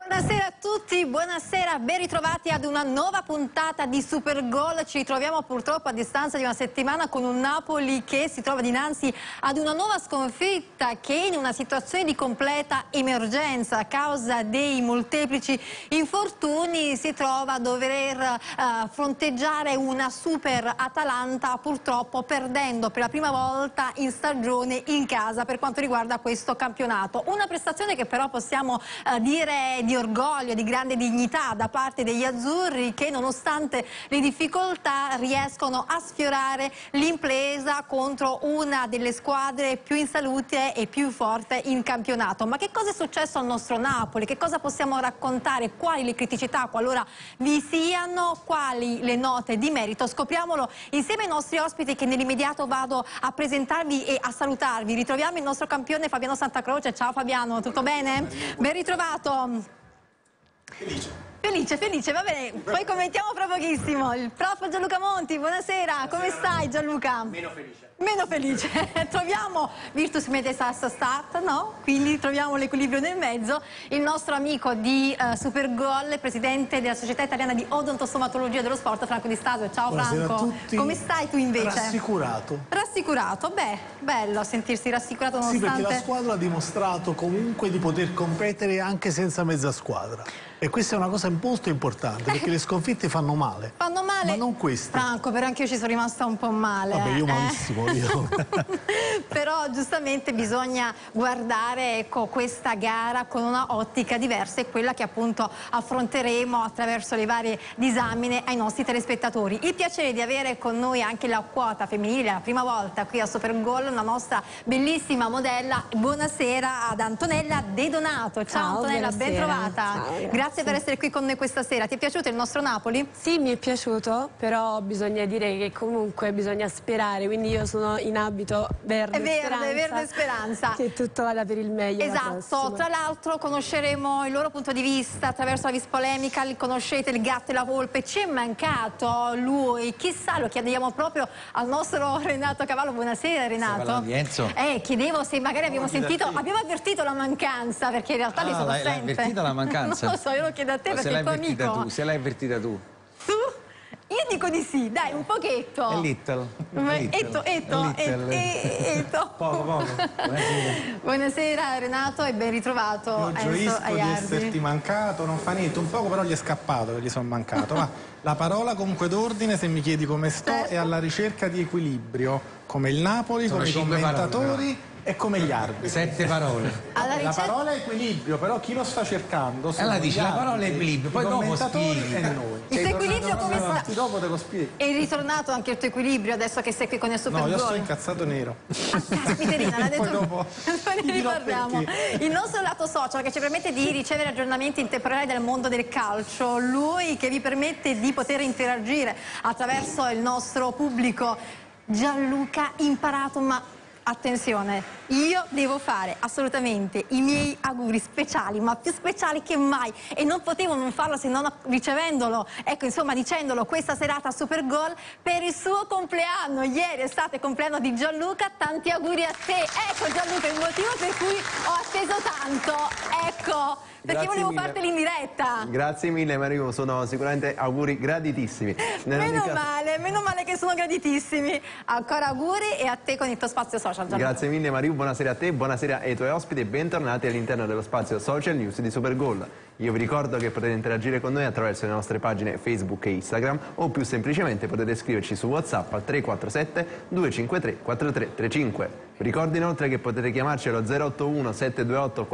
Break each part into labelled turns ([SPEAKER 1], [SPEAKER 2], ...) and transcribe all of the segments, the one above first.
[SPEAKER 1] Buonasera a tutti, buonasera, ben ritrovati ad una nuova puntata di Supergol. Ci ritroviamo purtroppo a distanza di una settimana con un Napoli che si trova dinanzi ad una nuova sconfitta, che in una situazione di completa emergenza a causa dei molteplici infortuni si trova a dover fronteggiare una super Atalanta, purtroppo perdendo per la prima volta in stagione in casa per quanto riguarda questo campionato. Una prestazione che però possiamo dire di orgoglio, di grande dignità da parte degli azzurri, che nonostante le difficoltà riescono a sfiorare l'impresa contro una delle squadre più in salute e più forte in campionato. Ma che cosa è successo al nostro Napoli? Che cosa possiamo raccontare? Quali le criticità, qualora vi siano, quali le note di merito? Scopriamolo insieme ai nostri ospiti, che nell'immediato vado a presentarvi e a salutarvi. Ritroviamo il nostro campione Fabiano Santacroce. Ciao Fabiano, tutto bene? Ben ritrovato. Felice, va bene, poi commentiamo fra pochissimo. Il prof Gianluca Monti, buonasera, come stai Gianluca? Meno felice. Troviamo Virtus Medias Start, no? Quindi troviamo l'equilibrio nel mezzo. Il nostro amico di Supergol, presidente della Società Italiana di Odontostomatologia dello Sport, Franco Di Stasio. Ciao
[SPEAKER 2] Buonasera
[SPEAKER 1] Franco.
[SPEAKER 2] a tutti.
[SPEAKER 1] Come stai tu invece?
[SPEAKER 2] Rassicurato,
[SPEAKER 1] beh, bello sentirsi rassicurato nonostante...
[SPEAKER 2] Sì, perché la squadra ha dimostrato comunque di poter competere anche senza mezza squadra. E questa è una cosa molto importante, perché le sconfitte fanno male.
[SPEAKER 1] Fanno male?
[SPEAKER 2] Ma non queste.
[SPEAKER 1] Franco, però anche io ci sono rimasta un po' male.
[SPEAKER 2] Vabbè, io malissimo. Io.
[SPEAKER 1] Però giustamente bisogna guardare, ecco, questa gara con una ottica diversa, e quella che appunto affronteremo attraverso le varie disamine ai nostri telespettatori. Il piacere di avere con noi anche la quota femminile, la prima volta qui a Supergol, una nostra bellissima modella. Buonasera ad Antonella De Donato. Ciao Antonella, ben trovata.
[SPEAKER 3] Ciao,
[SPEAKER 1] grazie per essere qui con noi questa sera. Ti è piaciuto il nostro Napoli?
[SPEAKER 3] Sì, mi è piaciuto, però bisogna dire che comunque bisogna sperare, quindi io sono in abito verde
[SPEAKER 1] speranza,
[SPEAKER 3] che tutto vada per il meglio.
[SPEAKER 1] Esatto, tra l'altro conosceremo il loro punto di vista attraverso la vis polemica. Conoscete il gatto e la volpe, ci è mancato lui, chissà, lo chiediamo proprio al nostro Renato Cavallo. Buonasera Renato. Chiedevo se magari abbiamo avvertito la mancanza, perché in realtà li sono sempre.
[SPEAKER 4] L'hai avvertita la mancanza?
[SPEAKER 1] Non lo so, io lo chiedo a te, perché è il tuo amico.
[SPEAKER 4] Se l'hai avvertita tu.
[SPEAKER 1] Tu? Io dico di sì, dai, un pochetto.
[SPEAKER 4] È little.
[SPEAKER 1] Poco. Buonasera Renato e ben ritrovato.
[SPEAKER 5] Io gioisco di esserti mancato, non fa niente, un poco però gli è scappato che gli sono mancato. Ma la parola comunque d'ordine, se mi chiedi come sto, è alla ricerca di equilibrio, come il Napoli, come i commentatori e come gli arbitri.
[SPEAKER 4] 7 parole.
[SPEAKER 5] La parola è equilibrio, però chi lo sta cercando?
[SPEAKER 4] Allora dice la parola è equilibrio, poi dopo spieghi.
[SPEAKER 5] E noi.
[SPEAKER 1] Il tuo equilibrio come sta?
[SPEAKER 5] Dopo te lo spiego.
[SPEAKER 1] È ritornato anche il tuo equilibrio adesso che sei qui con il Supergol?
[SPEAKER 5] No, io sto incazzato nero.
[SPEAKER 1] Caspiterina, l'ha detto.
[SPEAKER 5] Poi dopo
[SPEAKER 1] ne riparliamo. Il nostro lato social, che ci permette di ricevere aggiornamenti in tempo reale del mondo del calcio, lui che vi permette di poter interagire attraverso il nostro pubblico. Gianluca Imparato, ma attenzione, io devo fare assolutamente i miei auguri speciali, ma più speciali che mai, e non potevo non farlo se non ricevendolo, ecco, insomma, dicendolo questa serata a Supergol per il suo compleanno. Ieri è stato il compleanno di Gianluca, tanti auguri a te. Ecco Gianluca, il motivo per cui ho atteso tanto, ecco, perché volevo farteli in diretta.
[SPEAKER 6] Grazie mille Mario, sono sicuramente auguri graditissimi.
[SPEAKER 1] Meno male che sono graditissimi. Ancora auguri, e a te con il tuo spazio social. Gianluca.
[SPEAKER 6] Grazie mille Mario, buonasera a te, buonasera ai tuoi ospiti e bentornati all'interno dello spazio social news di Supergol. Io vi ricordo che potete interagire con noi attraverso le nostre pagine Facebook e Instagram, o più semplicemente potete scriverci su WhatsApp al 347 253 4335. Vi ricordo inoltre che potete chiamarci allo 081 728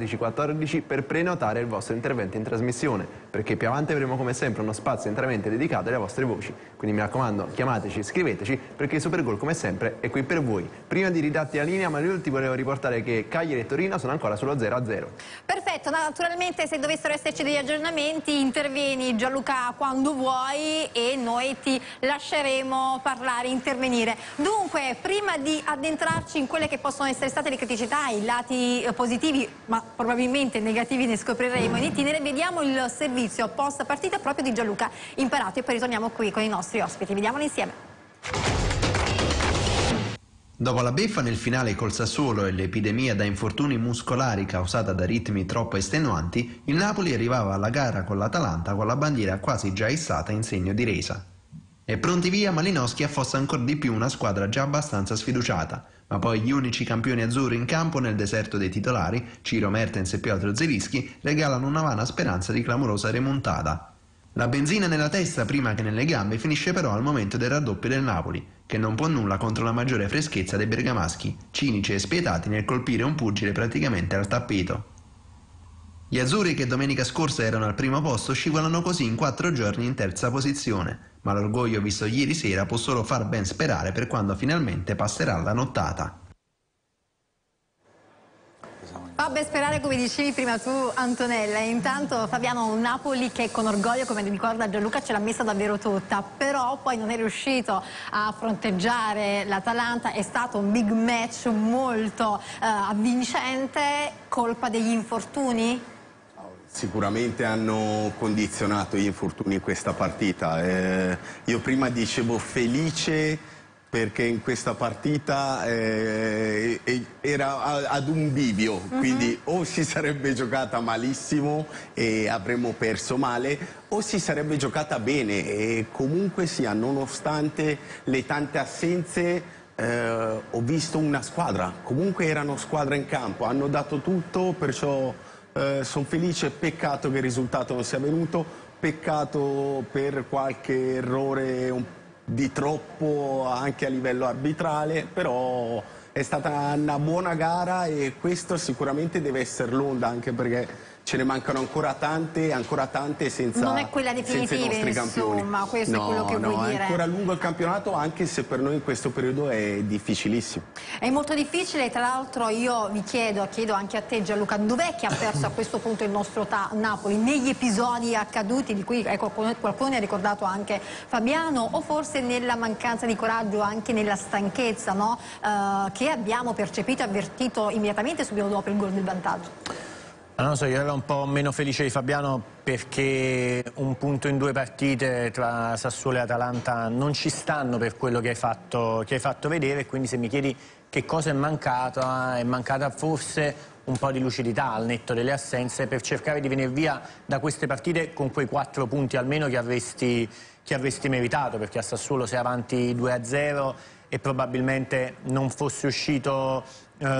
[SPEAKER 6] 1414 per prenotare il vostro intervento in trasmissione, perché più avanti avremo come sempre uno spazio interamente dedicato alle vostre voci. Quindi mi raccomando, chiamateci, scriveteci, perché il Supergol come sempre è qui per voi. Prima di ridarti la linea, Mario, ti volevo riportare che Cagliari e Torino sono ancora sullo 0-0.
[SPEAKER 1] Perfetto, naturalmente se dovessero esserci degli aggiornamenti intervieni Gianluca quando vuoi e noi ti lasceremo parlare, intervenire. Dunque, prima di addentrarci in quelle che possono essere state le criticità, i lati positivi, ma probabilmente negativi ne scopriremo in itinere, vediamo il servizio post partita proprio di Gianluca Imparato e poi ritorniamo qui con i nostri ospiti. Vediamolo insieme.
[SPEAKER 6] Dopo la beffa nel finale col Sassuolo e l'epidemia da infortuni muscolari causata da ritmi troppo estenuanti, il Napoli arrivava alla gara con l'Atalanta con la bandiera quasi già issata in segno di resa. E pronti via, Malinowski affossa ancora di più una squadra già abbastanza sfiduciata, ma poi gli unici campioni azzurri in campo nel deserto dei titolari, Ciro Mertens e Piotr Zielinski, regalano una vana speranza di clamorosa remontata. La benzina nella testa prima che nelle gambe finisce però al momento del raddoppio del Napoli, che non può nulla contro la maggiore freschezza dei bergamaschi, cinici e spietati nel colpire un pugile praticamente al tappeto. Gli azzurri, che domenica scorsa erano al primo posto, scivolano così in 4 giorni in terza posizione, ma l'orgoglio visto ieri sera può solo far ben sperare per quando finalmente passerà la nottata.
[SPEAKER 1] Fa ben sperare, come dicevi prima tu, Antonella. Intanto, Fabiano, un Napoli che con orgoglio, come ricorda Gianluca, ce l'ha messa davvero tutta, però poi non è riuscito a fronteggiare l'Atalanta. È stato un big match molto avvincente, colpa degli infortuni?
[SPEAKER 7] Sicuramente hanno condizionato gli infortuni in questa partita. Io prima dicevo felice perché in questa partita era ad un bivio, quindi o si sarebbe giocata malissimo e avremmo perso male, o si sarebbe giocata bene, e comunque sia, nonostante le tante assenze, ho visto una squadra, comunque erano squadra in campo, hanno dato tutto, perciò sono felice. Peccato che il risultato non sia venuto, peccato per qualche errore di troppo anche a livello arbitrale, però è stata una buona gara e questo sicuramente deve essere l'onda, anche perché ce ne mancano ancora tante senza,
[SPEAKER 1] non è quella definitiva,
[SPEAKER 7] senza i nostri campioni.
[SPEAKER 1] Insomma, questo è quello che vuoi dire.
[SPEAKER 7] È ancora lungo il campionato, anche se per noi in questo periodo è difficilissimo.
[SPEAKER 1] È molto difficile, tra l'altro io vi chiedo anche a te, Gianluca, dov'è che ha perso a questo punto il nostro Napoli? Negli episodi accaduti, di cui qualcuno ne ha ricordato anche Fabiano, o forse nella mancanza di coraggio, anche nella stanchezza, no? Che abbiamo percepito e avvertito immediatamente subito dopo il gol del vantaggio?
[SPEAKER 8] Non lo so, io ero un po' meno felice di Fabiano perché un punto in 2 partite tra Sassuolo e Atalanta non ci stanno per quello che hai fatto vedere, quindi se mi chiedi che cosa è mancata forse un po' di lucidità al netto delle assenze per cercare di venire via da queste partite con quei 4 punti almeno che avresti meritato, perché a Sassuolo sei avanti 2-0 e probabilmente non fosse uscito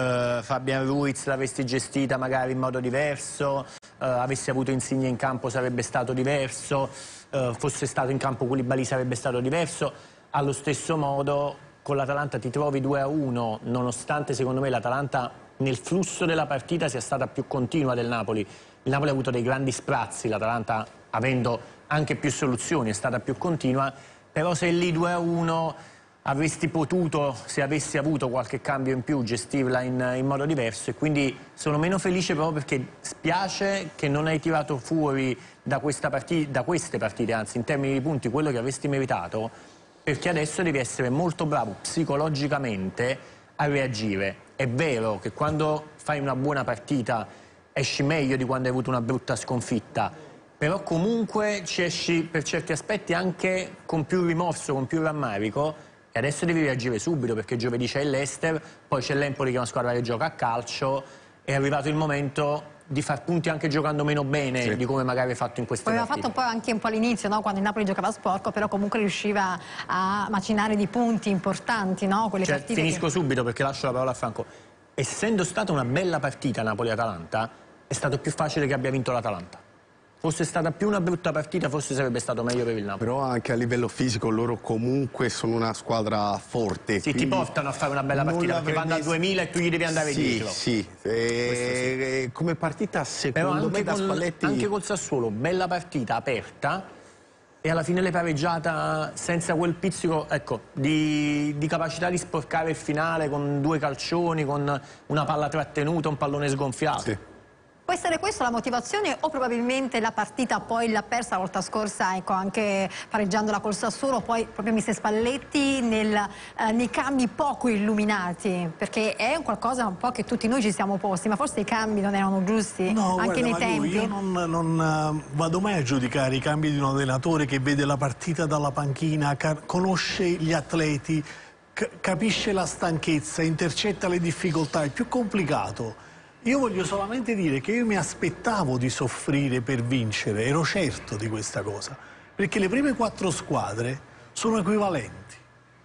[SPEAKER 8] Fabian Ruiz, l'avresti gestita magari in modo diverso, avessi avuto Insigne in campo sarebbe stato diverso, fosse stato in campo Koulibaly sarebbe stato diverso. Allo stesso modo con l'Atalanta ti trovi 2-1, nonostante secondo me l'Atalanta nel flusso della partita sia stata più continua del Napoli. Il Napoli ha avuto dei grandi sprazzi, l'Atalanta avendo anche più soluzioni è stata più continua, però se lì 2-1 avresti potuto, se avessi avuto qualche cambio in più, gestirla in modo diverso, e quindi sono meno felice proprio perché spiace che non hai tirato fuori da queste partite, anzi in termini di punti, quello che avresti meritato, perché adesso devi essere molto bravo psicologicamente a reagire. È vero che quando fai una buona partita esci meglio di quando hai avuto una brutta sconfitta, però comunque ci esci per certi aspetti anche con più rimorso, con più rammarico. E adesso devi reagire subito, perché giovedì c'è l'Ester, poi c'è l'Empoli che è una squadra che gioca a calcio, è arrivato il momento di far punti anche giocando meno bene di come magari hai fatto in queste partite.
[SPEAKER 1] Aveva fatto anche un po' all'inizio, no? Quando il Napoli giocava sporco, però comunque riusciva a macinare di punti importanti, no? Quelle partite
[SPEAKER 8] finisco subito perché lascio la parola a Franco. Essendo stata una bella partita Napoli-Atalanta, è stato più facile che abbia vinto l'Atalanta. Fosse stata più una brutta partita, forse sarebbe stato meglio per il Napoli.
[SPEAKER 7] Però anche a livello fisico loro comunque sono una squadra forte.
[SPEAKER 8] Sì, ti portano a fare una bella partita, perché vanno al 2000 e tu gli devi andare dietro.
[SPEAKER 7] Sì. Come partita secondo me da Spalletti...
[SPEAKER 8] Anche col Sassuolo, bella partita, aperta, e alla fine l'hai pareggiata senza quel pizzico, ecco, di capacità di sporcare il finale con 2 calcioni, con una palla trattenuta, un pallone sgonfiato.
[SPEAKER 7] Sì.
[SPEAKER 1] Può essere questa la motivazione, o probabilmente la partita poi l'ha persa la volta scorsa, ecco, anche pareggiandola col Sassuolo, poi proprio mister Spalletti nei cambi poco illuminati, perché è un qualcosa un po' che tutti noi ci siamo posti, ma forse i cambi non erano giusti, anche nei tempi.
[SPEAKER 2] Io non vado mai a giudicare i cambi di un allenatore che vede la partita dalla panchina, conosce gli atleti. capisce la stanchezza, intercetta le difficoltà, è più complicato. Io voglio solamente dire che io mi aspettavo di soffrire per vincere, ero certo di questa cosa, perché le prime 4 squadre sono equivalenti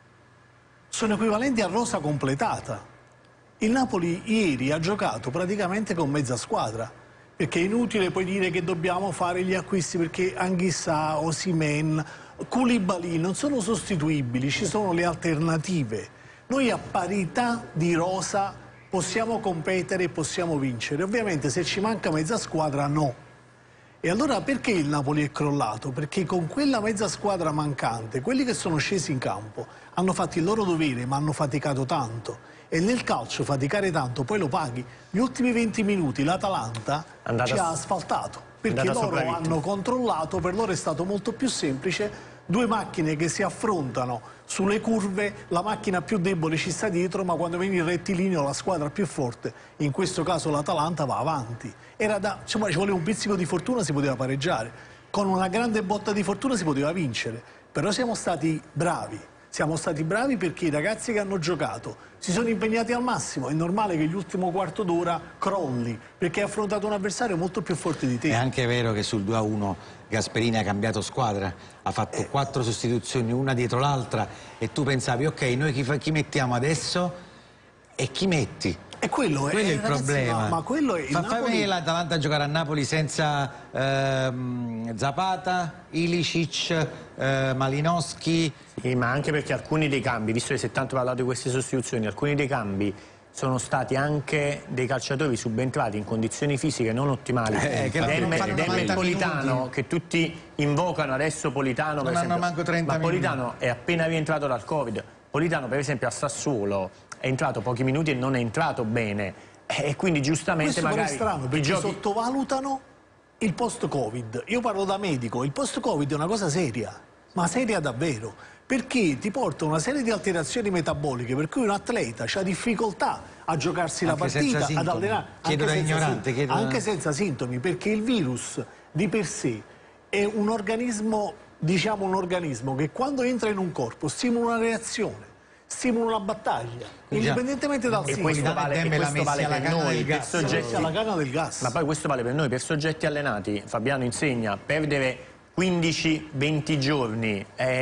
[SPEAKER 2] a rosa completata. Il Napoli ieri ha giocato praticamente con mezza squadra, perché è inutile poi dire che dobbiamo fare gli acquisti perché Anghissà, Osimhen, Koulibaly non sono sostituibili, ci sono le alternative. Noi a parità di rosa possiamo competere e possiamo vincere. Ovviamente se ci manca mezza squadra no. E allora perché il Napoli è crollato? Perché con quella mezza squadra mancante, quelli che sono scesi in campo hanno fatto il loro dovere ma hanno faticato tanto. E nel calcio faticare tanto poi lo paghi. Gli ultimi 20 minuti l'Atalanta ci ha asfaltato, perché loro hanno controllato, per loro è stato molto più semplice. 2 macchine che si affrontano sulle curve, la macchina più debole ci sta dietro, ma quando viene il rettilineo la squadra più forte, in questo caso l'Atalanta, va avanti. Insomma, ci voleva un pizzico di fortuna, si poteva pareggiare, con una grande botta di fortuna si poteva vincere, però siamo stati bravi. Siamo stati bravi perché i ragazzi che hanno giocato si sono impegnati al massimo. È normale che l'ultimo quarto d'ora crolli, perché hai affrontato un avversario molto più forte di te.
[SPEAKER 4] È anche vero che sul 2-1 Gasperini ha cambiato squadra, ha fatto 4 sostituzioni una dietro l'altra e tu pensavi, ok, noi chi mettiamo adesso e chi metti?
[SPEAKER 2] E quello è
[SPEAKER 4] il problema.
[SPEAKER 2] No, ma quello è il
[SPEAKER 4] Fammi
[SPEAKER 2] Napoli...
[SPEAKER 4] l'Atalanta giocare a Napoli senza Zapata, Ilicic, Malinowski.
[SPEAKER 8] Sì, ma anche perché alcuni dei cambi, visto che si è tanto parlato di queste sostituzioni, alcuni dei cambi sono stati anche dei calciatori subentrati in condizioni fisiche non ottimali. Del Politano, che tutti invocano adesso Politano, per esempio,
[SPEAKER 4] manco 30
[SPEAKER 8] ma Politano è appena rientrato dal Covid. Politano per esempio a Sassuolo è entrato pochi minuti e non è entrato bene, e quindi giustamente
[SPEAKER 2] questo
[SPEAKER 8] magari
[SPEAKER 2] è strano, perché sottovalutano il post-Covid. Io parlo da medico, il post-Covid è una cosa seria, ma seria davvero, perché ti porta una serie di alterazioni metaboliche per cui un atleta ha difficoltà a giocarsi la partita, ad allenare, anche senza sintomi, perché il virus di per sé è un organismo, diciamo un organismo che quando entra in un corpo stimola una reazione, stimola una battaglia, indipendentemente dal sintomo.
[SPEAKER 8] Questo vale per noi, per soggetti
[SPEAKER 2] alla canna del gas.
[SPEAKER 8] Ma poi questo vale per noi, per soggetti allenati. Fabiano insegna, perdere 15-20 giorni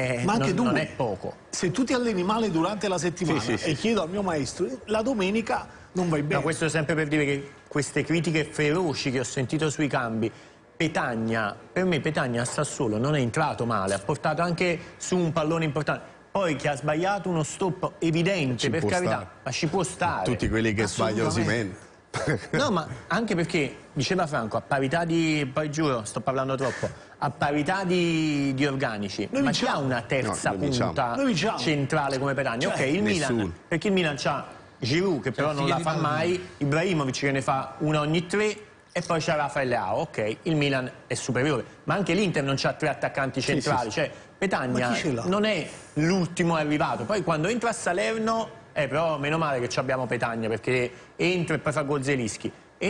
[SPEAKER 8] non è poco.
[SPEAKER 2] Se tu ti alleni male durante la settimana e chiedo al mio maestro, la domenica non vai bene.
[SPEAKER 8] No, questo è sempre per dire che queste critiche feroci che ho sentito sui cambi, Petagna, per me Petagna a Sassuolo non è entrato male, ha portato anche su un pallone importante. Poi che ha sbagliato uno stop evidente, per carità, ma ci può stare.
[SPEAKER 7] Tutti quelli che sbagliano Osimhen.
[SPEAKER 8] No, ma anche perché, diceva Franco, a parità di, poi giuro, sto parlando troppo, a parità di organici, ma chi ha una terza punta centrale come Petagna? Ok, il Milan, perché il Milan c'ha Giroud, che però non la fa mai, Ibrahimovic che ne fa una ogni 3, e poi c'è Rafael Leao. Ok, il Milan è superiore, ma anche l'Inter non c'ha 3 attaccanti centrali, cioè Petagna non è l'ultimo arrivato. Poi quando entra a Salerno, però meno male che abbiamo Petagna, perché entra e poi fa gol Zelinski.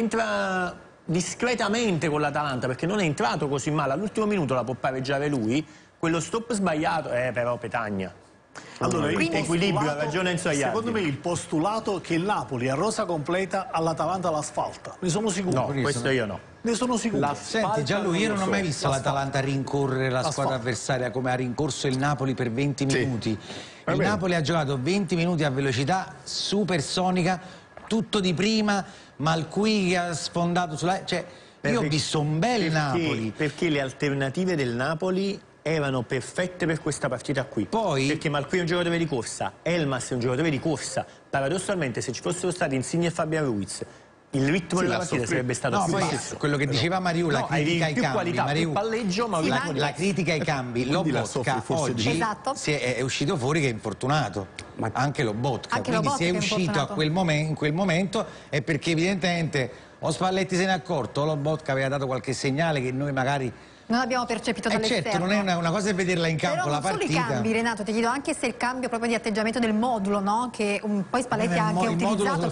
[SPEAKER 8] Entra discretamente con l'Atalanta, perché non è entrato così male, all'ultimo minuto la può pareggiare lui, quello stop sbagliato, però Petagna.
[SPEAKER 2] Allora,
[SPEAKER 8] equilibrio, ha ragione Enzo Iardi.
[SPEAKER 2] Secondo me il postulato che il Napoli a rosa completa all'Atalanta l'asfalta, ne sono sicuro.
[SPEAKER 8] No, questo io no.
[SPEAKER 2] Ne sono sicuro.
[SPEAKER 4] Senti Gianluigi, io non ho mai visto l'Atalanta rincorrere la squadra avversaria come ha rincorso il Napoli per 20 minuti. Il Napoli ha giocato 20 minuti a velocità supersonica, tutto di prima, Malqui che ha sfondato sulla... Cioè, io ho visto un bel Napoli.
[SPEAKER 8] Perché le alternative del Napoli erano perfette per questa partita qui.
[SPEAKER 4] Poi,
[SPEAKER 8] perché Malqui è un giocatore di corsa, Elmas è un giocatore di corsa. Paradossalmente, se ci fossero stati Insigne e Fabian Ruiz, il ritmo della partita sarebbe stato più basso.
[SPEAKER 4] Quello che diceva Mariù, la critica ai cambi,
[SPEAKER 8] qualità, più palleggio, ma
[SPEAKER 4] la critica ai cambi. Lobotka oggi è uscito fuori che è infortunato, anche Lobotka, quindi se è uscito in quel momento è perché evidentemente o Spalletti se ne è accorto o Lobotka aveva dato qualche segnale che noi magari
[SPEAKER 1] non abbiamo percepito dall'esterno.
[SPEAKER 4] Certo, non è una cosa è vederla in campo, la partita.
[SPEAKER 1] Però non solo i cambi, Renato, ti chiedo anche se il cambio proprio di atteggiamento del modulo, no? Che poi Spalletti ha anche utilizzato,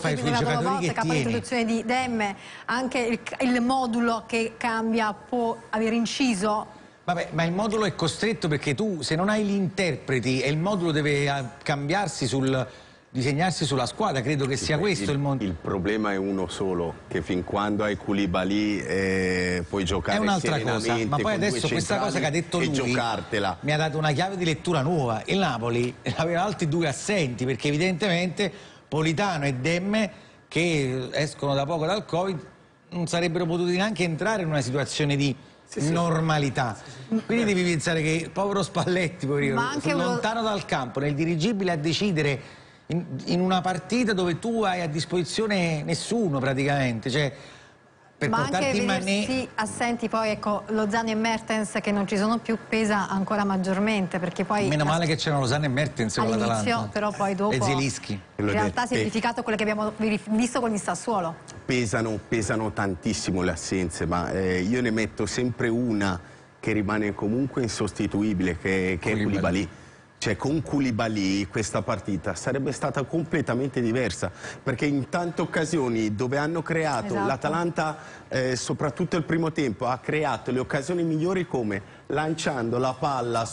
[SPEAKER 1] capa l'introduzione di Demme, anche il modulo che cambia può aver inciso
[SPEAKER 4] Vabbè, ma il modulo è costretto perché tu, se non hai gli interpreti e il modulo deve cambiarsi disegnarsi sulla squadra, credo che sia questo il mondo.
[SPEAKER 7] Il problema è uno solo, che fin quando hai Koulibaly puoi giocare
[SPEAKER 4] è un'altra cosa, ma poi adesso questa cosa che ha detto lui
[SPEAKER 7] giocartela.
[SPEAKER 4] Mi ha dato una chiave di lettura nuova. Il Napoli aveva altri due assenti perché evidentemente Politano e Demme, che escono da poco dal Covid, non sarebbero potuti neanche entrare in una situazione di normalità. Quindi devi pensare che il povero Spalletti, lontano dal campo, nel dirigibile a decidere in una partita dove tu hai a disposizione nessuno praticamente, cioè per
[SPEAKER 1] ma
[SPEAKER 4] portarti
[SPEAKER 1] anche
[SPEAKER 4] in
[SPEAKER 1] vedersi assenti poi, ecco, Lozano e Mertens che non ci sono più pesa ancora maggiormente, perché poi
[SPEAKER 4] meno male che c'erano Lozano e Mertens con l'Atalanta,
[SPEAKER 1] però poi dopo
[SPEAKER 4] e Zielinski.
[SPEAKER 1] In realtà si è verificato quello che abbiamo visto con il Sassuolo.
[SPEAKER 7] Pesano tantissimo le assenze, ma io ne metto sempre una che rimane comunque insostituibile, che è Koulibaly. Cioè con Koulibaly questa partita sarebbe stata completamente diversa, perché in tante occasioni dove hanno creato, l'Atalanta soprattutto il primo tempo ha creato le occasioni migliori come lanciando la palla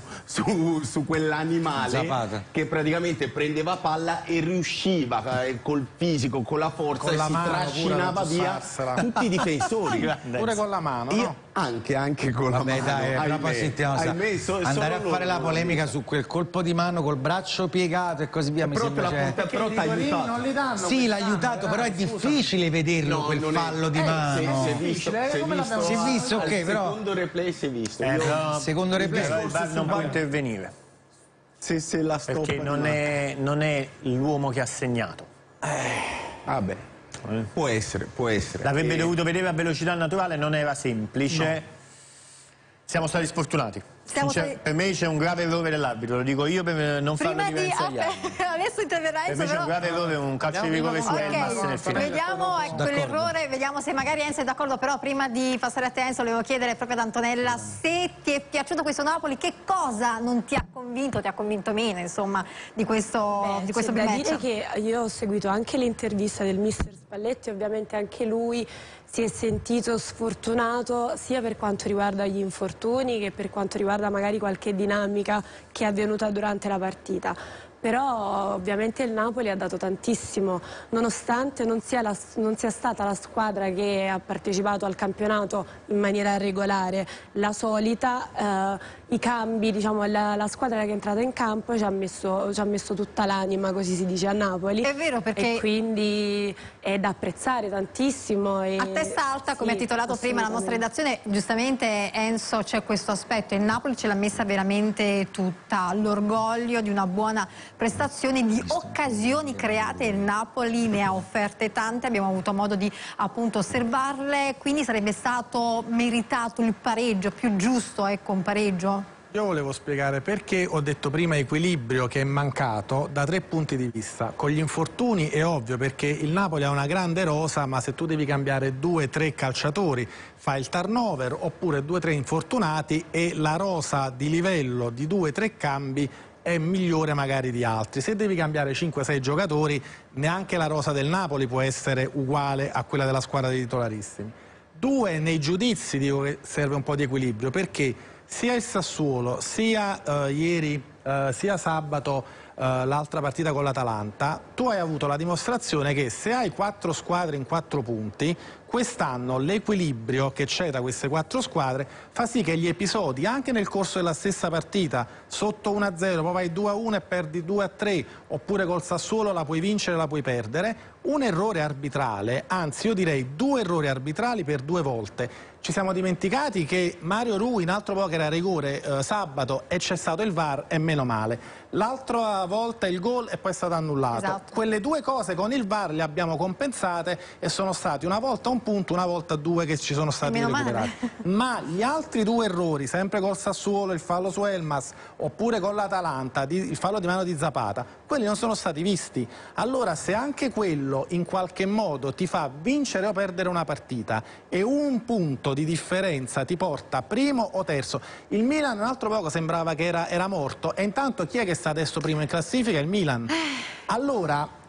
[SPEAKER 7] su quell'animale che praticamente prendeva palla e riusciva col fisico, con la forza, con la si trascinava via tutti i difensori.
[SPEAKER 5] Pure con la mano, no?
[SPEAKER 7] Anche con la mano.
[SPEAKER 4] Dai, andare a fare la polemica su quel colpo di mano col braccio piegato e così via, mi sembra
[SPEAKER 7] però ti ha aiutato.
[SPEAKER 5] Non li danno,
[SPEAKER 4] sì, l'ha aiutato, però è difficile vederlo quel fallo di mano.
[SPEAKER 7] Si è visto,
[SPEAKER 4] ok, però
[SPEAKER 7] secondo replay si è visto.
[SPEAKER 4] Secondo replay
[SPEAKER 8] il VAR non può intervenire.
[SPEAKER 7] Se la
[SPEAKER 8] perché non è l'uomo che ha segnato.
[SPEAKER 7] Vabbè. Può essere.
[SPEAKER 8] L'avrebbe dovuto vedere a velocità naturale, non era semplice. No. Siamo stati sfortunati. Per me c'è un grave errore dell'arbitro, lo dico io per non farlo diverso agli altri.
[SPEAKER 1] Adesso interverrà
[SPEAKER 8] Enzo, per me c'è un grave errore, un calcio di rigore su Elmas nel finale.
[SPEAKER 1] Vediamo quell'errore, vediamo se magari Enzo è d'accordo, però prima di passare a te Enzo volevo chiedere proprio ad Antonella se ti è piaciuto questo Napoli, che cosa non ti ha convinto meno, insomma, di questo
[SPEAKER 3] c'è da dire che io ho seguito anche l'intervista del mister Spalletti, ovviamente anche lui si è sentito sfortunato sia per quanto riguarda gli infortuni che per quanto riguarda magari qualche dinamica che è avvenuta durante la partita. Però ovviamente il Napoli ha dato tantissimo, nonostante non sia stata la squadra che ha partecipato al campionato in maniera regolare, la solita, i cambi, diciamo, la squadra che è entrata in campo ci ha messo tutta l'anima, così si dice a Napoli.
[SPEAKER 1] È vero, perché
[SPEAKER 3] e quindi è da apprezzare tantissimo.
[SPEAKER 1] A testa alta, come ha titolato prima la nostra redazione, giustamente Enzo, c'è questo aspetto, il Napoli ce l'ha messa veramente tutta, l'orgoglio di una buona prestazione, di occasioni create, il Napoli ne ha offerte tante, abbiamo avuto modo di appunto osservarle, quindi sarebbe stato meritato il pareggio, più giusto, ecco, un pareggio?
[SPEAKER 5] Io volevo spiegare perché ho detto prima equilibrio che è mancato da 3 punti di vista. Con gli infortuni è ovvio, perché il Napoli ha una grande rosa, ma se tu devi cambiare 2-3 calciatori fai il turnover, oppure 2-3 infortunati e la rosa di livello di 2-3 cambi è migliore magari di altri. Se devi cambiare 5-6 giocatori, neanche la rosa del Napoli può essere uguale a quella della squadra dei titolarissimi. 2, nei giudizi dico che serve un po' di equilibrio, perché sia il Sassuolo, sia ieri, sia sabato l'altra partita con l'Atalanta, tu hai avuto la dimostrazione che se hai 4 squadre in 4 punti, quest'anno l'equilibrio che c'è da queste 4 squadre fa sì che gli episodi, anche nel corso della stessa partita, sotto 1-0, poi vai 2-1 e perdi 2-3, oppure col Sassuolo la puoi vincere, la puoi perdere, un errore arbitrale, anzi io direi 2 errori arbitrali per 2 volte. Ci siamo dimenticati che Mario Rui in altro poco era a rigore sabato e c'è stato il VAR e meno male. L'altra volta il gol e poi è stato annullato.
[SPEAKER 1] Esatto.
[SPEAKER 5] Quelle 2 cose con il VAR le abbiamo compensate e sono stati una volta un punto, una volta 2 che ci sono stati recuperati. Ma gli altri 2 errori, sempre col Sassuolo, il fallo su Elmas, oppure con l'Atalanta, il fallo di mano di Zapata, quelli non sono stati visti. Allora se anche quello in qualche modo ti fa vincere o perdere una partita e un punto di differenza ti porta primo o terzo, il Milan un altro poco sembrava che era morto, e intanto chi è che sta adesso primo in classifica? Il Milan. Allora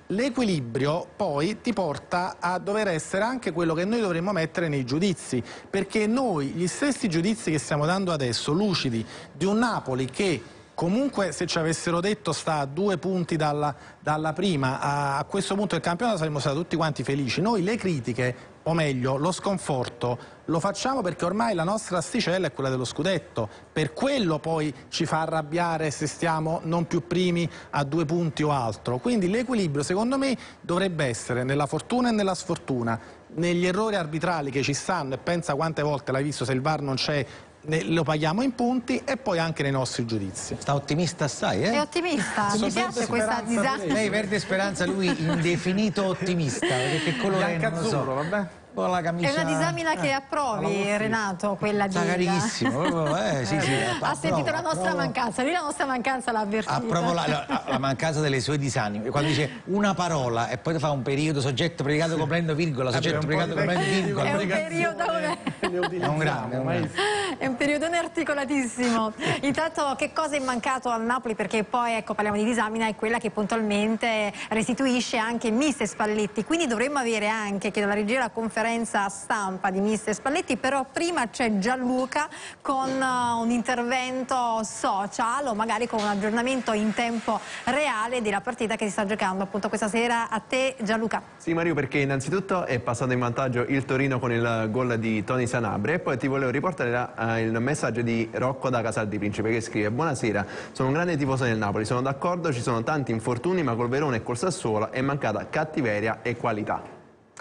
[SPEAKER 5] l'equilibrio poi ti porta a dover essere anche quello che noi dovremmo mettere nei giudizi, perché noi gli stessi giudizi che stiamo dando adesso, lucidi, di un Napoli che comunque se ci avessero detto sta a 2 punti dalla prima, a questo punto del campionato saremmo stati tutti quanti felici. Noi le critiche, o meglio lo sconforto, lo facciamo perché ormai la nostra asticella è quella dello scudetto, per quello poi ci fa arrabbiare se stiamo non più primi a 2 punti o altro. Quindi l'equilibrio secondo me dovrebbe essere nella fortuna e nella sfortuna, negli errori arbitrali che ci stanno, e pensa quante volte l'hai visto, se il VAR non c'è lo paghiamo in punti, e poi anche nei nostri giudizi.
[SPEAKER 4] Sta ottimista assai, eh?
[SPEAKER 1] È ottimista, mi piace questa disamina.
[SPEAKER 4] Lei verde speranza, lui indefinito ottimista, perché colore non lo so.
[SPEAKER 5] Vabbè.
[SPEAKER 4] La camicia...
[SPEAKER 1] È una disamina che approvi, Renato, quella di...
[SPEAKER 4] Sta carichissimo, sì,
[SPEAKER 1] ha sentito la nostra mancanza, lui la nostra mancanza l'ha avvertita.
[SPEAKER 4] Approvo la mancanza delle sue disanime, quando dice una parola e poi fa un periodo, soggetto, predicato, comprendo, virgola, soggetto, predicato, comprendo, virgola.
[SPEAKER 1] È un periodo...
[SPEAKER 4] È un grande,
[SPEAKER 1] è un periodone articolatissimo. Intanto che cosa è mancato al Napoli, perché poi ecco parliamo di disamina, è quella che puntualmente restituisce anche mister Spalletti, quindi dovremmo avere anche, chiedo alla regia, la conferenza stampa di mister Spalletti, però prima c'è Gianluca con un intervento social o magari con un aggiornamento in tempo reale della partita che si sta giocando appunto questa sera. A te Gianluca.
[SPEAKER 6] Sì Mario, perché innanzitutto è passato in vantaggio il Torino con il gol di Tony Sanabria, e poi ti volevo riportare il messaggio di Rocco da Casal di Principe, che scrive: buonasera, sono un grande tifoso del Napoli, sono d'accordo, ci sono tanti infortuni, ma col Verona e col Sassuolo è mancata cattiveria e qualità.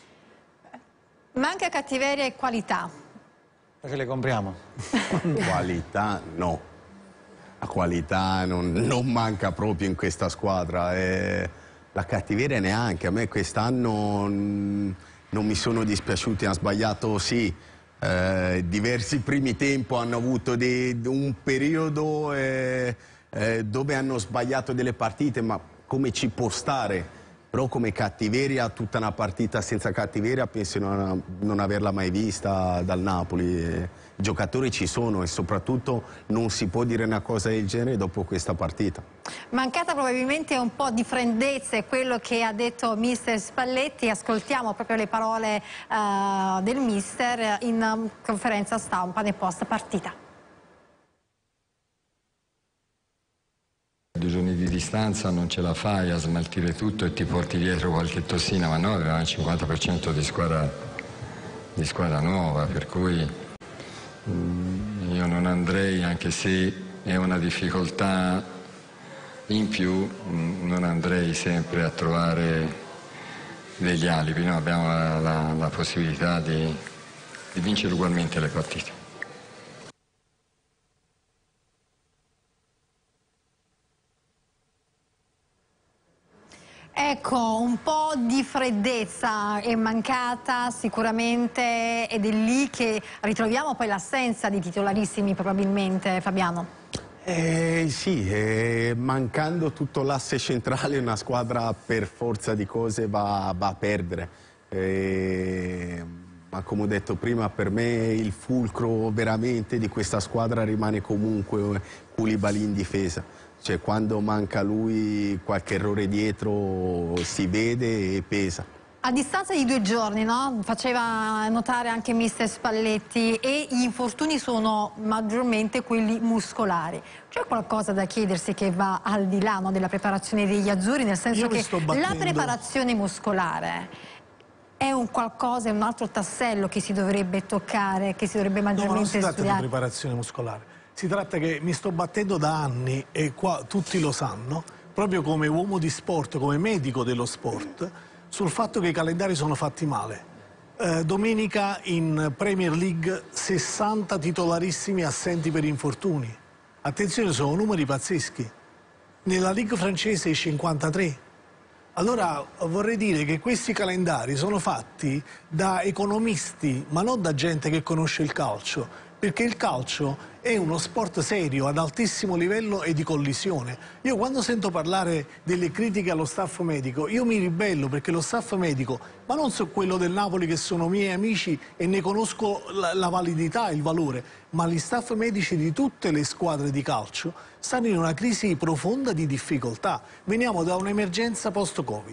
[SPEAKER 1] Manca cattiveria e qualità.
[SPEAKER 4] Perché le compriamo?
[SPEAKER 7] Qualità no. La qualità non manca proprio in questa squadra. La cattiveria neanche. A me quest'anno non mi sono dispiaciuti, hanno sbagliato sì. Diversi primi tempo hanno avuto un periodo dove hanno sbagliato delle partite, ma come ci può stare? Però come cattiveria, tutta una partita senza cattiveria penso non averla mai vista dal Napoli. I giocatori ci sono e soprattutto non si può dire una cosa del genere dopo questa partita.
[SPEAKER 1] Mancata probabilmente un po' di freddezza, è quello che ha detto mister Spalletti. Ascoltiamo proprio le parole del mister in conferenza stampa nel post partita.
[SPEAKER 9] 2 giorni di distanza non ce la fai a smaltire tutto e ti porti dietro qualche tossina, ma no, avevamo il 50% di squadra nuova, per cui io non andrei, anche se è una difficoltà in più, non andrei sempre a trovare degli alibi, no? Abbiamo la possibilità di vincere ugualmente le partite.
[SPEAKER 1] Ecco, un po' di freddezza è mancata sicuramente, ed è lì che ritroviamo poi l'assenza di titolarissimi probabilmente, Fabiano.
[SPEAKER 7] Sì, mancando tutto l'asse centrale una squadra per forza di cose va a perdere. Ma come ho detto prima, per me il fulcro veramente di questa squadra rimane comunque Koulibaly in difesa. Cioè quando manca lui qualche errore dietro si vede e pesa.
[SPEAKER 1] A distanza di 2 giorni, no? Faceva notare anche mister Spalletti, e gli infortuni sono maggiormente quelli muscolari. C'è qualcosa da chiedersi che va al di là, no, della preparazione degli azzurri, nel senso che la preparazione muscolare è un qualcosa, è un altro tassello che si dovrebbe toccare, che si dovrebbe maggiormente studiare.
[SPEAKER 2] Non si tratta di preparazione muscolare. Si tratta che mi sto battendo da anni, e qua tutti lo sanno, proprio come uomo di sport, come medico dello sport, sul fatto che i calendari sono fatti male. Domenica in Premier League 60 titolarissimi assenti per infortuni. Attenzione, sono numeri pazzeschi. Nella Ligue francese 53. Allora vorrei dire che questi calendari sono fatti da economisti, ma non da gente che conosce il calcio, perché il calcio è uno sport serio, ad altissimo livello e di collisione. Io quando sento parlare delle critiche allo staff medico, io mi ribello, perché lo staff medico, ma non so quello del Napoli che sono miei amici e ne conosco la validità, il valore, ma gli staff medici di tutte le squadre di calcio stanno in una crisi profonda di difficoltà. Veniamo da un'emergenza post-Covid.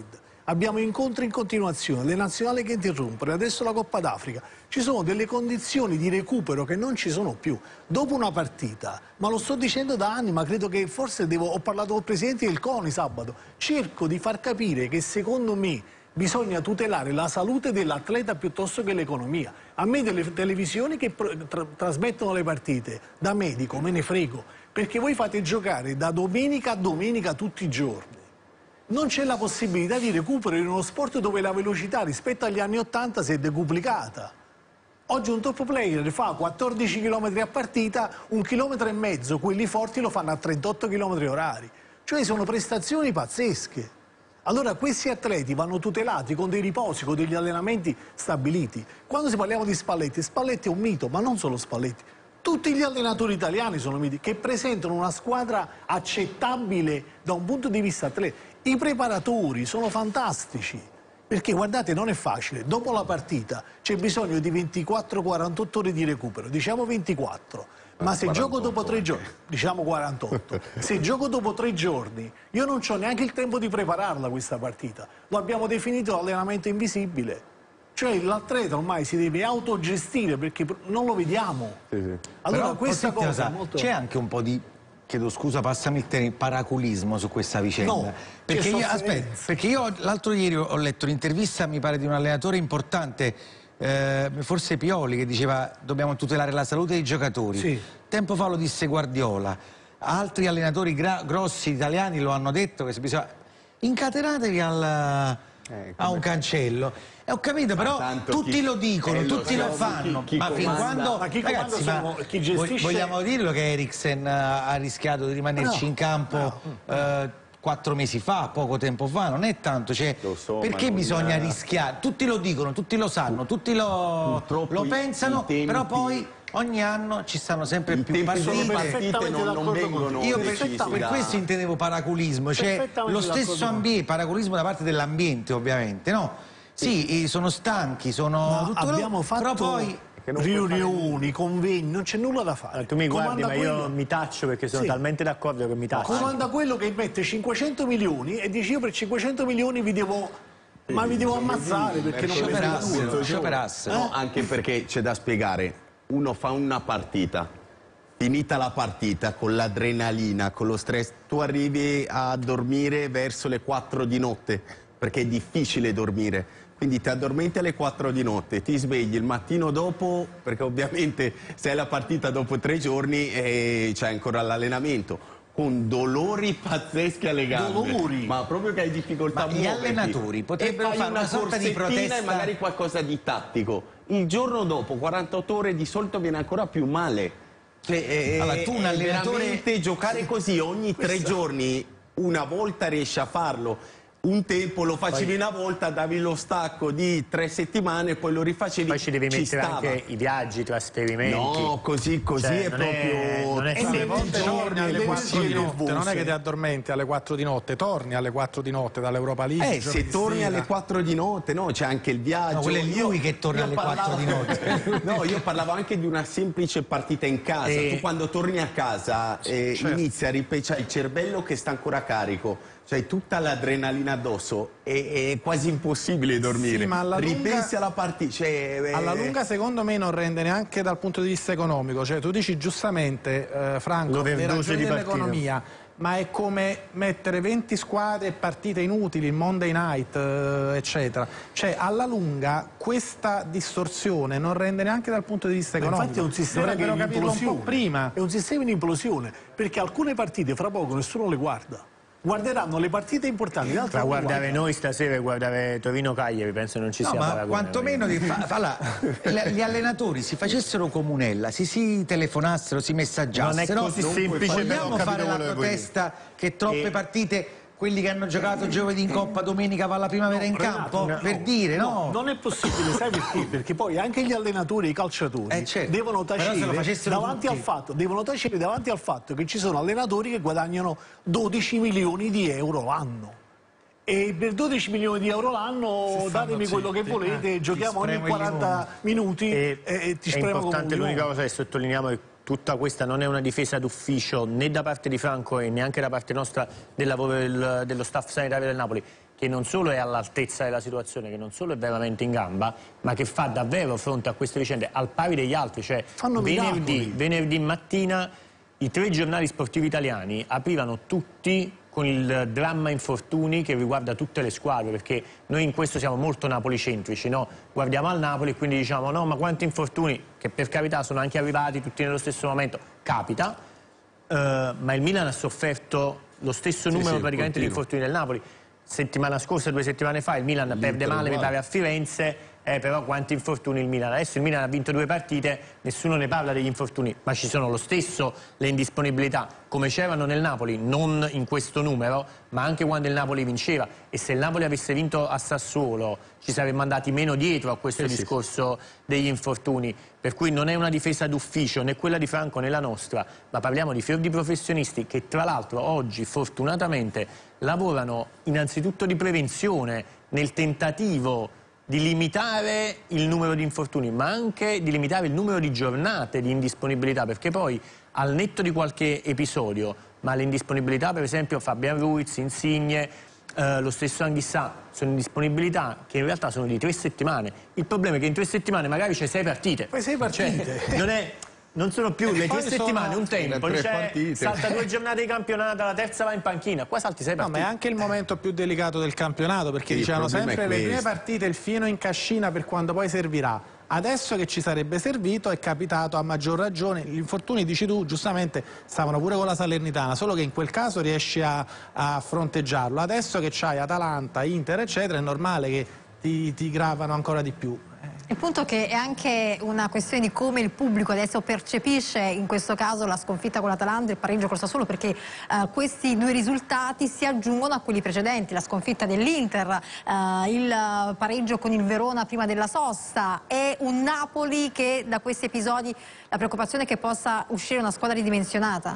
[SPEAKER 2] abbiamo incontri in continuazione, le nazionali che interrompono, adesso la Coppa d'Africa. Ci sono delle condizioni di recupero che non ci sono più. Dopo una partita, ma lo sto dicendo da anni, ma credo che forse ho parlato col presidente del CONI sabato, cerco di far capire che secondo me bisogna tutelare la salute dell'atleta piuttosto che l'economia. A me delle televisioni che trasmettono le partite, da medico, me ne frego, perché voi fate giocare da domenica a domenica tutti i giorni. Non c'è la possibilità di recupero in uno sport dove la velocità rispetto agli anni 80 si è decuplicata. Oggi un top player fa 14 km a partita, 1,5 km, quelli forti lo fanno a 38 km orari. Cioè sono prestazioni pazzesche. Allora questi atleti vanno tutelati con dei riposi, con degli allenamenti stabiliti. Quando si parliamo di Spalletti, Spalletti è un mito, ma non solo Spalletti. Tutti gli allenatori italiani sono miti, che presentano una squadra accettabile da un punto di vista atletico. I preparatori sono fantastici. Perché guardate, non è facile, dopo la partita c'è bisogno di 24-48 ore di recupero, diciamo 24, ma se gioco dopo 3 giorni, diciamo 48, se gioco dopo 3 giorni, io non ho neanche il tempo di prepararla questa partita, lo abbiamo definito allenamento invisibile, cioè l'atleta ormai si deve autogestire perché non lo vediamo. Allora
[SPEAKER 4] però,
[SPEAKER 2] questa cosa molto...
[SPEAKER 4] c'è anche un po' di... Chiedo scusa, passami il termine, paraculismo su questa vicenda.
[SPEAKER 2] No,
[SPEAKER 4] perché io l'altro ieri ho letto un'intervista, mi pare, di un allenatore importante, forse Pioli, che diceva dobbiamo tutelare la salute dei giocatori.
[SPEAKER 2] Sì.
[SPEAKER 4] Tempo fa lo disse Guardiola. Altri allenatori grossi italiani lo hanno detto che bisogna... Incatenatevi a un cancello. Ho capito, però tutti lo dicono, tutti lo fanno, ma fin quando...
[SPEAKER 2] Ma chi
[SPEAKER 4] ragazzi,
[SPEAKER 2] chi gestisce...
[SPEAKER 4] vogliamo dirlo che Eriksen ha rischiato di rimanerci in campo 4 mesi fa, poco tempo fa, non è tanto, cioè, perché bisogna rischiare? Tutti lo dicono, tutti lo sanno, tutti lo pensano, però poi... Ogni anno ci stanno sempre più partite,
[SPEAKER 7] non vengono.
[SPEAKER 4] Io per questo intendevo paraculismo, cioè lo stesso ambiente, paraculismo da parte dell'ambiente ovviamente, no? Sì, sono stanchi, sono...
[SPEAKER 2] abbiamo fatto
[SPEAKER 4] però poi...
[SPEAKER 2] riunioni, convegni, non c'è nulla da fare.
[SPEAKER 8] Tu mi guardi, ma io mi taccio perché sono talmente d'accordo che mi taccio.
[SPEAKER 2] Comanda quello che mette 500 milioni e dice io per 500 milioni vi devo... Ma vi devo ammazzare perché non mi
[SPEAKER 7] scioperassero. No, anche perché c'è da spiegare. Uno fa una partita, finita la partita con l'adrenalina, con lo stress, tu arrivi a dormire verso le 4 di notte, perché è difficile dormire, quindi ti addormenti alle 4 di notte, ti svegli il mattino dopo, perché ovviamente se hai la partita dopo 3 giorni c'è ancora l'allenamento, con dolori pazzeschi alle gambe, ma proprio che hai difficoltà a muoverti.
[SPEAKER 4] Gli allenatori potrebbero fare una sorta di protesta
[SPEAKER 7] e magari qualcosa di tattico. Il giorno dopo, 48 ore, di solito viene ancora più male. Cioè,
[SPEAKER 4] allora, tu un allenatore...
[SPEAKER 7] veramente giocare così ogni 3 giorni, una volta riesci a farlo. Un tempo lo facevi una volta, davi lo stacco di 3 settimane e poi lo rifacevi.
[SPEAKER 8] Poi ci devi mettere anche i viaggi, i trasferimenti.
[SPEAKER 7] No, così cioè, è proprio...
[SPEAKER 5] Non è alle volte torni alle 4 di notte, non è che ti addormenti alle 4 di notte, torni alle 4 di notte dall'Europa League.
[SPEAKER 7] Se torni alle 4 di notte, no, c'è anche il viaggio.
[SPEAKER 4] No, quello è lui che torna alle 4 di notte.
[SPEAKER 7] No, io parlavo anche di una semplice partita in casa. Tu quando torni a casa inizi a ripecciare il cervello che sta ancora carico. Cioè tutta l'adrenalina addosso, è quasi impossibile dormire.
[SPEAKER 5] Sì, ma alla
[SPEAKER 7] ripensi alla partita. Cioè,
[SPEAKER 5] alla lunga secondo me non rende neanche dal punto di vista economico. Cioè tu dici giustamente, Franco, le ragioni dell'economia, ma è come mettere 20 squadre e partite inutili, il Monday Night, eccetera. Cioè alla lunga questa distorsione non rende neanche dal punto di vista economico.
[SPEAKER 2] Infatti è un sistema che è in implosione.
[SPEAKER 5] Un po' prima.
[SPEAKER 2] È un sistema in implosione, perché alcune partite fra poco nessuno le guarda. Guarderanno le partite importanti.
[SPEAKER 8] Ma guardare noi stasera e guardare Torino-Cagliari penso non ci sia paragone.
[SPEAKER 4] Quantomeno gli allenatori si facessero comunella, si telefonassero, si messaggiassero.
[SPEAKER 8] Non è così semplice.
[SPEAKER 4] Vogliamo fare la protesta che troppe partite, quelli che hanno giocato giovedì in Coppa, domenica va la primavera in campo? Per dire, no?
[SPEAKER 2] Non è possibile, sai perché? Perché poi anche gli allenatori e i calciatori devono tacere davanti al fatto che ci sono allenatori che guadagnano 12 milioni di euro l'anno. E per 12 milioni di euro l'anno datemi quello che volete, giochiamo ogni 40 minuti e ti spremo.
[SPEAKER 8] È importante, l'unica cosa che sottolineiamo è che tutta questa non è una difesa d'ufficio né da parte di Franco e neanche da parte nostra del lavoro dello staff sanitario del Napoli. che non solo è all'altezza della situazione, che non solo è veramente in gamba, ma che fa davvero fronte a queste vicende al pari degli altri. Cioè venerdì mattina i 3 giornali sportivi italiani aprivano tutti con il dramma infortuni che riguarda tutte le squadre, perché noi in questo siamo molto napolicentrici, no? Guardiamo al Napoli e quindi diciamo no, ma quanti infortuni, che per carità sono anche arrivati tutti nello stesso momento, capita, ma il Milan ha sofferto lo stesso numero praticamente di infortuni del Napoli. Settimana scorsa, 2 settimane fa, il Milan perde male, mi pare, a Firenze, però quanti infortuni il Milan. Adesso il Milan ha vinto 2 partite, nessuno ne parla degli infortuni, ma ci sono lo stesso le indisponibilità, come c'erano nel Napoli, non in questo numero, ma anche quando il Napoli vinceva. E se il Napoli avesse vinto a Sassuolo ci saremmo andati meno dietro a questo discorso degli infortuni. Per cui non è una difesa d'ufficio, né quella di Franco né la nostra, ma parliamo di fior di professionisti che tra l'altro oggi fortunatamente lavorano innanzitutto di prevenzione nel tentativo di limitare il numero di infortuni, ma anche di limitare il numero di giornate di indisponibilità, perché poi al netto di qualche episodio, ma l'indisponibilità per esempio Fabian Ruiz, Insigne, lo stesso Anghissà, sono indisponibilità che in realtà sono di 3 settimane. Il problema è che in 3 settimane magari c'è 6 partite.
[SPEAKER 2] Poi 6 partite.
[SPEAKER 8] Cioè, non sono più le 3 settimane, un tempo, salta 2 giornate di campionato, la terza va in panchina, qua salti 6 partite.
[SPEAKER 5] No, ma è anche il momento più delicato del campionato, perché dicevano sempre le prime partite il fieno in cascina per quando poi servirà. Adesso che ci sarebbe servito è capitato a maggior ragione, gli infortuni, dici tu, giustamente stavano pure con la Salernitana, solo che in quel caso riesci a fronteggiarlo. Adesso che c'hai Atalanta, Inter, eccetera, è normale che ti gravano ancora di più.
[SPEAKER 1] Il punto è che è anche una questione di come il pubblico adesso percepisce in questo caso la sconfitta con l'Atalanta e il pareggio col Sassuolo, perché questi 2 risultati si aggiungono a quelli precedenti, la sconfitta dell'Inter, il pareggio con il Verona prima della sosta, e un Napoli che da questi episodi la preoccupazione è che possa uscire una squadra ridimensionata.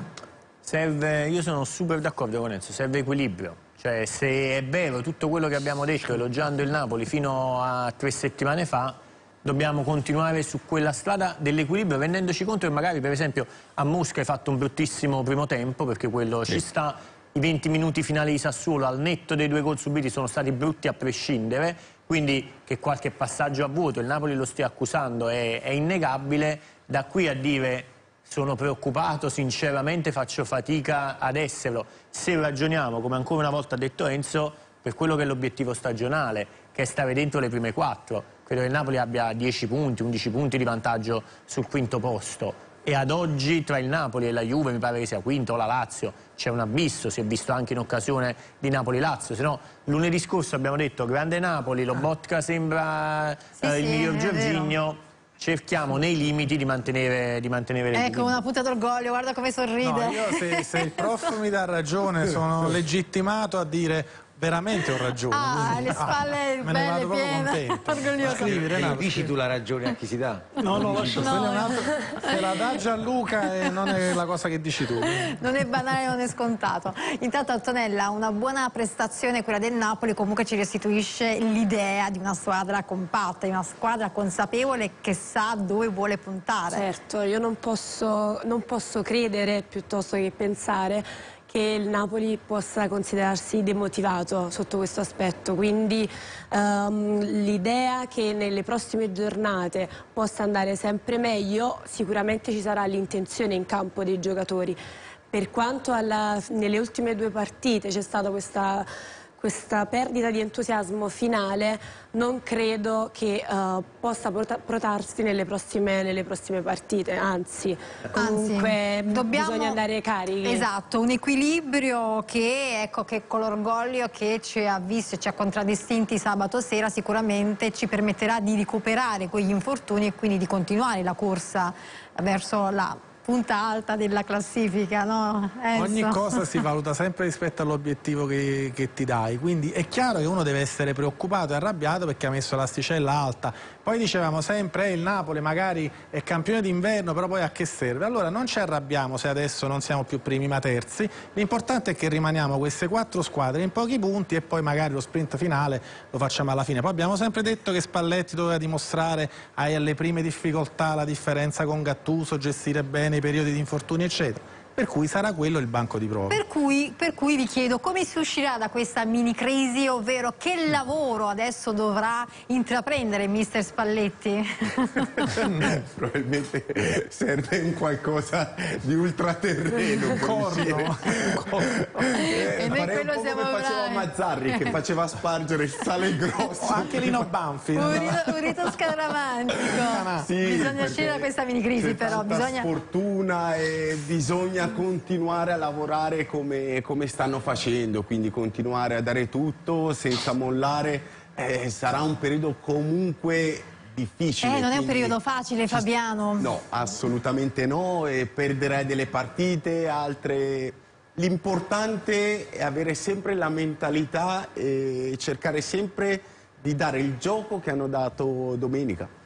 [SPEAKER 8] Io sono super d'accordo con Enzo, serve equilibrio. Cioè, se è vero tutto quello che abbiamo detto elogiando il Napoli fino a 3 settimane fa, dobbiamo continuare su quella strada dell'equilibrio, rendendoci conto che magari per esempio a Mosca hai fatto un bruttissimo primo tempo, perché quello ci sta, i 20 minuti finali di Sassuolo al netto dei 2 gol subiti sono stati brutti a prescindere, quindi che qualche passaggio a vuoto il Napoli lo stia accusando è innegabile. Da qui a dire sono preoccupato, sinceramente faccio fatica ad esserlo, se ragioniamo, come ancora una volta ha detto Enzo, per quello che è l'obiettivo stagionale, che è stare dentro le prime 4. Credo che il Napoli abbia 10 punti, 11 punti di vantaggio sul 5° posto, e ad oggi tra il Napoli e la Juve mi pare che sia quinto, o la Lazio, c'è un abisso, si è visto anche in occasione di Napoli-Lazio. Se no, lunedì scorso abbiamo detto grande Napoli, Lobotka sembra il miglior Jorginho. Cerchiamo nei limiti di mantenere le
[SPEAKER 1] Ecco, una punta d'orgoglio, guarda come sorride.
[SPEAKER 5] No, io se il prof mi dà ragione sono legittimato a dire veramente ho ragione.
[SPEAKER 1] Le spalle belle, piene, orgoglioso.
[SPEAKER 4] Dici tu la ragione a chi si dà?
[SPEAKER 5] No, lascia se la dà Gianluca e non è la cosa che dici tu.
[SPEAKER 1] Non è banale, non è scontato. Intanto Antonella, una buona prestazione quella del Napoli comunque ci restituisce l'idea di una squadra compatta, di una squadra consapevole che sa dove vuole puntare.
[SPEAKER 3] Certo, io non posso credere piuttosto che pensare che il Napoli possa considerarsi demotivato sotto questo aspetto, quindi l'idea che nelle prossime giornate possa andare sempre meglio, sicuramente ci sarà l'intenzione in campo dei giocatori. Per quanto nelle ultime 2 partite c'è stata questa perdita di entusiasmo finale, non credo che possa protrarsi nelle prossime partite, anzi comunque bisogna andare carichi.
[SPEAKER 1] Esatto, un equilibrio che con l'orgoglio che ci ha visto e ci ha contraddistinti sabato sera sicuramente ci permetterà di recuperare quegli infortuni e quindi di continuare la corsa verso la punta alta della classifica, no?
[SPEAKER 5] Ogni cosa si valuta sempre rispetto all'obiettivo che ti dai, quindi è chiaro che uno deve essere preoccupato e arrabbiato perché ha messo l'asticella alta. Poi dicevamo sempre il Napoli magari è campione d'inverno, però poi a che serve? Allora non ci arrabbiamo se adesso non siamo più primi ma terzi, l'importante è che rimaniamo queste 4 squadre in pochi punti e poi magari lo sprint finale lo facciamo alla fine. Poi abbiamo sempre detto che Spalletti doveva dimostrare alle prime difficoltà la differenza con Gattuso, gestire bene i periodi di infortuni eccetera. Per cui sarà quello il banco di prova.
[SPEAKER 1] Per cui vi chiedo come si uscirà da questa mini crisi, ovvero che lavoro adesso dovrà intraprendere mister Spalletti?
[SPEAKER 7] Probabilmente serve un qualcosa di ultraterreno.
[SPEAKER 5] Un corno.
[SPEAKER 1] E noi quello siamo
[SPEAKER 7] come faceva Mazzarri, che faceva spargere il sale grosso.
[SPEAKER 5] Anche Lino Banfi.
[SPEAKER 1] Un rito scaramantico.
[SPEAKER 7] Sì,
[SPEAKER 1] bisogna uscire da questa mini crisi, però bisogna...
[SPEAKER 7] sfortuna e bisogna continuare a lavorare come stanno facendo, quindi continuare a dare tutto senza mollare. Sarà un periodo comunque difficile.
[SPEAKER 1] Non è un periodo facile, Fabiano.
[SPEAKER 7] No, assolutamente no, e perderai delle partite, altre. L'importante è avere sempre la mentalità e cercare sempre di dare il gioco che hanno dato domenica.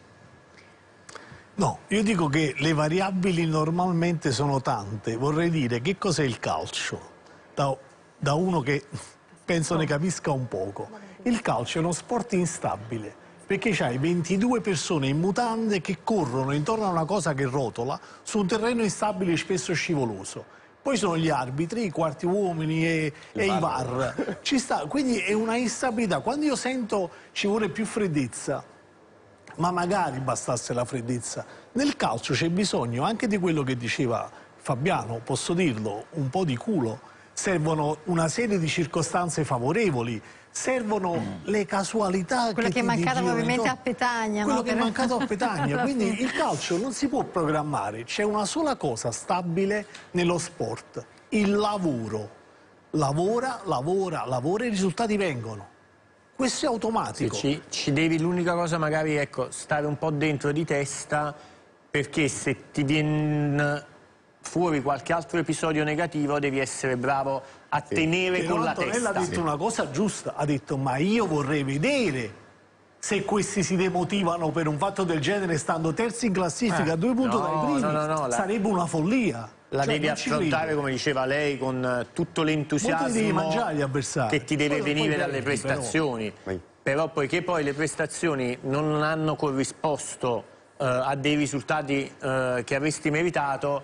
[SPEAKER 2] No, io dico che le variabili normalmente sono tante. Vorrei dire, che cos'è il calcio? Da uno che penso ne capisca un poco. Il calcio è uno sport instabile, perché c'hai 22 persone in mutande che corrono intorno a una cosa che rotola su un terreno instabile e spesso scivoloso. Poi sono gli arbitri, i quarti uomini e i VAR. Ci sta, quindi è una instabilità. Quando io sento ci vuole più freddezza, ma magari bastasse la freddezza. Nel calcio c'è bisogno anche di quello che diceva Fabiano, posso dirlo, un po' di culo. Servono una serie di circostanze favorevoli, servono le casualità.
[SPEAKER 1] Quello che è mancato probabilmente a Petagna.
[SPEAKER 2] Quello che è mancato a Petagna. Quindi il calcio non si può programmare, c'è una sola cosa stabile nello sport, il lavoro. Lavora, lavora, lavora e i risultati vengono. Questo è automatico.
[SPEAKER 8] Sì, ci devi, l'unica cosa magari, ecco, stare un po' dentro di testa, perché se ti viene fuori qualche altro episodio negativo devi essere bravo a tenere con la testa.
[SPEAKER 2] Antonella ha detto una cosa giusta, ha detto ma io vorrei vedere se questi si demotivano per un fatto del genere stando terzi in classifica a 2 punti dai primi, sarebbe una follia.
[SPEAKER 8] La devi affrontare, come diceva lei, con tutto l'entusiasmo che ti deve venire dalle prestazioni. Però poiché poi le prestazioni non hanno corrisposto a dei risultati che avresti meritato,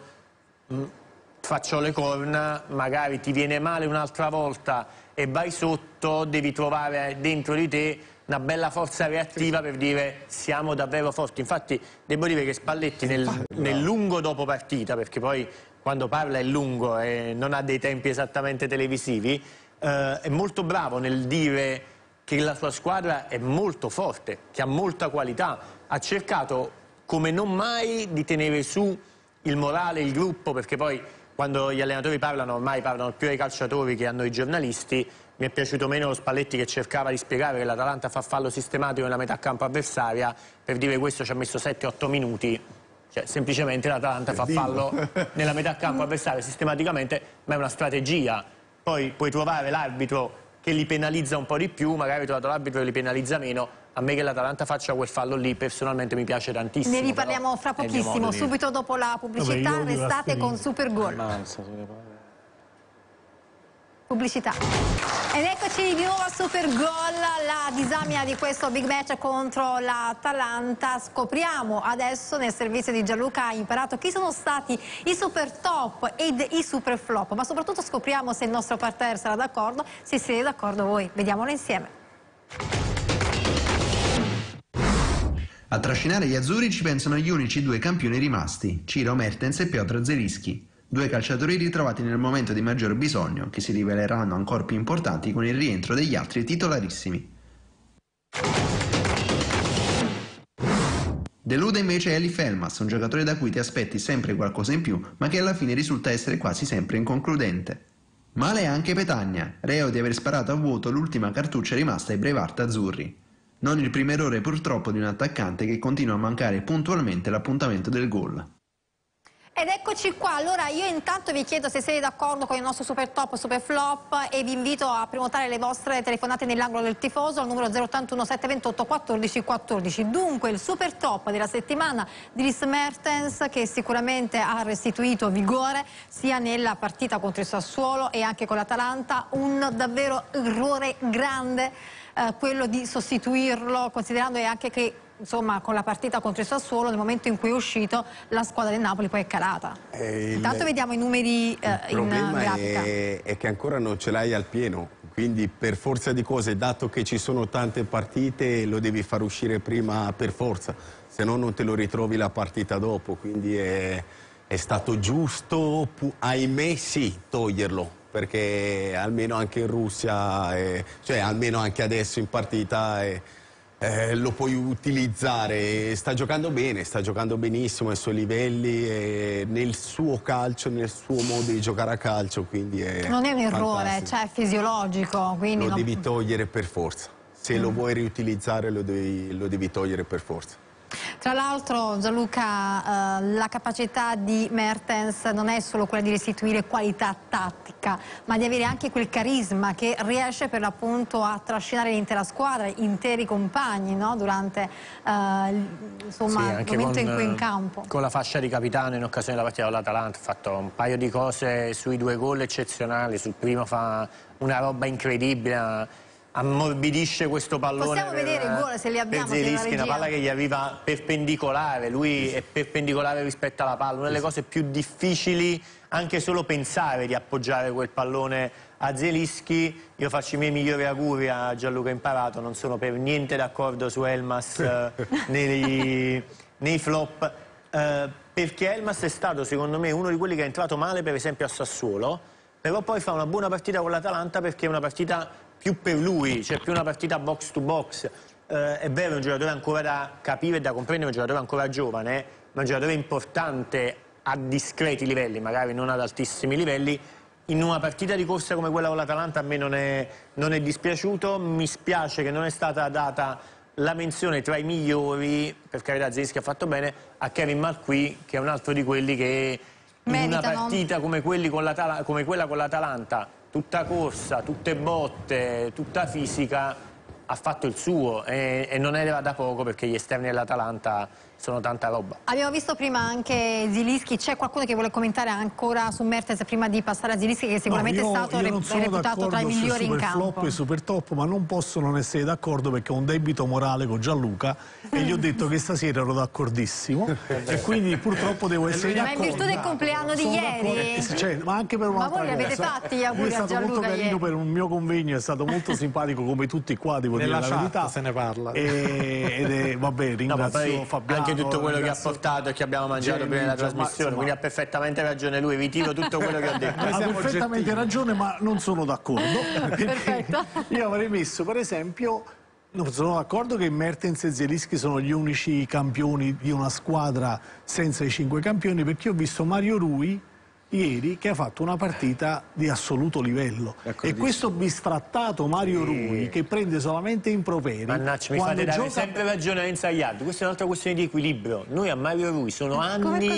[SPEAKER 8] faccio le corna, magari ti viene male un'altra volta e vai sotto, devi trovare dentro di te una bella forza reattiva per dire siamo davvero forti. Infatti devo dire che Spalletti nel lungo dopo partita, perché poi quando parla è lungo e non ha dei tempi esattamente televisivi, è molto bravo nel dire che la sua squadra è molto forte, che ha molta qualità. Ha cercato come non mai di tenere su il morale, il gruppo, perché poi quando gli allenatori parlano ormai parlano più ai calciatori che a noi giornalisti. Mi è piaciuto meno lo Spalletti che cercava di spiegare che l'Atalanta fa fallo sistematico nella metà campo avversaria, per dire questo ci ha messo 7-8 minuti. Cioè, semplicemente l'Atalanta fa fallo nella metà campo avversaria sistematicamente, ma è una strategia. Poi puoi trovare l'arbitro che li penalizza un po' di più, magari hai trovato l'arbitro che li penalizza meno. A me che l'Atalanta faccia quel fallo lì personalmente mi piace tantissimo.
[SPEAKER 1] Ne riparliamo fra pochissimo, subito dopo la pubblicità. Restate con Supergol. Pubblicità. Ed eccoci di nuovo a Supergol, la disamina di questo big match contro l'Atalanta. Scopriamo adesso, nel servizio di Gianluca ha imparato chi sono stati i super top ed i super flop, ma soprattutto scopriamo se il nostro partner sarà d'accordo. Se siete d'accordo voi, vediamolo insieme.
[SPEAKER 10] A trascinare gli azzurri ci pensano gli unici 2 campioni rimasti, Ciro Mertens e Piotr Zelinski. 2 calciatori ritrovati nel momento di maggior bisogno, che si riveleranno ancora più importanti con il rientro degli altri titolarissimi. Delude invece Elif Elmas, un giocatore da cui ti aspetti sempre qualcosa in più, ma che alla fine risulta essere quasi sempre inconcludente. Male anche Petagna, reo di aver sparato a vuoto l'ultima cartuccia rimasta ai Brevard azzurri. Non il primo errore purtroppo di un attaccante che continua a mancare puntualmente l'appuntamento del gol.
[SPEAKER 1] Ed eccoci qua, allora io intanto vi chiedo se siete d'accordo con il nostro super top, super flop e vi invito a prenotare le vostre telefonate nell'angolo del tifoso al numero 081 728 14 14. Dunque il super top della settimana di Dries Mertens, che sicuramente ha restituito vigore sia nella partita contro il Sassuolo e anche con l'Atalanta. Un davvero errore grande quello di sostituirlo, considerando anche che insomma, con la partita contro il Sassuolo, nel momento in cui è uscito, la squadra del Napoli poi è calata. Intanto vediamo i numeri in grafica.
[SPEAKER 7] Il problema è che ancora non ce l'hai al pieno, quindi per forza di cose, dato che ci sono tante partite, lo devi far uscire prima per forza, se no non te lo ritrovi la partita dopo, quindi è stato giusto, ahimè sì, toglierlo. Perché almeno anche in Russia, cioè almeno anche adesso in partita lo puoi utilizzare. Sta giocando bene, sta giocando benissimo ai suoi livelli, nel suo calcio, nel suo modo di giocare a calcio, quindi
[SPEAKER 1] non è un errore,
[SPEAKER 7] fantastico.
[SPEAKER 1] cioè è fisiologico. Quindi
[SPEAKER 7] lo devi togliere per forza. Se lo vuoi riutilizzare lo devi togliere per forza.
[SPEAKER 1] Tra l'altro, Gianluca, la capacità di Mertens non è solo quella di restituire qualità tattica, ma di avere anche quel carisma che riesce per l'appunto a trascinare l'intera squadra, interi compagni, no? Durante insomma, il momento in cui è in campo.
[SPEAKER 8] Con la fascia di capitano in occasione della partita con l'Atalanta ha fatto un paio di cose sui 2 gol eccezionali. Sul primo fa una roba incredibile, ammorbidisce questo pallone.
[SPEAKER 1] Possiamo vedere i gol se li abbiamo,
[SPEAKER 8] per Zelinski, una palla che gli arriva perpendicolare, lui è perpendicolare rispetto alla palla, una delle cose più difficili, anche solo pensare di appoggiare quel pallone a Zelinski. Io faccio i miei migliori auguri a Gianluca Imparato, non sono per niente d'accordo su Elmas nei flop, perché Elmas è stato secondo me uno di quelli che è entrato male per esempio a Sassuolo, però poi fa una buona partita con l'Atalanta perché è una partita più per lui, cioè più una partita box to box. È vero, è un giocatore ancora da capire e da comprendere, è un giocatore ancora giovane, ma un giocatore importante a discreti livelli, magari non ad altissimi livelli. In una partita di corsa come quella con l'Atalanta a me non è dispiaciuto. Mi spiace che non è stata data la menzione tra i migliori, per carità Zelinski ha fatto bene, a Kevin Malqui, che è un altro di quelli che in una partita come quella con l'Atalanta, tutta corsa, tutte botte, tutta fisica, ha fatto il suo e non era da poco, perché gli esterni dell'Atalanta sono tanta roba.
[SPEAKER 1] Abbiamo visto prima anche Zelinski, c'è qualcuno che vuole commentare ancora su Mertens prima di passare a Zelinski, che sicuramente è stato reputato tra i migliori in campo?
[SPEAKER 2] Flop e super top, ma non posso non essere d'accordo perché ho un debito morale con Gianluca e gli ho detto che stasera ero d'accordissimo e quindi purtroppo devo essere d'accordo.
[SPEAKER 1] Ma in virtù del compleanno di ieri?
[SPEAKER 2] Cioè, ma anche per un'altra cosa.
[SPEAKER 1] Ma voi li avete fatti gli auguri a Gianluca?
[SPEAKER 2] È stato molto carino
[SPEAKER 1] ieri.
[SPEAKER 2] Per un mio convegno, è stato molto simpatico come tutti qua, devo dire la verità.
[SPEAKER 5] Se ne parla.
[SPEAKER 2] Vabbè, ringrazio Fabiano.
[SPEAKER 8] Anche tutto quello che ha portato e che abbiamo mangiato prima della trasmissione, quindi ha perfettamente ragione lui, ritiro tutto quello che ho detto.
[SPEAKER 2] Ha perfettamente ragione, ma non sono d'accordo.
[SPEAKER 1] Perfetto.
[SPEAKER 2] Io avrei messo, per esempio, non sono d'accordo che Mertens e Zelinski sono gli unici campioni di una squadra senza i 5 campioni, perché ho visto Mario Rui ieri che ha fatto una partita di assoluto livello e questo bistrattato Mario Rui che prende solamente improperi.
[SPEAKER 8] Mannaggia, mi fate dare sempre ragione a Enzo Agliardo. Questa è un'altra questione di equilibrio. Noi a Mario Rui sono anni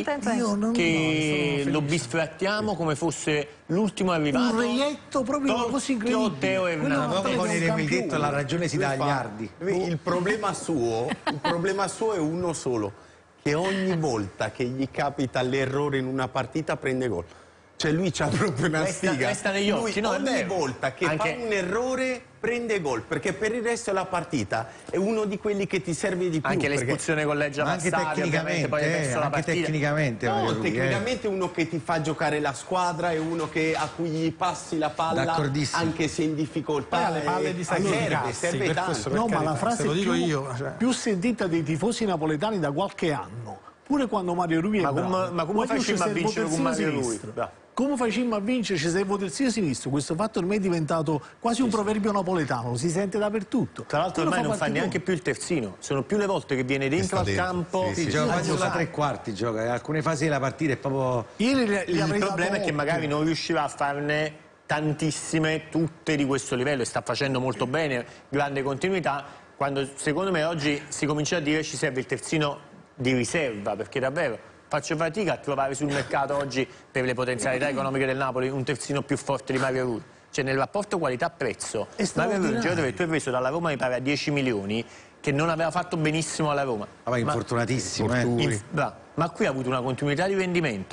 [SPEAKER 8] che lo bisfrattiamo come fosse l'ultimo arrivato,
[SPEAKER 2] un reietto proprio così incredibile.
[SPEAKER 4] Ponere il detto, la ragione si dà agli Ardi.
[SPEAKER 7] Il problema suo è uno solo, che ogni volta che gli capita l'errore in una partita prende gol. Cioè lui c'ha proprio una sfiga.
[SPEAKER 8] Resta negli occhi,
[SPEAKER 7] lui,
[SPEAKER 8] no,
[SPEAKER 7] ogni volta che fa un errore prende gol, perché per il resto della partita è uno di quelli che ti serve di più.
[SPEAKER 8] Anche l'espulsione con Leggia Massari, ovviamente poi hai perso la partita.
[SPEAKER 4] Tecnicamente,
[SPEAKER 7] no, tecnicamente è uno che ti fa giocare la squadra, è uno a cui gli passi la palla anche se in difficoltà.
[SPEAKER 5] Le palle di
[SPEAKER 7] serve tanto.
[SPEAKER 2] No, ma la frase più sentita dei tifosi napoletani da qualche anno, pure quando Mario Rui è bravo.
[SPEAKER 8] Ma come facciamo a vincere con Mario Rui?
[SPEAKER 2] Come facciamo a vincere? Ci serve terzino sinistro. Questo fatto ormai è diventato quasi un proverbio napoletano, lo si sente dappertutto.
[SPEAKER 8] Tra l'altro ormai non fa neanche più il terzino, sono più le volte che viene dentro al campo.
[SPEAKER 4] Gioca quasi sulla 3/4, gioca in alcune fasi della partita è proprio.
[SPEAKER 8] Il problema è che magari non riusciva a farne tantissime, tutte di questo livello, e sta facendo molto bene, grande continuità, quando secondo me oggi si comincia a dire ci serve il terzino di riserva, perché davvero faccio fatica a trovare sul mercato oggi, per le potenzialità economiche del Napoli, un terzino più forte di Mario Rui. Cioè nel rapporto qualità-prezzo, Mario Rui, un giocatore che tu hai preso dalla Roma mi pare a 10 milioni, che non aveva fatto benissimo alla Roma.
[SPEAKER 4] Ma infortunatissimo,
[SPEAKER 8] ma qui ha avuto una continuità di rendimento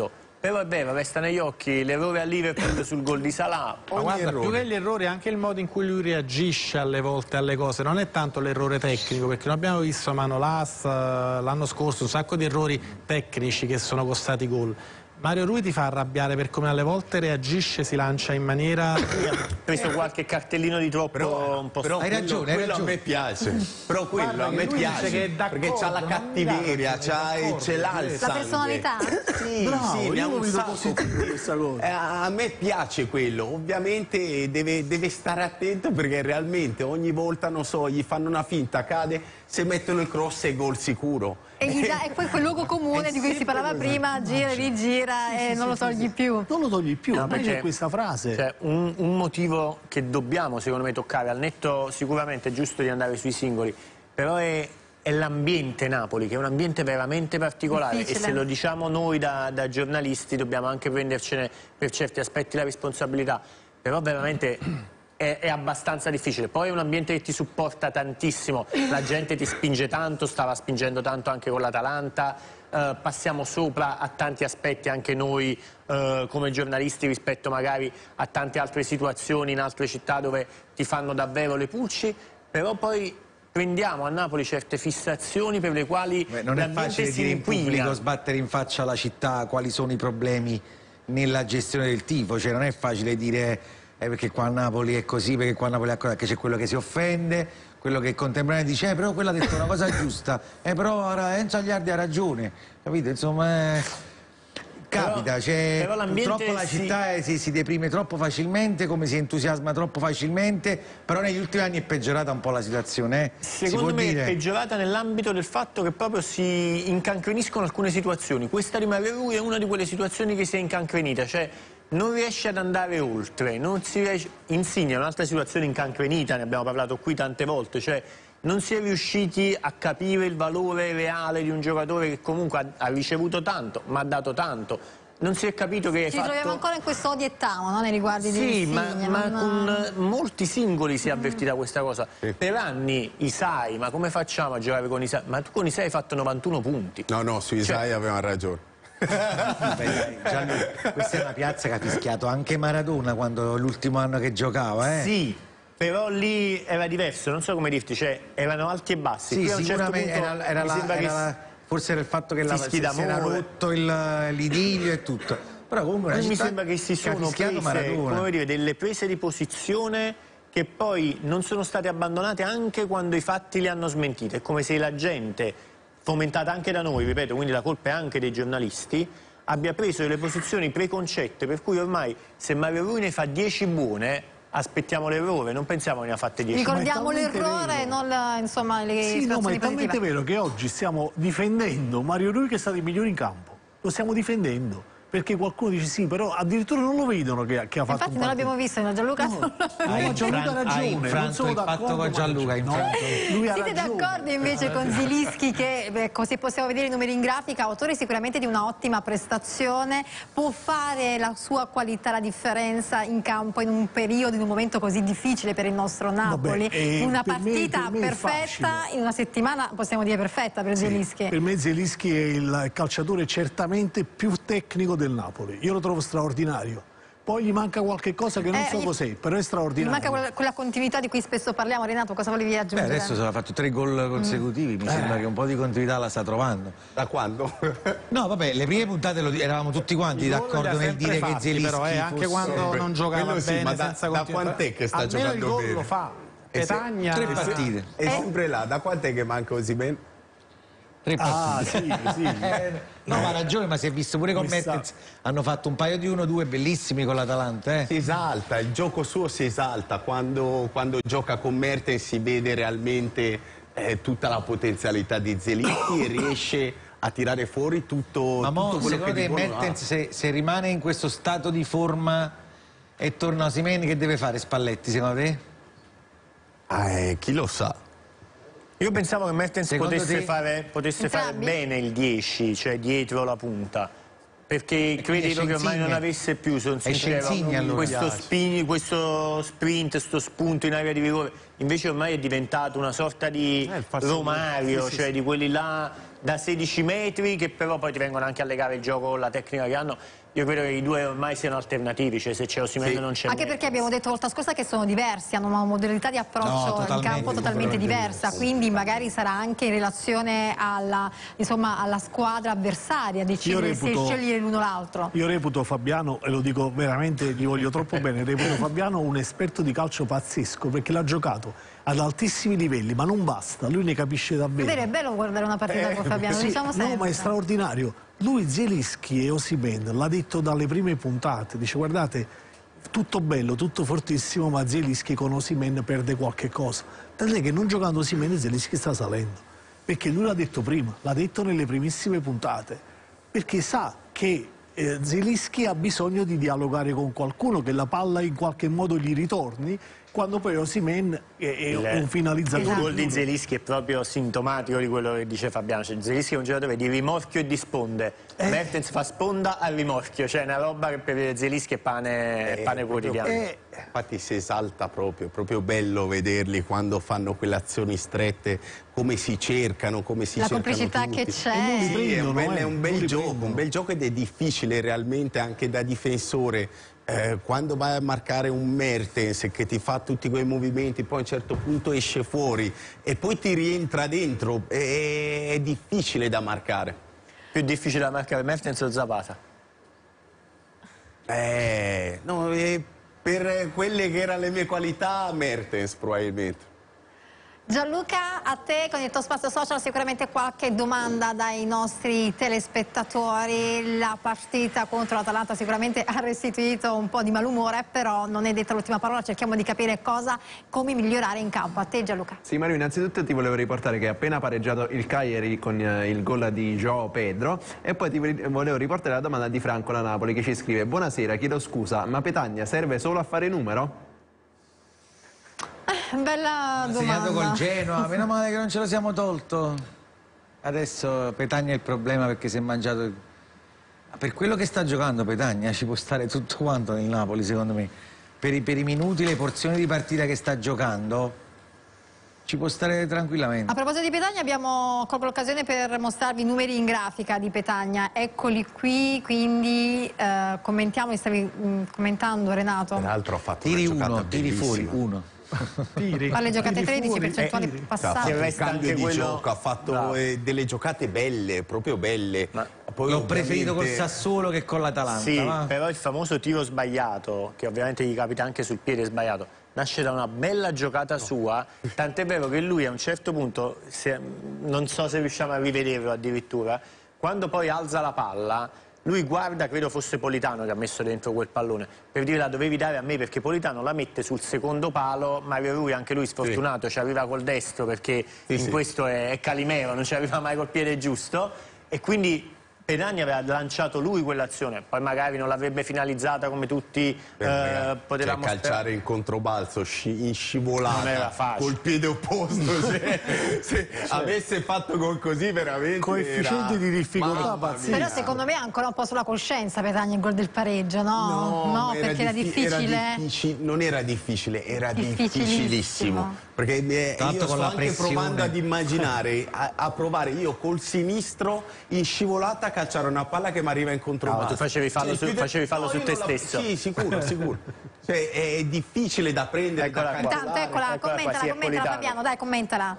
[SPEAKER 8] Però è vero, resta negli occhi l'errore a Liverpool sul gol di Salah.
[SPEAKER 5] Ma guarda, più che gli errori, anche il modo in cui lui reagisce alle volte alle cose, non è tanto l'errore tecnico, perché noi abbiamo visto a Manolas l'anno scorso un sacco di errori tecnici che sono costati gol. Mario Rui ti fa arrabbiare per come alle volte reagisce, si lancia in maniera...
[SPEAKER 8] Ha preso qualche cartellino di troppo un po'.
[SPEAKER 7] Però
[SPEAKER 4] hai ragione,
[SPEAKER 7] quello a me piace. Però quello
[SPEAKER 5] Guarda,
[SPEAKER 7] a me piace perché c'ha la cattiveria, ce l'ha il sangue.
[SPEAKER 1] La personalità?
[SPEAKER 7] Sì,
[SPEAKER 2] Bravo,
[SPEAKER 7] sì, ne ha
[SPEAKER 2] io lo
[SPEAKER 7] un
[SPEAKER 2] vedo
[SPEAKER 7] sacco.
[SPEAKER 2] positivo questa cosa.
[SPEAKER 7] A me piace quello, ovviamente deve stare attento perché realmente ogni volta, non so, gli fanno una finta, cade, se mettono il cross è gol sicuro.
[SPEAKER 1] E poi quel luogo comune di cui si parlava prima, gira e rigira e non lo togli più.
[SPEAKER 2] Non lo togli più,
[SPEAKER 8] No,
[SPEAKER 2] ma
[SPEAKER 8] perché
[SPEAKER 2] c'è questa frase.
[SPEAKER 8] Cioè, un motivo che dobbiamo secondo me toccare, al netto sicuramente è giusto di andare sui singoli, però è l'ambiente Napoli, che è un ambiente veramente particolare.
[SPEAKER 1] Difficile.
[SPEAKER 8] E se lo diciamo noi da giornalisti dobbiamo anche prendercene per certi aspetti la responsabilità, però veramente è abbastanza difficile. Poi è un ambiente che ti supporta tantissimo, la gente ti spinge tanto, stava spingendo tanto anche con l'Atalanta, passiamo sopra a tanti aspetti anche noi come giornalisti rispetto magari a tante altre situazioni in altre città dove ti fanno davvero le pulci, però poi prendiamo a Napoli certe fissazioni per le quali
[SPEAKER 4] non è facile
[SPEAKER 8] si
[SPEAKER 4] dire in
[SPEAKER 8] inquina.
[SPEAKER 4] pubblico, sbattere in faccia alla città quali sono i problemi nella gestione del tifo, cioè non è facile dire perché qua a Napoli è così, perché qua a Napoli è così, che c'è quello che si offende, quello che contemporaneamente dice però quello ha detto una cosa giusta, però Enzo Agliardi ha ragione, capito? Insomma capita, cioè, purtroppo la città si deprime troppo facilmente, come si entusiasma troppo facilmente, però negli ultimi anni è peggiorata un po' la situazione.
[SPEAKER 8] Secondo me è peggiorata nell'ambito del fatto che proprio si incancreniscono alcune situazioni. Questa di Mario Rui è una di quelle situazioni che si è incancrenita, cioè non riesce ad andare oltre, non si riesce... Insigne è un'altra situazione incancrenita, ne abbiamo parlato qui tante volte, cioè non si è riusciti a capire il valore reale di un giocatore che comunque ha ricevuto tanto, ma ha dato tanto. Non si è capito che
[SPEAKER 1] Ci troviamo ancora in questo odiettiamo, no? Nei riguardi di Insigne.
[SPEAKER 8] Ma con molti singoli si è avvertita questa cosa. Per anni Isai, ma come facciamo a giocare con Isai? Ma tu con Isai hai fatto 91 punti.
[SPEAKER 7] No, su Isai aveva ragione.
[SPEAKER 4] Questa è una piazza che ha fischiato anche Maradona quando l'ultimo anno che giocava,
[SPEAKER 8] Sì, però lì era diverso, non so come dirti, cioè erano alti e bassi.
[SPEAKER 4] Sì,
[SPEAKER 8] qui a un certo punto
[SPEAKER 4] forse era il fatto che si era rotto l'idilio e tutto. Però comunque
[SPEAKER 8] mi sembra che si sono prese, come dire, delle prese di posizione che poi non sono state abbandonate anche quando i fatti li hanno smentite. È come se la gente, fomentata anche da noi, ripeto, quindi la colpa è anche dei giornalisti, abbia preso delle posizioni preconcette per cui ormai se Mario Rui ne fa 10 buone aspettiamo l'errore, non pensiamo che ne ha fatte 10.
[SPEAKER 1] Ricordiamo l'errore, non insomma le
[SPEAKER 2] sì, no, ma è talmente
[SPEAKER 1] positive.
[SPEAKER 2] vero che oggi stiamo difendendo Mario Rui che è stato il migliore in campo. Lo stiamo difendendo. Perché qualcuno dice sì, però addirittura non lo vedono che ha fatto
[SPEAKER 1] infatti
[SPEAKER 2] un
[SPEAKER 1] non l'abbiamo visto, Gianluca.
[SPEAKER 2] No, Gianluca ha ragione, non sono d'accordo
[SPEAKER 4] con Gianluca.
[SPEAKER 2] Lui ha
[SPEAKER 1] Siete
[SPEAKER 2] ragione.
[SPEAKER 1] d'accordo invece con Zielinski che, così possiamo vedere i numeri in grafica, autore sicuramente di una ottima prestazione, può fare la sua qualità, la differenza in campo in un periodo, in un momento così difficile per il nostro Napoli?
[SPEAKER 2] Vabbè,
[SPEAKER 1] una
[SPEAKER 2] per
[SPEAKER 1] partita
[SPEAKER 2] me
[SPEAKER 1] perfetta, in una settimana possiamo dire perfetta per Zielinski.
[SPEAKER 2] Per me Zielinski è il calciatore certamente più tecnico del Napoli, io lo trovo straordinario. Poi gli manca qualche cosa che non so cos'è, però è straordinario.
[SPEAKER 1] Gli manca quella continuità di cui spesso parliamo. Renato, cosa volevi aggiungere?
[SPEAKER 4] Adesso ha fatto 3 gol consecutivi, mi sembra che un po' di continuità la sta trovando.
[SPEAKER 7] Da quando?
[SPEAKER 4] No, vabbè, le prime puntate eravamo tutti quanti d'accordo nel dire che Zielinski
[SPEAKER 5] però anche quando non giocava bene, senza
[SPEAKER 7] da quant'è che sta giocando
[SPEAKER 5] il gol
[SPEAKER 7] bene?
[SPEAKER 5] lo fa. Petagna
[SPEAKER 4] 3 partite.
[SPEAKER 7] È sempre là, da quant'è che manca Osimhen?
[SPEAKER 4] 3 partite.
[SPEAKER 2] Sì.
[SPEAKER 4] No, ma ha ragione, ma si è visto pure con Mertens. Hanno fatto un paio di 1-2 bellissimi con l'Atalanta.
[SPEAKER 7] Si esalta, il gioco suo si esalta. Quando gioca con Mertens si vede realmente tutta la potenzialità di Zielinski e riesce a tirare fuori tutto,
[SPEAKER 4] ma
[SPEAKER 7] tutto quello
[SPEAKER 4] secondo
[SPEAKER 7] che
[SPEAKER 4] te Mertens se rimane in questo stato di forma e torna Osimhen, che deve fare Spalletti secondo te?
[SPEAKER 7] Chi lo sa.
[SPEAKER 8] Io pensavo che Mertens potesse fare
[SPEAKER 1] Entrambi?
[SPEAKER 8] bene il 10, cioè dietro la punta, perché credo che ormai non avesse più, sono sincero, questo sprint, questo spunto in area di rigore. Invece ormai è diventato una sorta di Romario, cioè di quelli là da 16 metri, che però poi ti vengono anche a legare il gioco con la tecnica che hanno. Io credo che i due ormai siano alternativi, cioè se c'è Osimhen non c'è
[SPEAKER 1] anche perché abbiamo detto volta scorsa che sono diversi, hanno una modalità di approccio in campo totalmente diversa, quindi magari sarà anche in relazione alla, insomma, alla squadra avversaria decidere se scegliere l'uno o l'altro.
[SPEAKER 2] Io reputo Fabiano, e lo dico veramente, gli voglio troppo bene, reputo Fabiano un esperto di calcio pazzesco, perché l'ha giocato ad altissimi livelli, ma non basta, lui ne capisce davvero.
[SPEAKER 1] È bello guardare una partita con Fabiano,
[SPEAKER 2] sì,
[SPEAKER 1] diciamo sempre.
[SPEAKER 2] No, ma è straordinario. Lui, Zielinski e Osimhen, l'ha detto dalle prime puntate, dice guardate, tutto bello, tutto fortissimo, ma Zielinski con Osimhen perde qualche cosa. Tant'è che non giocando Osimhen Zielinski sta salendo, perché lui l'ha detto prima, l'ha detto nelle primissime puntate, perché sa che Zielinski ha bisogno di dialogare con qualcuno, che la palla in qualche modo gli ritorni, quando poi Osimhen è un finalizzatore.
[SPEAKER 8] Il gol di Zielinski è proprio sintomatico di quello che dice Fabiano, cioè Zielinski è un giocatore di rimorchio e di sponde, Mertens fa sponda al rimorchio, cioè è una roba che per Zielinski è pane quotidiano.
[SPEAKER 7] Infatti si esalta proprio, è proprio bello vederli quando fanno quelle azioni strette, come si cercano, come si cercano
[SPEAKER 1] complicità
[SPEAKER 7] tutti.
[SPEAKER 1] Che c'è.
[SPEAKER 7] Sì, è un bel gioco ed è difficile realmente anche da difensore. Quando vai a marcare un Mertens che ti fa tutti quei movimenti, poi a un certo punto esce fuori e poi ti rientra dentro, è difficile da marcare.
[SPEAKER 8] Più difficile da marcare Mertens o Zapata?
[SPEAKER 7] No, per quelle che erano le mie qualità, Mertens probabilmente.
[SPEAKER 1] Gianluca, a te con il tuo spazio social sicuramente qualche domanda dai nostri telespettatori. La partita contro l'Atalanta sicuramente ha restituito un po' di malumore, però non è detta l'ultima parola, cerchiamo di capire come migliorare in campo. A te Gianluca.
[SPEAKER 6] Sì, Mario, innanzitutto ti volevo riportare che ha appena pareggiato il Cagliari con il gol di João Pedro, e poi ti volevo riportare la domanda di Franco da Napoli che ci scrive: buonasera, chiedo scusa, ma Petagna serve solo a fare numero?
[SPEAKER 1] Bella domanda.
[SPEAKER 4] Segnato col Genoa, meno male che non ce lo siamo tolto. Adesso Petagna è il problema, perché si è mangiato. Per quello che sta giocando Petagna ci può stare tutto quanto nel Napoli, secondo me. Per i minuti, le porzioni di partita che sta giocando, ci può stare tranquillamente.
[SPEAKER 1] A proposito di Petagna, colgo l'occasione per mostrarvi i numeri in grafica di Petagna. Eccoli qui, quindi commentiamo, mi stavi commentando Renato.
[SPEAKER 7] Peraltro ha fatto
[SPEAKER 4] tiri
[SPEAKER 7] una giocata
[SPEAKER 4] uno, tiri fuori
[SPEAKER 7] bellissima.
[SPEAKER 4] uno.
[SPEAKER 1] Alle giocate 13, percentuali passate.
[SPEAKER 7] Il cambio di gioco, ha fatto delle giocate belle, proprio belle.
[SPEAKER 4] Poi l'ho preferito col Sassuolo che con l'Atalanta.
[SPEAKER 8] Sì, però il famoso tiro sbagliato, che ovviamente gli capita anche sul piede sbagliato, nasce da una bella giocata sua, tant'è vero che lui a un certo punto, non so se riusciamo a rivederlo addirittura, quando poi alza la palla, lui guarda, credo fosse Politano che ha messo dentro quel pallone, per dire la dovevi dare a me, perché Politano la mette sul secondo palo. Mario Rui, anche lui sfortunato, ci arriva col destro, perché questo è Calimero, non ci arriva mai col piede giusto, e quindi Petagna aveva lanciato lui quell'azione, poi magari non l'avrebbe finalizzata come tutti potevamo
[SPEAKER 7] calciare in controbalzo, in scivolata, col piede opposto, se avesse fatto gol così veramente
[SPEAKER 2] coefficiente di difficoltà pazzesco.
[SPEAKER 1] Però secondo me è ancora un po' sulla coscienza Petagna il gol del pareggio, no perché era difficile.
[SPEAKER 7] Non era difficile, era difficilissimo. Perché io sto anche provando ad immaginare, a provare io col sinistro in scivolata a calciare una palla che mi arriva in controbalzo.
[SPEAKER 8] No, tu facevi fallo su te stesso.
[SPEAKER 7] Sì, sicuro. Cioè, è difficile da prendere.
[SPEAKER 1] Intanto eccola, commentala Fabiano, dai, commentala.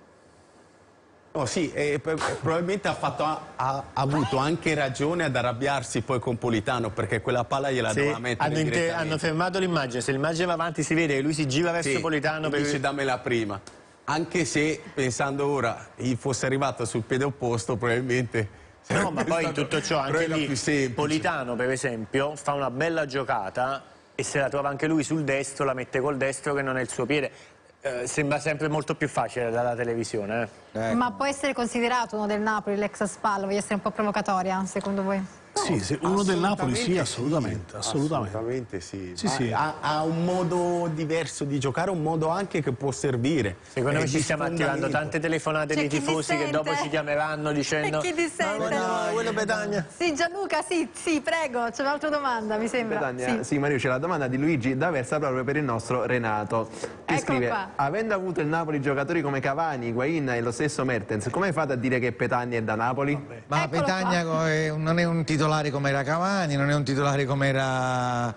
[SPEAKER 7] No, sì, probabilmente ha avuto anche ragione ad arrabbiarsi poi con Politano, perché quella palla gliela doveva mettere
[SPEAKER 8] hanno fermato l'immagine, se l'immagine va avanti si vede che lui si gira verso Politano
[SPEAKER 7] e dice dammela prima, anche se pensando ora gli fosse arrivato sul piede opposto probabilmente.
[SPEAKER 8] No, ma poi in tutto ciò anche lì Politano per esempio fa una bella giocata e se la trova anche lui sul destro, la mette col destro che non è il suo piede. Sembra sempre molto più facile dalla televisione.
[SPEAKER 1] Ma può essere considerato uno del Napoli, l'ex Spallo, voglio essere un po' provocatoria, secondo voi?
[SPEAKER 2] Sì, uno del Napoli sì, assolutamente.
[SPEAKER 7] Assolutamente sì.
[SPEAKER 2] Sì.
[SPEAKER 7] Ha un modo diverso di giocare, un modo anche che può servire.
[SPEAKER 8] Secondo me ci stiamo attivando tante telefonate dei tifosi che dopo ci chiameranno dicendo
[SPEAKER 1] chi ti sente?
[SPEAKER 8] quello Petagna.
[SPEAKER 1] Sì, Gianluca, sì, prego, c'è un'altra domanda, mi sembra.
[SPEAKER 6] Petagna, sì, Mario, c'è la domanda di Luigi D'Aversa proprio per il nostro Renato, che scrive:
[SPEAKER 1] qua.
[SPEAKER 6] avendo avuto il Napoli giocatori come Cavani, Higuaín e lo stesso Mertens, come fate a dire che Petagna è da Napoli?
[SPEAKER 4] Ma Petagna non è un titolare come era Cavani, non è un titolare come era...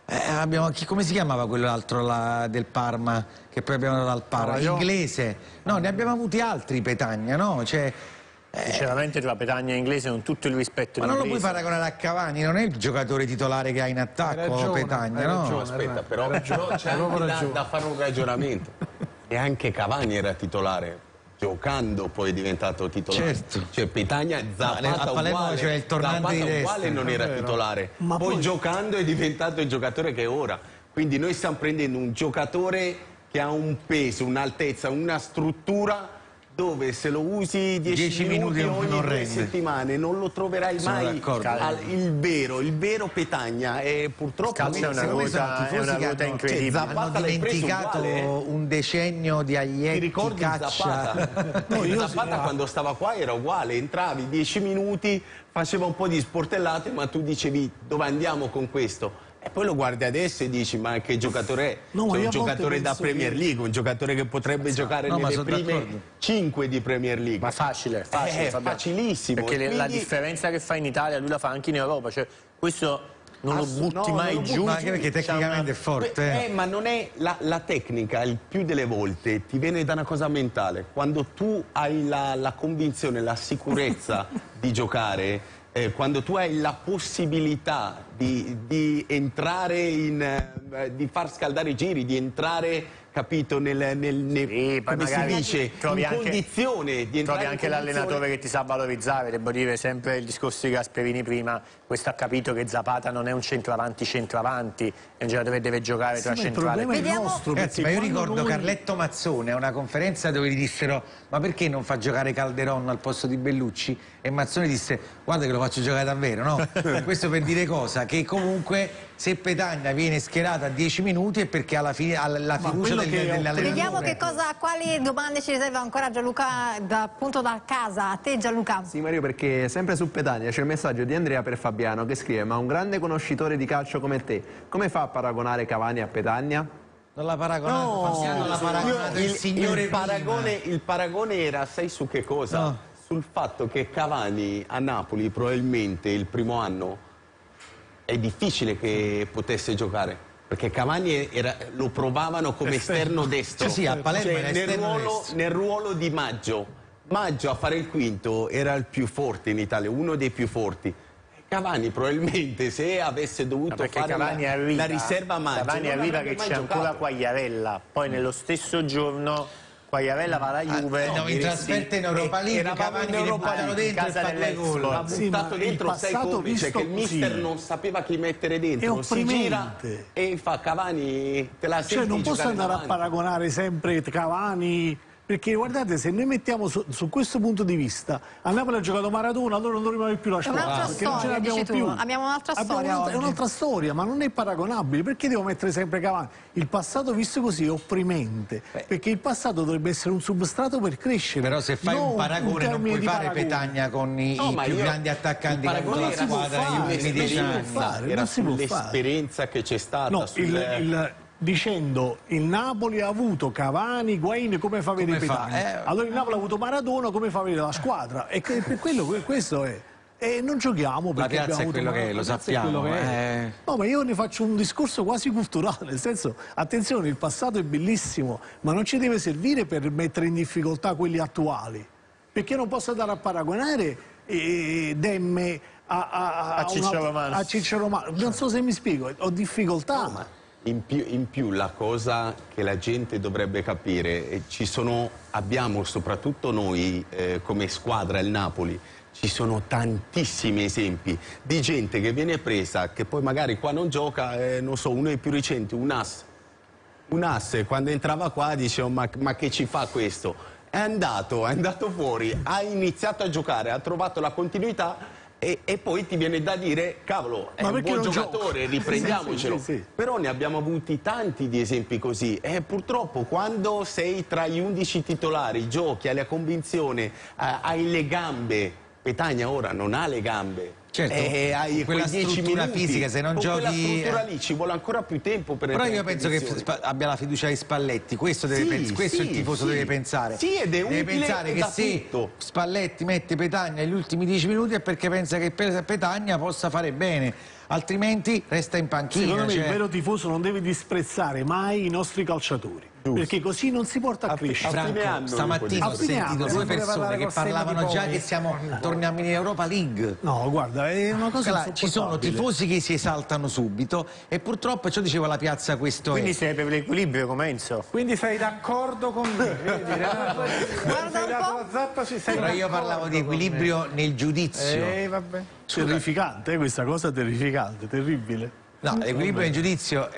[SPEAKER 4] come si chiamava quell'altro del Parma, che poi abbiamo dato al Parma? Inglese. No, ne abbiamo avuti altri Petagna, no? Cioè,
[SPEAKER 8] sinceramente tra Petagna e Inglese, con tutto il rispetto,
[SPEAKER 4] ma non lo puoi paragonare a Cavani, non è il giocatore titolare che ha in attacco Petagna, no?
[SPEAKER 7] Aspetta, però c'è anche da fare un ragionamento. E anche Cavani era titolare. Giocando poi è diventato titolare.
[SPEAKER 4] Certo.
[SPEAKER 7] Cioè Petagna, Zapata uguale,
[SPEAKER 4] c'era il tornante di destra.
[SPEAKER 7] uguale non era titolare.
[SPEAKER 2] Ma
[SPEAKER 7] poi giocando è diventato il giocatore che è ora. Quindi noi stiamo prendendo un giocatore che ha un peso, un'altezza, una struttura dove se lo usi 10 minuti ogni 2 settimane non lo troverai mai il vero Petagna. E purtroppo
[SPEAKER 8] è una ruota incredibile.
[SPEAKER 4] Hanno dimenticato un decennio di Aglietti, Caccia.
[SPEAKER 7] Zapata quando stava qua era uguale, entravi 10 minuti, faceva un po' di sportellate, ma tu dicevi dove andiamo con questo? E poi lo guardi adesso e dici ma che giocatore è? Un giocatore da Premier League, un giocatore che potrebbe giocare nelle prime 5 di Premier League.
[SPEAKER 8] Ma facile,
[SPEAKER 7] facilissimo.
[SPEAKER 8] Perché la differenza che fa in Italia lui la fa anche in Europa, cioè questo non lo butti mai giù.
[SPEAKER 4] Ma anche perché tecnicamente è forte.
[SPEAKER 7] Ma non è la tecnica, il più delle volte ti viene da una cosa mentale. Quando tu hai la convinzione, la sicurezza di giocare, quando tu hai la possibilità di entrare di far scaldare i giri, di entrare, capito, come si dice, in condizione di entrare.
[SPEAKER 8] Trovi anche l'allenatore che ti sa valorizzare, devo dire sempre il discorso di Gasperini prima, questo ha capito che Zapata non è un centravanti, è un giocatore che deve giocare tra centrale.
[SPEAKER 4] Ragazzi, ma io ricordo Carletto Mazzone a una conferenza dove gli dissero ma perché non fa giocare Calderon al posto di Bellucci? E Mazzone disse guarda che lo faccio giocare davvero, no? Questo per dire cosa? Che comunque se Petagna viene schierata a 10 minuti è perché ha la fiducia dell'allenatore.
[SPEAKER 1] Vediamo quali domande ci riserva ancora Gianluca appunto da casa. A te Gianluca.
[SPEAKER 6] Sì Mario, perché sempre su Petagna c'è il messaggio di Andrea per Fabiano che scrive: ma un grande conoscitore di calcio come te, come fa a paragonare Cavani a Petagna?
[SPEAKER 4] Non la paragonato,
[SPEAKER 7] il paragone era, sai su che cosa?
[SPEAKER 4] No.
[SPEAKER 7] Sul fatto che Cavani a Napoli probabilmente il primo anno è difficile che potesse giocare, perché Cavani lo provavano come esterno destro,
[SPEAKER 4] sì, a Palermo era
[SPEAKER 7] nel ruolo di Maggio a fare il quinto era il più forte in Italia, uno dei più forti. Cavani probabilmente se avesse dovuto fare la riserva Maggio,
[SPEAKER 8] Cavani arriva che c'è ancora Quagliarella, poi nello stesso giorno Quagliarella va alla Juve,
[SPEAKER 4] in trasferta in Europa League, Cavani che buttano dentro e fa 2 gol.
[SPEAKER 7] L'ha buttato dentro, sai come? Cioè che il mister non sapeva chi mettere dentro, si gira e fa Cavani, te la senti.
[SPEAKER 2] Cioè non posso andare a paragonare sempre Cavani, perché guardate, se noi mettiamo su questo punto di vista, a Napoli ha giocato Maradona, allora non dovremmo più la squadra,
[SPEAKER 1] un'altra
[SPEAKER 2] perché
[SPEAKER 1] storia,
[SPEAKER 2] non ce l'abbiamo più.
[SPEAKER 1] Abbiamo un'altra storia oggi.
[SPEAKER 2] È un'altra storia, ma non è paragonabile. Perché devo mettere sempre Cavani? Il passato visto così è opprimente, perché il passato dovrebbe essere un substrato per crescere.
[SPEAKER 4] Però se fai un paragone non puoi fare Petagna con i più grandi attaccanti che ha avuto la squadra negli ultimi 10 anni.
[SPEAKER 7] Era sull'esperienza che c'è stata.
[SPEAKER 2] Dicendo il Napoli ha avuto Cavani, Higuaín, come fa vedere Petagna? Allora il Napoli ha avuto Maradona, come fa vedere la squadra? E per quello questo è. E non giochiamo perché
[SPEAKER 4] la piazza è quello che è, lo sappiamo.
[SPEAKER 2] No, ma io ne faccio un discorso quasi culturale, nel senso, attenzione, il passato è bellissimo, ma non ci deve servire per mettere in difficoltà quelli attuali. Perché non posso andare a paragonare Demme a Ciccio Romano. Non so se mi spiego, ho difficoltà.
[SPEAKER 7] No, in più la cosa che la gente dovrebbe capire, abbiamo soprattutto noi come squadra, il Napoli, ci sono tantissimi esempi di gente che viene presa, che poi magari qua non gioca, non so, uno dei più recenti, un ass quando entrava qua dicevo ma che ci fa questo? È andato fuori, ha iniziato a giocare, ha trovato la continuità E poi ti viene da dire, cavolo, è un buon giocatore, riprendiamocelo.
[SPEAKER 2] Sì.
[SPEAKER 7] Però ne abbiamo avuti tanti di esempi così. E purtroppo quando sei tra gli 11 titolari, giochi, hai la convinzione, hai le gambe, Petagna ora non ha le gambe.
[SPEAKER 4] Certo,
[SPEAKER 7] hai
[SPEAKER 4] quella
[SPEAKER 7] quei 10
[SPEAKER 4] struttura
[SPEAKER 7] minuti,
[SPEAKER 4] fisica, se non giochi...
[SPEAKER 7] quella struttura lì ci vuole ancora più tempo per...
[SPEAKER 4] Però io penso che abbia la fiducia di Spalletti, questo, questo il tifoso deve pensare.
[SPEAKER 7] Sì, ed è
[SPEAKER 4] deve pensare che se
[SPEAKER 7] tutto.
[SPEAKER 4] Spalletti mette Petagna negli ultimi 10 minuti è perché pensa che Petagna possa fare bene, altrimenti resta in panchina.
[SPEAKER 2] Secondo me il vero tifoso non deve disprezzare mai i nostri calciatori, perché così non si porta a crescere.
[SPEAKER 4] Franco, stamattina ho sentito due persone che parlavano già che torniamo in Europa League.
[SPEAKER 2] No, guarda, è una cosa
[SPEAKER 4] ci sono tifosi che si esaltano subito e purtroppo, ciò diceva la piazza, questo
[SPEAKER 8] quindi sei per l'equilibrio come Enzo?
[SPEAKER 5] Quindi sei d'accordo con me?
[SPEAKER 1] Guarda un po'.
[SPEAKER 4] Però io parlavo di equilibrio nel giudizio.
[SPEAKER 5] Vabbè.
[SPEAKER 2] Terrificante, questa cosa terrificante, terribile.
[SPEAKER 4] No, l'equilibrio nel giudizio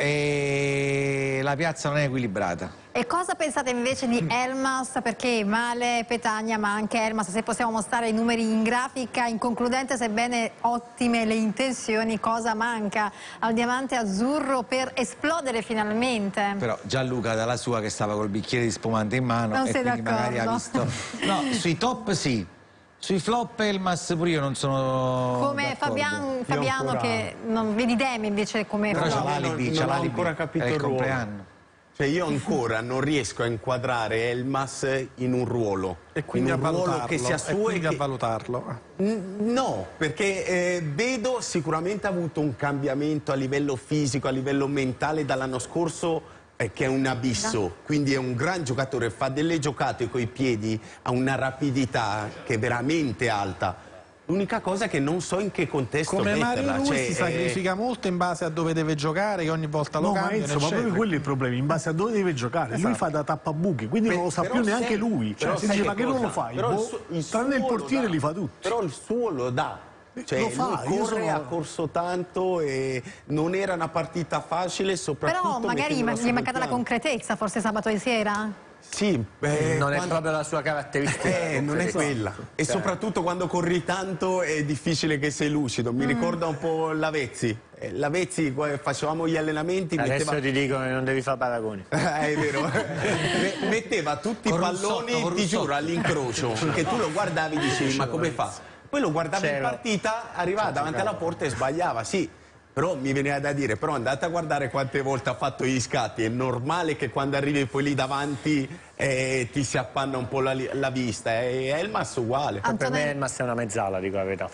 [SPEAKER 4] e la piazza non è equilibrata.
[SPEAKER 1] E cosa pensate invece di Elmas? Perché male Petagna, ma anche Elmas, se possiamo mostrare i numeri in grafica, inconcludente sebbene ottime le intenzioni, cosa manca al diamante azzurro per esplodere finalmente?
[SPEAKER 4] Però Gianluca dalla sua che stava col bicchiere di spumante in mano
[SPEAKER 1] non
[SPEAKER 4] e
[SPEAKER 1] sei
[SPEAKER 4] quindi magari ha visto... No, sui top sì. Sui flop Elmas pure io non sono
[SPEAKER 1] come Fabiano che non vedi Demi invece come
[SPEAKER 4] però
[SPEAKER 1] flop.
[SPEAKER 7] Non ho ancora capito il ruolo.
[SPEAKER 4] compleanno.
[SPEAKER 7] Cioè io ancora non riesco a inquadrare Elmas in un ruolo.
[SPEAKER 5] E quindi
[SPEAKER 7] in un ruolo che sia suo
[SPEAKER 5] e a valutarlo.
[SPEAKER 7] No, perché vedo sicuramente ha avuto un cambiamento a livello fisico, a livello mentale dall'anno scorso, che è un abisso, quindi è un gran giocatore, fa delle giocate coi piedi, ha una rapidità che è veramente alta. L'unica cosa è che non so in che contesto
[SPEAKER 5] come
[SPEAKER 7] metterla.
[SPEAKER 5] Mario lui si sacrifica molto in base a dove deve giocare, che ogni volta lo cambia.
[SPEAKER 2] Ma proprio quello è il problema, in base a dove deve giocare. Lui fa da tappabuchi, quindi non lo sa più neanche lui. Cioè, si dice, ma che non lo fai? Tranne il portiere li fa tutti.
[SPEAKER 7] Però il suo lo dà. Cioè,
[SPEAKER 2] lo fa,
[SPEAKER 7] ha corso tanto e non era una partita facile, soprattutto.
[SPEAKER 1] Però magari gli è mancata la concretezza, forse sabato sera?
[SPEAKER 7] Sì,
[SPEAKER 8] non è proprio la sua caratteristica.
[SPEAKER 7] Non è quella. E soprattutto quando corri tanto è difficile che sei lucido. Mi ricorda un po' Lavezzi. Lavezzi, facevamo gli allenamenti.
[SPEAKER 8] Adesso ti dicono che non devi fare paragoni.
[SPEAKER 7] È vero. Metteva tutti i palloni, ti giuro, all'incrocio. Che tu lo guardavi e dicevi, ma come fa? Poi lo guardavi in partita, arrivava davanti alla porta e sbagliava, sì. Però mi veniva da dire, però andate a guardare quante volte ha fatto gli scatti, è normale che quando arrivi poi lì davanti ti si appanna un po' la vista, e Elmas uguale.
[SPEAKER 8] Per me Elmas è una mezzala, dico la verità.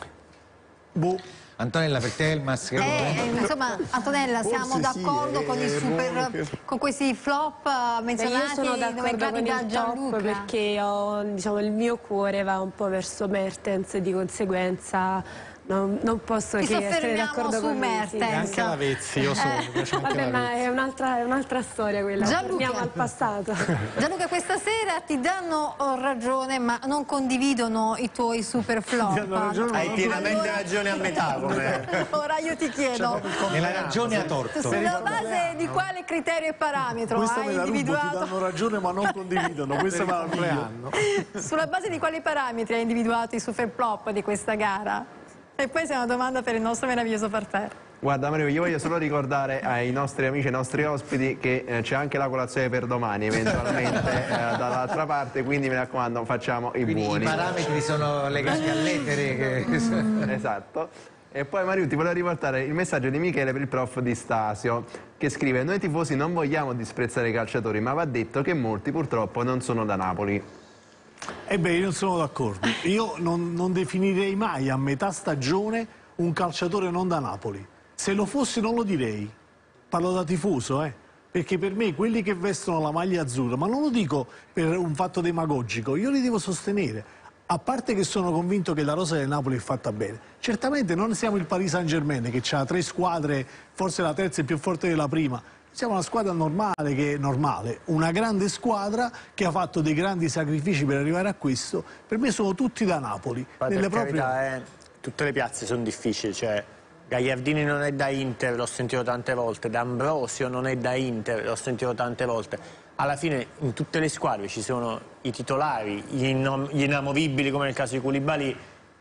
[SPEAKER 2] Boh.
[SPEAKER 4] Antonella, per te Elmas
[SPEAKER 1] insomma, Antonella, siamo d'accordo con con questi flop menzionati,
[SPEAKER 3] io sono d'accordo con
[SPEAKER 1] da
[SPEAKER 3] il
[SPEAKER 1] Gianluca,
[SPEAKER 3] top perché diciamo, il mio cuore va un po' verso Mertens, di conseguenza non posso che essere d'accordo con
[SPEAKER 1] Mertens.
[SPEAKER 5] E anche Lavezzi, io sono.
[SPEAKER 3] Vabbè, ma è un'altra storia quella. Torniamo al passato.
[SPEAKER 1] Gianluca, questa sera ti danno ragione, ma non condividono i tuoi super flop.
[SPEAKER 8] Hai pienamente ragione a metà.
[SPEAKER 1] Ora io ti chiedo,
[SPEAKER 4] e la ragione ha torto.
[SPEAKER 1] Sulla base di quale criterio e parametro hai individuato?
[SPEAKER 2] Ti danno ragione ma non condividono, questo è meraviglioso.
[SPEAKER 1] Sulla base di quali parametri hai individuato i super flop di questa gara? E poi c'è una domanda per il nostro meraviglioso parterre.
[SPEAKER 6] Guarda Mario, io voglio solo ricordare ai nostri amici, ai nostri ospiti che c'è anche la colazione per domani eventualmente dall'altra parte, quindi mi raccomando facciamo i buoni.
[SPEAKER 4] I parametri sono legati a lettere
[SPEAKER 6] Esatto. E poi Mario ti volevo riportare il messaggio di Michele per il prof di Stasio, che scrive: noi tifosi non vogliamo disprezzare i calciatori, ma va detto che molti purtroppo non sono da Napoli.
[SPEAKER 2] Io non sono d'accordo. Io non definirei mai a metà stagione un calciatore non da Napoli. Se lo fosse non lo direi. Parlo da tifoso, perché per me quelli che vestono la maglia azzurra, ma non lo dico per un fatto demagogico, io li devo sostenere. A parte che sono convinto che la rosa del Napoli è fatta bene. Certamente non siamo il Paris Saint-Germain che ha 3 squadre, forse la terza è più forte della prima. Siamo una squadra normale, una grande squadra che ha fatto dei grandi sacrifici per arrivare a questo. Per me sono tutti da Napoli.
[SPEAKER 8] Tutte le piazze sono difficili, cioè Gagliardini non è da Inter, l'ho sentito tante volte, D'Ambrosio non è da Inter, l'ho sentito tante volte. Alla fine in tutte le squadre ci sono i titolari, gli inamovibili come nel caso di Koulibaly,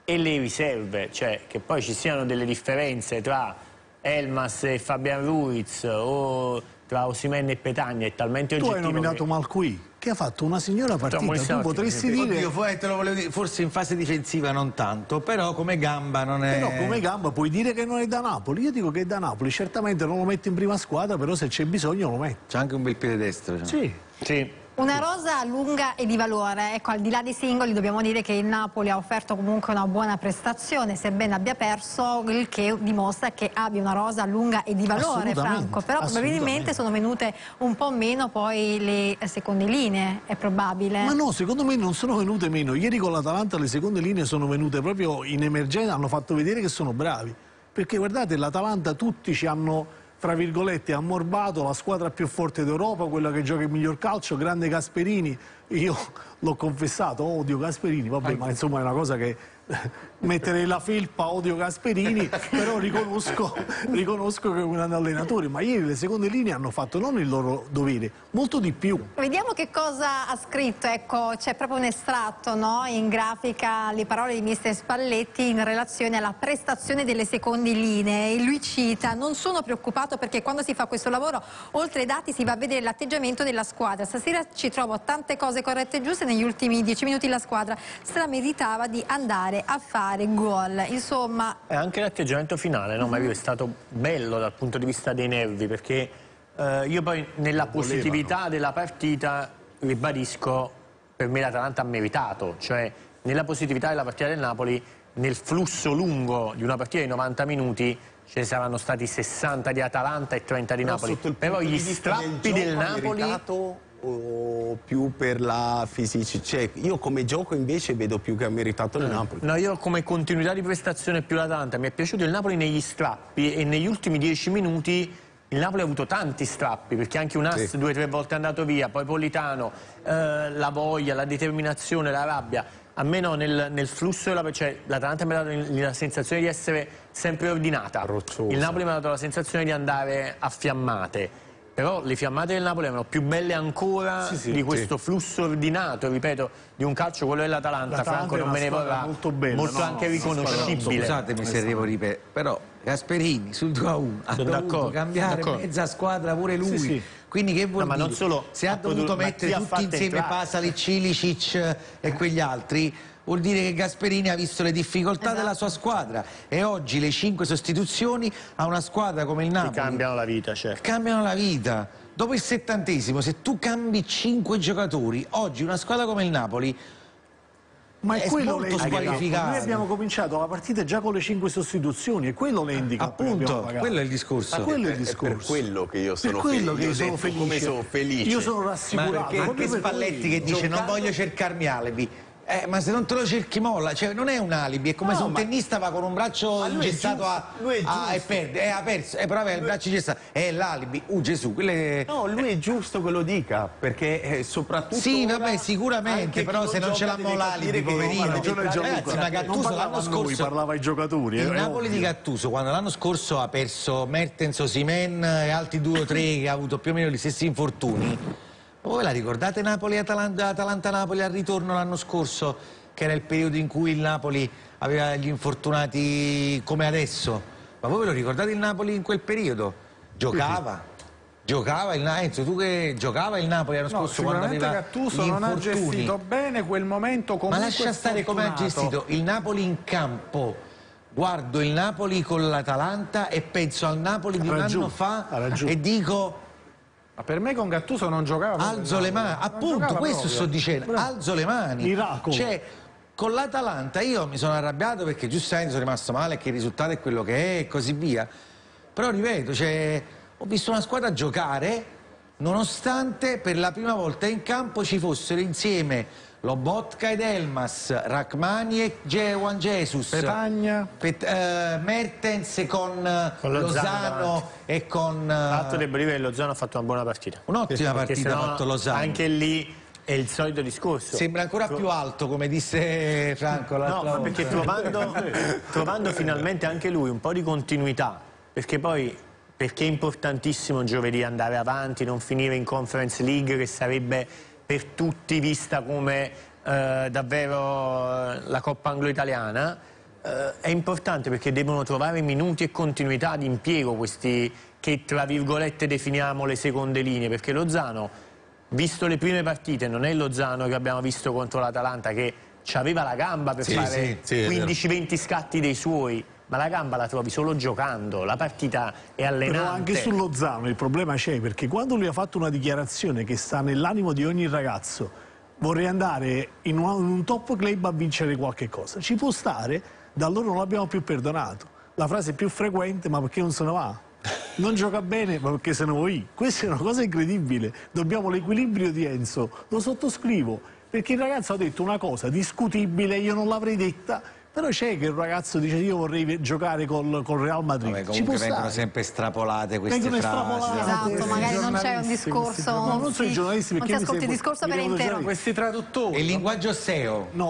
[SPEAKER 8] e le riserve, cioè che poi ci siano delle differenze tra Elmas e Fabian Ruiz o tra Osimhen e Petagna è talmente oggettivo.
[SPEAKER 2] Tu hai nominato Malqui, che ha fatto una signora partita. Tu potresti dire...
[SPEAKER 4] Oddio, te lo volevo dire, forse in fase difensiva non tanto, però come gamba non è...
[SPEAKER 2] Però come gamba puoi dire che non è da Napoli. Io dico che è da Napoli, certamente non lo metto in prima squadra, però se c'è bisogno lo metto.
[SPEAKER 4] C'è anche un bel piede destro. Cioè.
[SPEAKER 2] Sì.
[SPEAKER 8] Sì.
[SPEAKER 1] Una rosa lunga e di valore, ecco, al di là dei singoli dobbiamo dire che il Napoli ha offerto comunque una buona prestazione, sebbene abbia perso, il che dimostra che abbia una rosa lunga e di valore, Franco, però probabilmente sono venute un po' meno poi le seconde linee, è probabile.
[SPEAKER 2] Ma no, secondo me non sono venute meno. Ieri con l'Atalanta le seconde linee sono venute proprio in emergenza, hanno fatto vedere che sono bravi, perché guardate l'Atalanta tutti ci hanno, tra virgolette, ammorbato, la squadra più forte d'Europa, quella che gioca il miglior calcio, grande Gasperini. Io l'ho confessato, odio Gasperini, vabbè, ma insomma è una cosa che metterei la felpa, odio Gasperini, però riconosco che è un grande allenatore. Ma ieri le seconde linee hanno fatto non il loro dovere, molto di più.
[SPEAKER 1] Vediamo che cosa ha scritto, ecco, c'è proprio un estratto, no? In grafica le parole di mister Spalletti in relazione alla prestazione delle seconde linee. E lui cita: non sono preoccupato perché quando si fa questo lavoro oltre ai dati si va a vedere l'atteggiamento della squadra. Stasera ci trovo tante cose corrette e giuste, negli ultimi 10 minuti la squadra strameritava di andare a fare gol, insomma.
[SPEAKER 8] E anche l'atteggiamento finale, no? Ma è stato bello dal punto di vista dei nervi, perché io poi nella positività della partita ribadisco, per me l'Atalanta ha meritato, cioè nella positività della partita del Napoli, nel flusso lungo di una partita di 90 minuti ce ne saranno stati 60 di Atalanta e 30 di Napoli, però gli strappi del Napoli...
[SPEAKER 7] o più per la fisicità, cioè, io come gioco invece vedo più che ha meritato il Napoli.
[SPEAKER 8] No, io come continuità di prestazione più l'Atalanta, mi è piaciuto il Napoli negli strappi, e negli ultimi 10 minuti il Napoli ha avuto tanti strappi, perché anche un ass 2 o 3 volte è andato via, poi Politano, la voglia, la determinazione, la rabbia. A me no, nel flusso della, cioè l'Atalanta mi ha dato la sensazione di essere sempre ordinata, il Napoli mi ha dato la sensazione di andare a fiammate. Però le fiammate del Napoli erano più belle ancora di questo flusso ordinato, ripeto, di un calcio, quello dell'Atalanta. Franco non me ne vorrà,
[SPEAKER 2] molto bella,
[SPEAKER 8] molto anche riconoscibile.
[SPEAKER 4] Scusatemi se devo ripetere, però Gasperini sul 2-1 ha dovuto cambiare mezza squadra pure lui. Quindi che vuol dire?
[SPEAKER 8] Ma non solo,
[SPEAKER 4] se ha dovuto mettere tutti insieme Pasalic, Ilicic e quegli altri, vuol dire che Gasperini ha visto le difficoltà della sua squadra, e oggi le 5 sostituzioni a una squadra come il Napoli
[SPEAKER 8] ti cambiano la vita, certo.
[SPEAKER 4] Cambiano la vita. Dopo il 70°, se tu cambi 5 giocatori, oggi una squadra come il Napoli
[SPEAKER 2] ma è quello
[SPEAKER 4] molto squalificato.
[SPEAKER 2] Noi abbiamo cominciato la partita già con le 5 sostituzioni, e quello le indica.
[SPEAKER 4] Appunto, quello è il discorso.
[SPEAKER 2] Quello è il discorso.
[SPEAKER 7] È per quello che io sono felice.
[SPEAKER 2] Come sono felice. Io sono rassicurato.
[SPEAKER 4] Ma perché Spalletti che dice non voglio cercarmi alibi? Ma se non te lo cerchi molla, cioè non è un alibi, è come se un tennista va con un braccio ingessato e perde, ha perso, però aveva il braccio ingessato, è l'alibi, Gesù, quelle...
[SPEAKER 7] No, lui è giusto che lo dica, perché soprattutto...
[SPEAKER 4] Sì, vabbè, sicuramente, però se non ce l'hanno l'alibi, poverino, ragazzi, ma Gattuso l'anno scorso...
[SPEAKER 2] parlava ai giocatori.
[SPEAKER 4] Il Napoli di Gattuso, quando l'anno scorso ha perso Mertens, Osimhen e altri 2 o 3 che ha avuto più o meno gli stessi infortuni, voi la ricordate Atalanta-Napoli al ritorno l'anno scorso, che era il periodo in cui il Napoli aveva gli infortunati come adesso? Ma voi ve lo ricordate il Napoli in quel periodo? Giocava il Enzo, tu che giocava il Napoli l'anno scorso quando aveva
[SPEAKER 5] Gattuso non ha gestito bene quel momento, comunque.
[SPEAKER 4] Ma lascia stare come ha gestito il Napoli in campo. Guardo il Napoli con l'Atalanta e penso al Napoli di un anno fa e dico...
[SPEAKER 5] Ma per me con Gattuso non giocava.
[SPEAKER 4] Alzo le mani, appunto, questo sto dicendo, alzo le mani.
[SPEAKER 2] Miracolo.
[SPEAKER 4] Cioè, con l'Atalanta io mi sono arrabbiato perché giustamente sono rimasto male, che il risultato è quello che è e così via. Però ripeto, cioè, ho visto una squadra giocare nonostante per la prima volta in campo ci fossero insieme Lobotka ed Elmas, Rachmani e Juan Jesus,
[SPEAKER 5] Petagna,
[SPEAKER 4] Mertens con Lozano e con...
[SPEAKER 8] L'altro devo dire che Lozano ha fatto una buona partita.
[SPEAKER 4] Un'ottima partita ha fatto Lozano.
[SPEAKER 8] Anche lì è il solito discorso.
[SPEAKER 4] Sembra ancora più alto, come disse Franco l'altra volta.
[SPEAKER 8] Perché trovando finalmente anche lui un po' di continuità, perché poi... Perché è importantissimo giovedì andare avanti, non finire in Conference League, che sarebbe per tutti vista come davvero la Coppa Anglo-Italiana. è importante perché devono trovare minuti e continuità di impiego questi che tra virgolette definiamo le seconde linee, perché Lozano, visto le prime partite, non è Lozano che abbiamo visto contro l'Atalanta che aveva la gamba per fare 15-20 scatti dei suoi, ma la gamba la trovi solo giocando, la partita è allenante.
[SPEAKER 2] Però anche su Lozano il problema c'è, perché quando lui ha fatto una dichiarazione che sta nell'animo di ogni ragazzo, vorrei andare in un top club a vincere qualche cosa, ci può stare, da allora non l'abbiamo più perdonato. La frase più frequente: ma perché non se ne va? Non gioca bene, ma perché se ne vuoi? Questa è una cosa incredibile. Dobbiamo l'equilibrio di Enzo, lo sottoscrivo, perché il ragazzo ha detto una cosa discutibile, io non l'avrei detta, però c'è che il ragazzo dice io vorrei giocare col Real Madrid.
[SPEAKER 4] Vabbè, comunque vengono sempre estrapolate queste frasi.
[SPEAKER 1] Esatto, magari non c'è un discorso.
[SPEAKER 2] No, non sono i giornalisti, perché
[SPEAKER 1] non si ascolta il discorso per intero.
[SPEAKER 5] Questi traduttori.
[SPEAKER 4] Il linguaggio SEO.
[SPEAKER 2] No,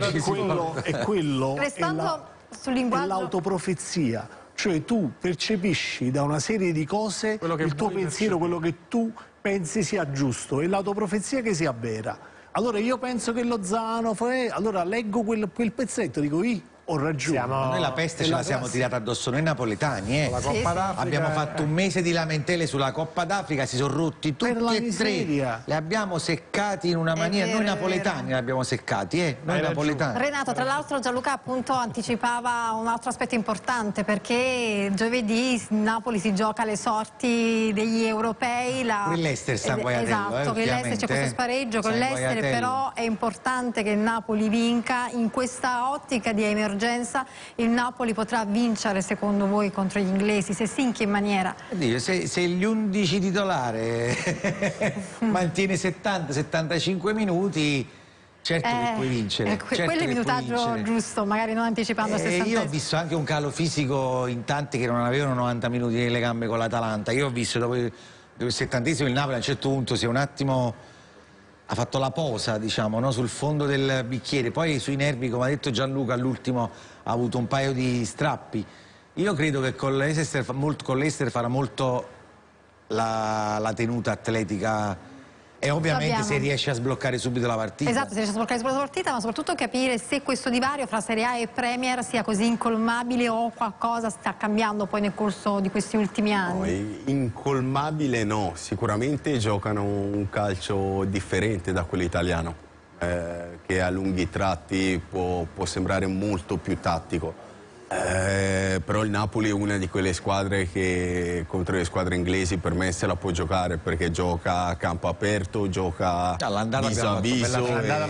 [SPEAKER 2] è quello.
[SPEAKER 1] Restando sul linguaggio.
[SPEAKER 2] È l'autoprofezia. Cioè tu percepisci da una serie di cose il tuo pensiero, quello che tu pensi sia giusto, e l'autoprofezia che sia vera. Allora io penso che Lozano allora leggo quel pezzetto, dico ho ragione.
[SPEAKER 4] Noi la peste ce la siamo tirata addosso noi napoletani,
[SPEAKER 5] La Coppa d'Africa,
[SPEAKER 4] abbiamo fatto un mese di lamentele sulla Coppa d'Africa, si sono rotti tutti e tre, li abbiamo seccati in una maniera, noi napoletani li abbiamo seccati, noi napoletani.
[SPEAKER 1] Renato, tra l'altro Gianluca appunto anticipava un altro aspetto importante, perché giovedì Napoli si gioca le sorti degli europei.
[SPEAKER 4] Con l'Ester San Guaiatello,
[SPEAKER 1] esatto, con l'Ester c'è questo spareggio con l'Ester, però è importante che il Napoli vinca. In questa ottica di emergenza il Napoli potrà vincere secondo voi contro gli inglesi? Se sì, in che maniera?
[SPEAKER 4] Oddio, se gli 11 titolare mantiene 70-75 minuti, certo che puoi vincere.
[SPEAKER 1] Quello è il minutaggio giusto, magari non anticipando il 60.
[SPEAKER 4] Io ho visto anche un calo fisico in tanti che non avevano 90 minuti nelle gambe con l'Atalanta. Io ho visto dopo il 70esimo il Napoli a un certo punto si è un attimo... ha fatto la posa, diciamo, no? Sul fondo del bicchiere, poi sui nervi, come ha detto Gianluca, all'ultimo ha avuto un paio di strappi. Io credo che con l'Ester farà molto la tenuta atletica, e ovviamente se riesce a sbloccare subito la partita.
[SPEAKER 1] Esatto, se riesce a sbloccare subito la partita, ma soprattutto capire se questo divario fra Serie A e Premier sia così incolmabile o qualcosa sta cambiando poi nel corso di questi ultimi anni.
[SPEAKER 7] No, incolmabile no, sicuramente giocano un calcio differente da quello italiano, che a lunghi tratti può sembrare molto più tattico. Però il Napoli è una di quelle squadre che contro le squadre inglesi per me se la può giocare, perché gioca a campo aperto, gioca viso a viso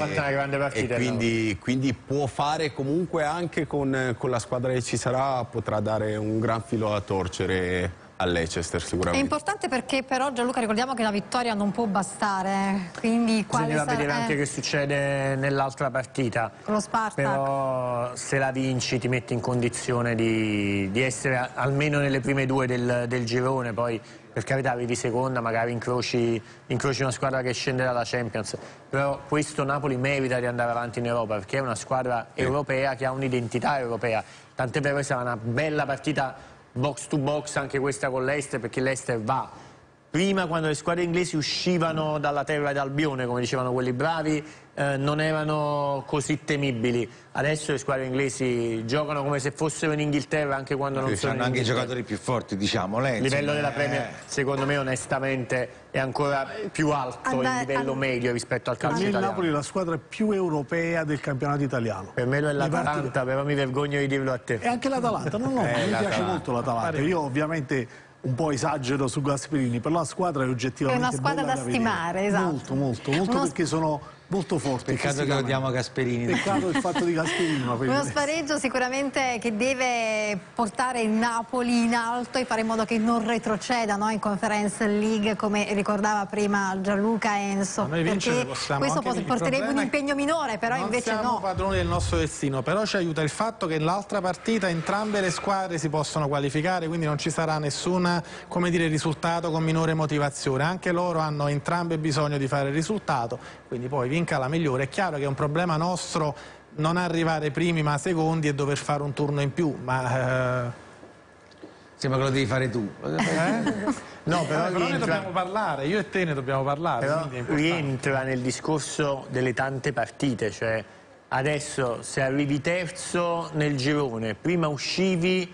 [SPEAKER 7] e quindi può fare comunque, anche con la squadra che ci sarà, potrà dare un gran filo a torcere a Leicester sicuramente.
[SPEAKER 1] È importante perché però, Gianluca, ricordiamo che la vittoria non può bastare, quindi
[SPEAKER 8] bisogna vedere anche che succede nell'altra partita.
[SPEAKER 1] Con lo Spartak.
[SPEAKER 8] Però se la vinci ti metti in condizione di essere almeno nelle prime due del girone, poi per carità arrivi seconda, magari incroci una squadra che scende dalla Champions, però questo Napoli merita di andare avanti in Europa, perché è una squadra europea che ha un'identità europea, tant'è vero che sarà una bella partita box to box anche questa con l'Ester, perché l'Ester va prima, quando le squadre inglesi uscivano dalla terra d'Albione, come dicevano quelli bravi, non erano così temibili. Adesso le squadre inglesi giocano come se fossero in Inghilterra, anche quando non sono in
[SPEAKER 4] anche i
[SPEAKER 8] Inghilterra.
[SPEAKER 4] giocatori più forti, diciamo.
[SPEAKER 8] Il livello della Premier, secondo me, onestamente, è ancora più alto il livello medio rispetto al calcio italiano.
[SPEAKER 2] Il Napoli è la squadra più europea del campionato italiano.
[SPEAKER 8] Per me lo è l'Atalanta, però mi vergogno di dirlo a te.
[SPEAKER 2] E anche l'Atalanta, mi piace molto l'Atalanta. Io ovviamente un po' esagero su Gasperini, però la squadra è oggettivamente
[SPEAKER 1] è una squadra da stimare, esatto.
[SPEAKER 2] Molto perché sono molto forti.
[SPEAKER 4] Peccato che odiamo Gasperini.
[SPEAKER 2] Peccato il fatto di Gasperini.
[SPEAKER 1] Uno spareggio sicuramente che deve portare il Napoli in alto e fare in modo che non retroceda, no? In Conference League, come ricordava prima Gianluca Enzo. Perché questo porterebbe un impegno minore, però invece no.
[SPEAKER 5] Non siamo padroni del nostro destino, però ci aiuta il fatto che nell'altra partita entrambe le squadre si possono qualificare, quindi non ci sarà nessun, come dire, risultato con minore motivazione. Anche loro hanno entrambe bisogno di fare il risultato, quindi poi vinca la migliore. È chiaro che è un problema nostro non arrivare primi ma secondi e dover fare un turno in più, ma
[SPEAKER 4] sembra che lo devi fare tu.
[SPEAKER 5] No, però ne dobbiamo parlare, io e te ne dobbiamo parlare.
[SPEAKER 8] Però rientra nel discorso delle tante partite, cioè Adesso se arrivi terzo nel girone, prima uscivi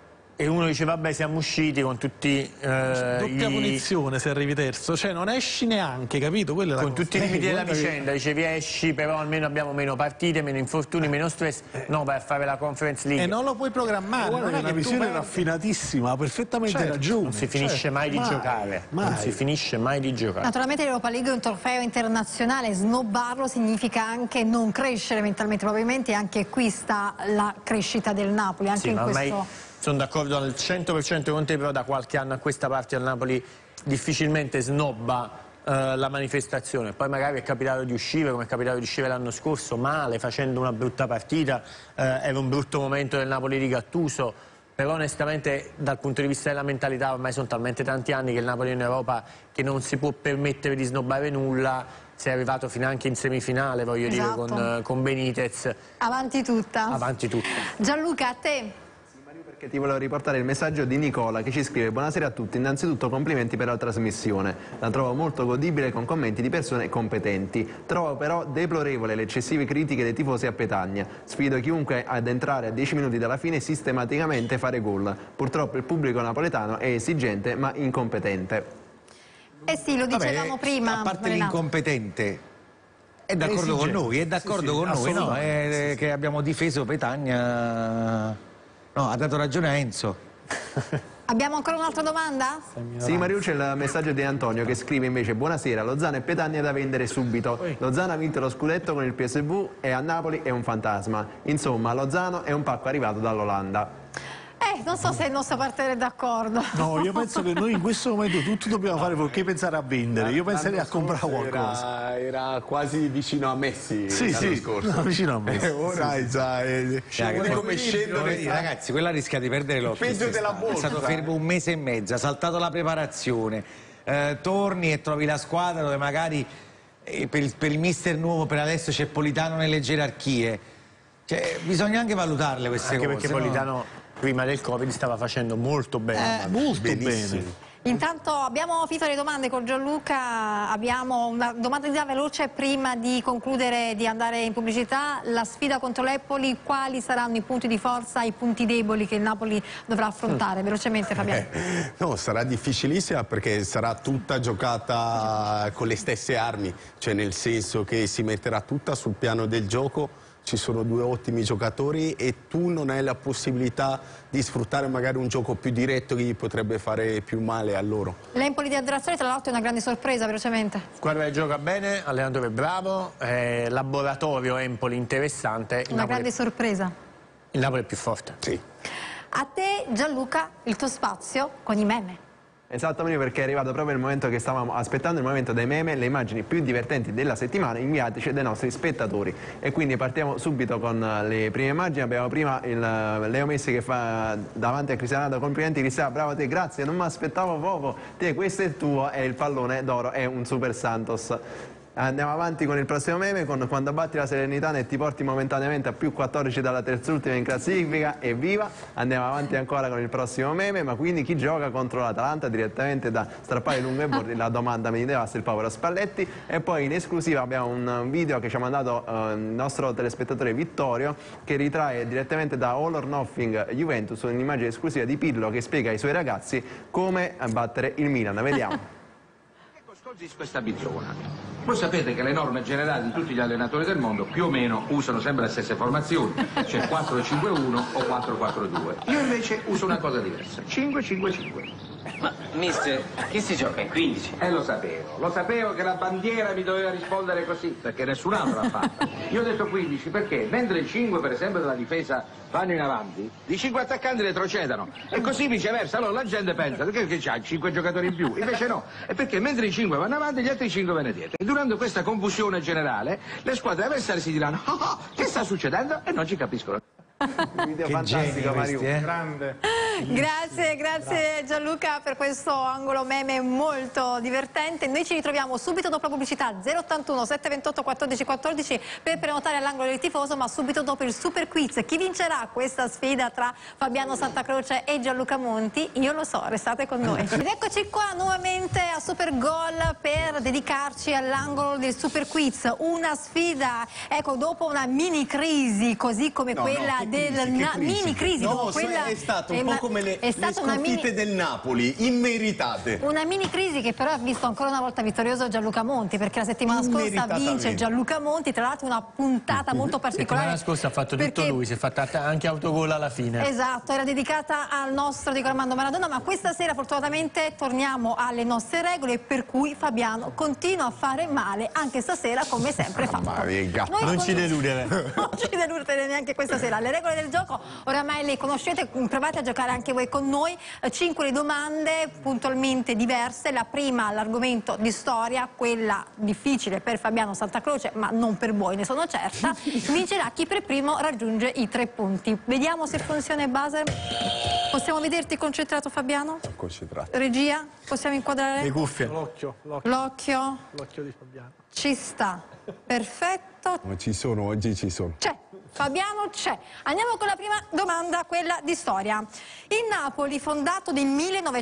[SPEAKER 8] e uno dice vabbè siamo usciti con tutti
[SPEAKER 2] doppia punizione se arrivi terzo, cioè non esci neanche, capito? Quella è la
[SPEAKER 8] con
[SPEAKER 2] cosa.
[SPEAKER 8] tutti i limiti della vicenda, dicevi esci però almeno abbiamo meno partite, meno infortuni, meno stress, no, vai a fare la Conference League
[SPEAKER 2] e non lo puoi programmare. Guarda, è una visione raffinatissima, ha perfettamente ragione.
[SPEAKER 8] Non si finisce mai di giocare, non si finisce mai di giocare.
[SPEAKER 1] Naturalmente l'Europa League è un trofeo internazionale, snobbarlo significa anche non crescere mentalmente, probabilmente anche qui sta la crescita del Napoli, anche
[SPEAKER 8] sì,
[SPEAKER 1] in
[SPEAKER 8] ma
[SPEAKER 1] questo...
[SPEAKER 8] Sono d'accordo al 100% con te, però da qualche anno a questa parte al Napoli difficilmente snobba la manifestazione. Poi magari è capitato di uscire, come è capitato di uscire l'anno scorso, male, facendo una brutta partita, era un brutto momento del Napoli di Gattuso, però onestamente dal punto di vista della mentalità ormai sono talmente tanti anni che il Napoli è in Europa che non si può permettere di snobbare nulla. Si è arrivato fino anche in semifinale, voglio dire, con Benitez.
[SPEAKER 1] Avanti tutta.
[SPEAKER 8] Avanti tutta.
[SPEAKER 1] Gianluca, a te.
[SPEAKER 6] Che ti volevo riportare il messaggio di Nicola che ci scrive: buonasera a tutti, innanzitutto complimenti per la trasmissione, la trovo molto godibile con commenti di persone competenti, trovo però deplorevole le eccessive critiche dei tifosi a Petagna, sfido chiunque ad entrare a 10 minuti dalla fine e sistematicamente fare gol, purtroppo il pubblico napoletano è esigente ma incompetente.
[SPEAKER 1] Eh sì, lo dicevamo prima.
[SPEAKER 4] A parte l'incompetente, è d'accordo con noi, no? Che abbiamo difeso Petagna. No, ha dato ragione a Enzo.
[SPEAKER 1] Abbiamo ancora un'altra domanda?
[SPEAKER 6] Sì, Mariù, c'è il messaggio di Antonio che scrive invece: buonasera, Lozano e Petagna da vendere subito. Lozano ha vinto lo scudetto con il PSV e a Napoli è un fantasma. Insomma, Lozano è un pacco arrivato dall'Olanda.
[SPEAKER 1] Non so se il nostro partner è d'accordo.
[SPEAKER 2] No, io penso che noi in questo momento tutti dobbiamo fare perché pensare a vendere. Io penserei a comprare qualcosa.
[SPEAKER 7] Era quasi vicino a Messi
[SPEAKER 2] l'anno
[SPEAKER 7] scorso.
[SPEAKER 2] No, vicino a Messi.
[SPEAKER 7] Ora è come scendere.
[SPEAKER 4] Ragazzi, quella rischia di perdere l'occhio.
[SPEAKER 7] Peggio della borsa.
[SPEAKER 4] È stato fermo un mese e mezzo, ha saltato la preparazione. Torni e trovi la squadra dove magari per il mister nuovo, per adesso c'è Politano nelle gerarchie. Cioè, bisogna anche valutarle queste cose.
[SPEAKER 8] Anche perché Politano prima del Covid stava facendo molto bene.
[SPEAKER 2] Molto bene.
[SPEAKER 1] Intanto abbiamo finito le domande con Gianluca, abbiamo una domanda veloce prima di concludere, di andare in pubblicità. La sfida contro l'Empoli, quali saranno i punti di forza, i punti deboli che il Napoli dovrà affrontare? Velocemente, Fabiano.
[SPEAKER 7] No, sarà difficilissima perché sarà tutta giocata con le stesse armi, cioè nel senso che si metterà tutta sul piano del gioco. Ci sono due ottimi giocatori e tu non hai la possibilità di sfruttare magari un gioco più diretto che gli potrebbe fare più male a loro.
[SPEAKER 1] L'Empoli di Adrazzoli tra l'altro è una grande sorpresa, velocemente.
[SPEAKER 8] Squadra che gioca bene, allenatore bravo, laboratorio Empoli interessante.
[SPEAKER 1] Una grande sorpresa.
[SPEAKER 8] Il Napoli è più forte.
[SPEAKER 7] Sì.
[SPEAKER 1] A te Gianluca, il tuo spazio con i meme.
[SPEAKER 6] Esattamente, perché è arrivato proprio il momento che stavamo aspettando, il momento dei meme, le immagini più divertenti della settimana inviateci dai nostri spettatori. E quindi partiamo subito con le prime immagini. Abbiamo prima il Leo Messi che fa davanti a Cristiano Ronaldo: complimenti Cristiano, bravo a te, grazie, non mi aspettavo poco, te questo è tuo, e il pallone d'oro è un Super Santos. Andiamo avanti con il prossimo meme, con quando abbatti la Salernitana e ti porti momentaneamente a più 14 dalla terzultima in classifica, evviva. Andiamo avanti ancora con il prossimo meme, ma quindi chi gioca contro l'Atalanta? Direttamente da strappare lungo i bordi, la domanda mi devasta il povero Spalletti. E poi in esclusiva abbiamo un video che ci ha mandato il nostro telespettatore Vittorio, che ritrae direttamente da All or Nothing Juventus un'immagine esclusiva di Pirlo che spiega ai suoi ragazzi come battere il Milan. Vediamo.
[SPEAKER 11] Questa bizzona. Voi sapete che le norme generali di tutti gli allenatori del mondo più o meno usano sempre le stesse formazioni, cioè 4-5-1 o 4-4-2. Io invece uso una cosa diversa, 5-5-5.
[SPEAKER 12] Ma, mister, chi si gioca in 15?
[SPEAKER 11] Lo sapevo che la bandiera mi doveva rispondere così, perché nessun altro l'ha fatto. Io ho detto 15 perché, mentre i 5 per esempio della difesa vanno in avanti, i 5 attaccanti retrocedono, e così viceversa. Allora la gente pensa, perché c'ha 5 giocatori in più? Invece no, è perché mentre i 5 vanno avanti, gli altri 5 vanno dietro. E durante questa confusione generale, le squadre avversarie si diranno: che sta succedendo? E non ci capiscono.
[SPEAKER 6] Un video fantastico, Mario.
[SPEAKER 5] Grande.
[SPEAKER 1] Grazie Gianluca per questo angolo meme molto divertente. Noi ci ritroviamo subito dopo la pubblicità 081 728 14 14 per prenotare all'angolo del tifoso, ma subito dopo il super quiz. Chi vincerà questa sfida tra Fabiano Santacroce e Gianluca Monti? Io lo so, restate con noi. Ed eccoci qua nuovamente a Super Gol per dedicarci all'angolo del super quiz. Una sfida, ecco, dopo una mini crisi così come quella mini crisi.
[SPEAKER 7] No, è stato un po' come le sconfitte del Napoli, immeritate.
[SPEAKER 1] Una mini crisi che però ha visto ancora una volta vittorioso Gianluca Monti, perché la settimana scorsa vince Gianluca Monti, tra l'altro una puntata molto particolare.
[SPEAKER 8] La settimana scorsa ha fatto tutto lui, si è fatta anche autogol alla fine.
[SPEAKER 1] Esatto, era dedicata al nostro Diego Armando Maradona, ma questa sera fortunatamente torniamo alle nostre regole, per cui Fabiano continua a fare male anche stasera come sempre fa.
[SPEAKER 8] Non ci deludere.
[SPEAKER 1] Non ci deludere neanche questa sera. Le regole del gioco oramai le conoscete, provate a giocare anche voi con noi. 5 domande puntualmente diverse. La prima l'argomento di storia, quella difficile per Fabiano Santacroce, ma non per voi, ne sono certa. Vincerà chi per primo raggiunge i 3 punti. Vediamo se funziona il buzzer. Possiamo vederti concentrato, Fabiano?
[SPEAKER 7] Concentrato.
[SPEAKER 1] Regia, possiamo inquadrare?
[SPEAKER 8] Le cuffie.
[SPEAKER 2] L'occhio
[SPEAKER 1] L'occhio
[SPEAKER 2] di Fabiano.
[SPEAKER 1] ci sta, perfetto.
[SPEAKER 7] Ma ci sono, oggi ci sono.
[SPEAKER 1] C'è, Fabiano c'è. Andiamo con la prima domanda, quella di storia. Il Napoli, fondato nel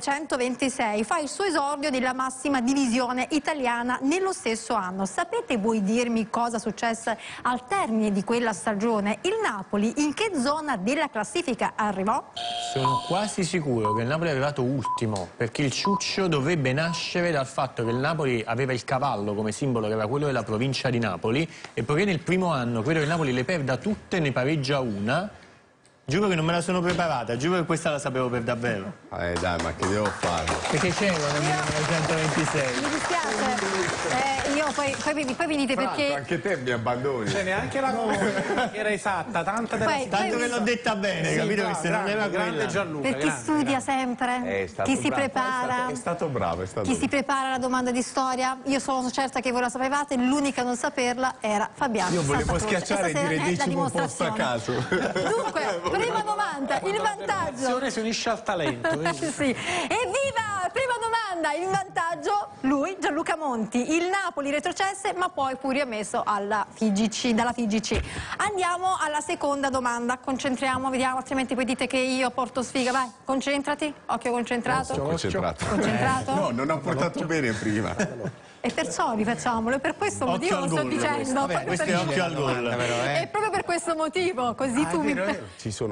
[SPEAKER 1] 1926, fa il suo esordio nella massima divisione italiana nello stesso anno. Sapete voi dirmi cosa successe al termine di quella stagione? Il Napoli in che zona della classifica arrivò?
[SPEAKER 8] Sono quasi sicuro che il Napoli è arrivato ultimo, perché il ciuccio dovrebbe nascere dal fatto che il Napoli aveva il cavallo come simbolo, che era quello della provincia di Napoli, e poiché nel primo anno credo che il Napoli le perda tutte, ne pareggia una. Giuro che non me la sono preparata, giuro che questa la sapevo per davvero.
[SPEAKER 7] Dai, ma che devo fare?
[SPEAKER 8] Perché c'ero nel 1926.
[SPEAKER 1] Mi dispiace, io poi venite perché...
[SPEAKER 7] Anche te mi abbandoni.
[SPEAKER 5] Cioè, neanche la cosa era esatta, tanto
[SPEAKER 8] che l'ho detta bene, capito? Che se non era
[SPEAKER 5] grande Gianluca.
[SPEAKER 1] Per chi studia sempre, chi si prepara.
[SPEAKER 7] È stato bravo,
[SPEAKER 1] Chi si prepara alla domanda di storia. Io sono certa che voi la sapevate, l'unica a non saperla era Fabiano.
[SPEAKER 7] Io volevo
[SPEAKER 1] Santacroce.
[SPEAKER 7] schiacciare e dire 10 posto a caso.
[SPEAKER 1] Dunque, prima domanda, il vantaggio.
[SPEAKER 5] Si unisce al talento.
[SPEAKER 1] Sì. Evviva! Prima domanda, il vantaggio, lui, Gianluca Monti. Il Napoli retrocesse, ma poi fu riammesso dalla FIGC. Andiamo alla seconda domanda, concentriamo, vediamo, altrimenti poi dite che io porto sfiga. Vai, concentrati, occhio concentrato.
[SPEAKER 7] Concentrato. No, non ho portato bene prima.
[SPEAKER 1] E perciò rifacciamolo, e per questo motivo lo sto dicendo.
[SPEAKER 8] Questo è occhio al gol.
[SPEAKER 1] E proprio per questo motivo, così tu mi...
[SPEAKER 7] Ci sono.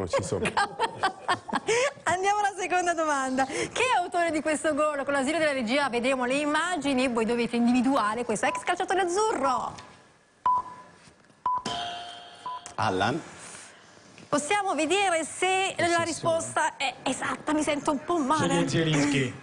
[SPEAKER 1] Andiamo alla seconda domanda. Chi è autore di questo gol? Con l'ausilio della regia vedremo le immagini e voi dovete individuare questo ex calciatore azzurro.
[SPEAKER 7] Allan.
[SPEAKER 1] Possiamo vedere se la risposta è esatta, mi sento un po' male.
[SPEAKER 13] Zielinski.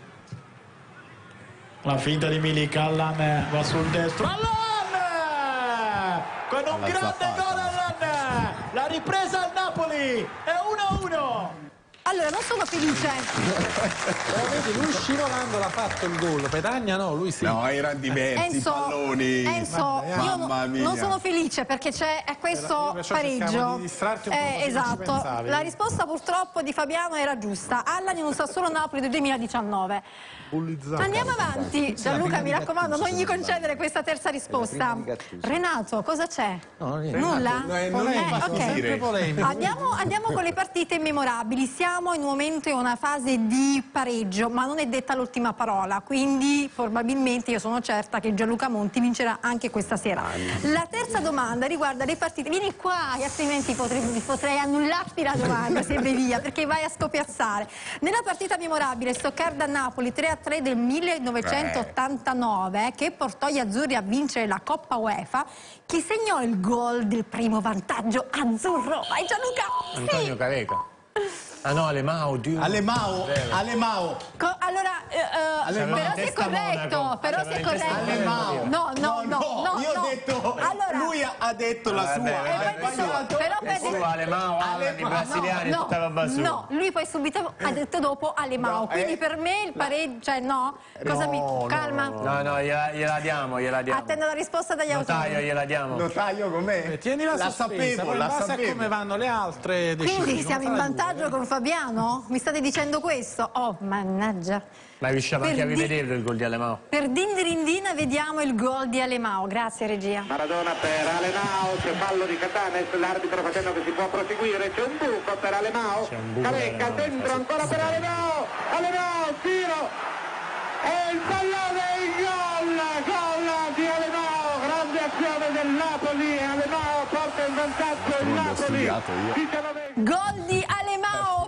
[SPEAKER 13] La finta di Milik, Allan va sul destro. Allan! Con un grande gol Allan! La ripresa al Napoli! È 1-1!
[SPEAKER 1] Allora, non sono felice.
[SPEAKER 5] Però vedi, lui scivolando l'ha fatto il gol, Petagna no, lui sì.
[SPEAKER 7] No, erano diversi i palloni.
[SPEAKER 1] Enzo, io non sono felice perché c'è questo pareggio. Esatto, la risposta purtroppo di Fabiano era giusta. Allan in un Sassuolo Napoli del 2019. Andiamo avanti, Gianluca, mi raccomando, non gli concedere questa terza risposta. Renato, cosa c'è? Nulla?
[SPEAKER 5] Ok.
[SPEAKER 1] Andiamo con le partite memorabili. Siamo in un momento, in una fase di pareggio, ma non è detta l'ultima parola, quindi probabilmente io sono certa che Gianluca Monti vincerà anche questa sera. La terza domanda riguarda le partite. Vieni qua, altrimenti potrei annullarti la domanda se vai via, perché vai a scopiazzare. Nella partita memorabile Stoccarda-Napoli 3-3 del 1989, che portò gli azzurri a vincere la Coppa UEFA, chi segnò il gol del primo vantaggio azzurro? Vai Gianluca!
[SPEAKER 8] Antonio Careca. Ah no, Alemao, Dio.
[SPEAKER 7] Alemao.
[SPEAKER 1] Allora, Però sei corretto, però sei corretto. No,
[SPEAKER 7] io ho detto, lui ha detto la sua.
[SPEAKER 1] Però
[SPEAKER 8] Alemão, Alan, i brasiliani, tutta roba sua.
[SPEAKER 1] No, lui poi subito ha detto dopo Alemão, quindi per me il pareggio, cioè no, cosa mi... Calma.
[SPEAKER 8] No, gliela diamo.
[SPEAKER 1] Attendo la risposta dagli autori.
[SPEAKER 8] Notaio, gliela diamo.
[SPEAKER 7] Notaio com'è?
[SPEAKER 5] Tienila sospesa, poi in base a come vanno le altre decidi.
[SPEAKER 1] Quindi siamo in vantaggio con Fabiano? Mi state dicendo questo? Oh, mannaggia.
[SPEAKER 8] Ma riusciamo anche a rivederlo il gol di Alemão.
[SPEAKER 1] Per Dindirindina vediamo il gol di Alemão. Grazie regia.
[SPEAKER 11] Maradona per Alemão, c'è fallo di Catanes, l'arbitro facendo che si può proseguire, c'è un buco per Alemão, Carecca dentro ancora per Alemão, tiro, e il pallone, il gol di Alemão, grande azione del Napoli, Alemão porta in vantaggio il Napoli, 19.
[SPEAKER 1] Gol di Alemão,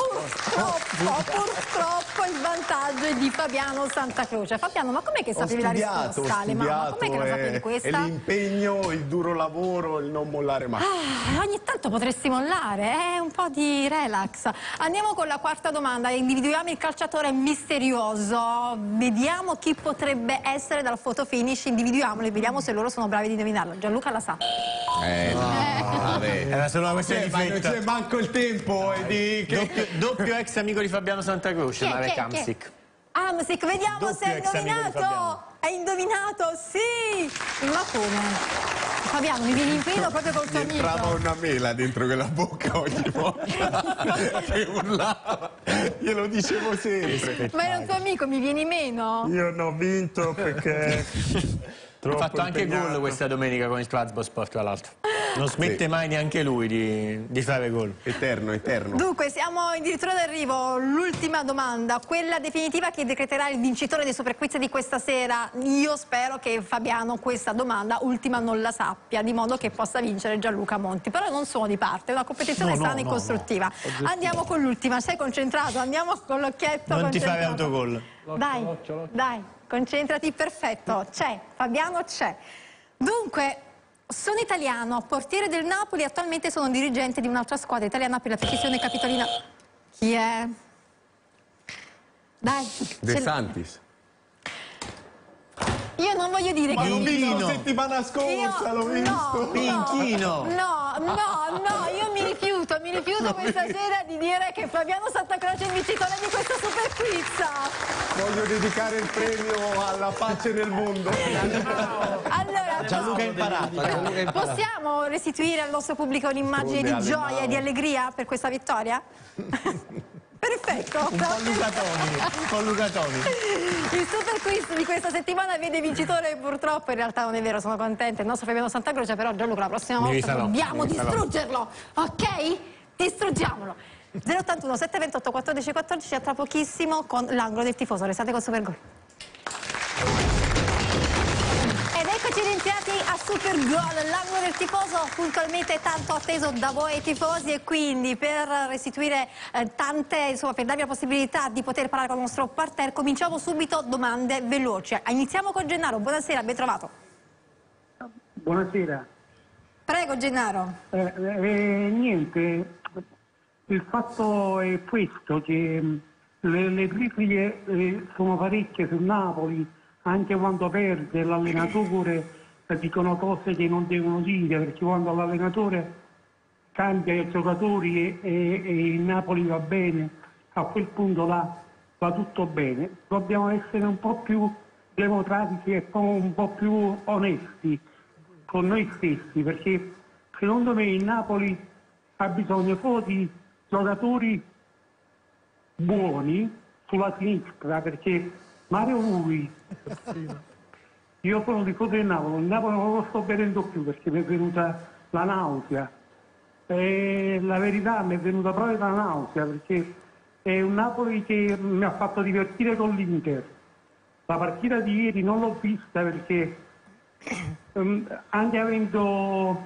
[SPEAKER 1] purtroppo il vantaggio è di Fabiano Santacroce. Fabiano, ma com'è che sapevi la risposta, Alemão? Ma com'è che la sapevi questa?
[SPEAKER 7] È l'impegno, il duro lavoro, il non mollare mai.
[SPEAKER 1] Ogni tanto potresti mollare, un po' di relax. Andiamo con la quarta domanda, individuiamo il calciatore misterioso, vediamo chi potrebbe essere dal photo finish, individuiamolo e vediamo se loro sono bravi di indovinarlo. Gianluca la sa.
[SPEAKER 8] Era solo una questione di
[SPEAKER 7] ma non c'è manco il tempo di...
[SPEAKER 8] Doppio ex amico di Fabiano Santacroce, Marek Hamsik.
[SPEAKER 1] Hamsik, vediamo se è indovinato. È indovinato, sì. Ma come? Fabiano, mi vieni in pelo proprio col tuo amico.
[SPEAKER 7] Entrava una mela dentro quella bocca ogni volta che urlava. Glielo dicevo sempre.
[SPEAKER 1] Ma era un tuo amico, mi vieni meno?
[SPEAKER 7] Io non ho vinto perché...
[SPEAKER 8] Ha fatto anche gol questa domenica con il Trabzonspor, tra l'altro. Non smette mai neanche lui di fare gol.
[SPEAKER 7] Eterno.
[SPEAKER 1] Dunque, siamo addirittura d'arrivo. L'ultima domanda, quella definitiva che decreterà il vincitore dei Super Quiz di questa sera. Io spero che Fabiano questa domanda ultima non la sappia, di modo che possa vincere Gianluca Monti. Però non sono di parte, è una competizione sana e costruttiva. Andiamo con l'ultima, sei concentrato? Andiamo con l'occhietto.
[SPEAKER 8] Non ti fare autogol.
[SPEAKER 1] Dai, concentrati, perfetto. C'è, Fabiano c'è. Dunque, sono italiano, portiere del Napoli, attualmente sono dirigente di un'altra squadra italiana per la precisione capitolina. Chi è? Dai.
[SPEAKER 7] De Santis.
[SPEAKER 1] Io non voglio dire
[SPEAKER 7] ma
[SPEAKER 1] che...
[SPEAKER 7] l'ho visto la settimana scorsa, l'ho visto.
[SPEAKER 8] Pinchino.
[SPEAKER 1] No, io mi rifiuto questa sera di dire che Fabiano Santacroce è il vincitore di questo Super Quiz.
[SPEAKER 7] Voglio dedicare il premio alla pace nel mondo.
[SPEAKER 1] Allora,
[SPEAKER 8] Gianluca è imparato.
[SPEAKER 1] Possiamo restituire al nostro pubblico un'immagine di gioia e di allegria per questa vittoria? Perfetto.
[SPEAKER 8] Un po' Lucatoni.
[SPEAKER 1] Il Super Quiz di questa settimana vede vincitore, purtroppo in realtà non è vero, sono contenta, il nostro Fabiano Santacroce, però Gianluca la prossima volta dobbiamo distruggerlo, ok? Distruggiamolo. 081 728 14 14, a tra pochissimo con l'angolo del tifoso, restate con Super Gol. Ed eccoci rientrati a Super Gol, l'angolo del tifoso puntualmente tanto atteso da voi tifosi, e quindi per restituire per darvi la possibilità di poter parlare con il nostro parterre, cominciamo subito domande veloci. Iniziamo con Gennaro, buonasera, ben trovato.
[SPEAKER 14] Buonasera.
[SPEAKER 1] Prego Gennaro.
[SPEAKER 14] Niente, il fatto è questo, che le critiche sono parecchie sul Napoli, anche quando perde l'allenatore dicono cose che non devono dire, perché quando l'allenatore cambia i giocatori e il Napoli va bene, a quel punto là va tutto bene. Dobbiamo essere un po' più democratici e un po' più onesti con noi stessi, perché secondo me il Napoli ha bisogno solo di giocatori buoni sulla sinistra, perché Mario Rui, io sono tifoso del Napoli, il Napoli non lo sto vedendo più perché mi è venuta la nausea, e la verità mi è venuta proprio la nausea, perché è un Napoli che mi ha fatto divertire con l'Inter. La partita di ieri non l'ho vista perché anche avendo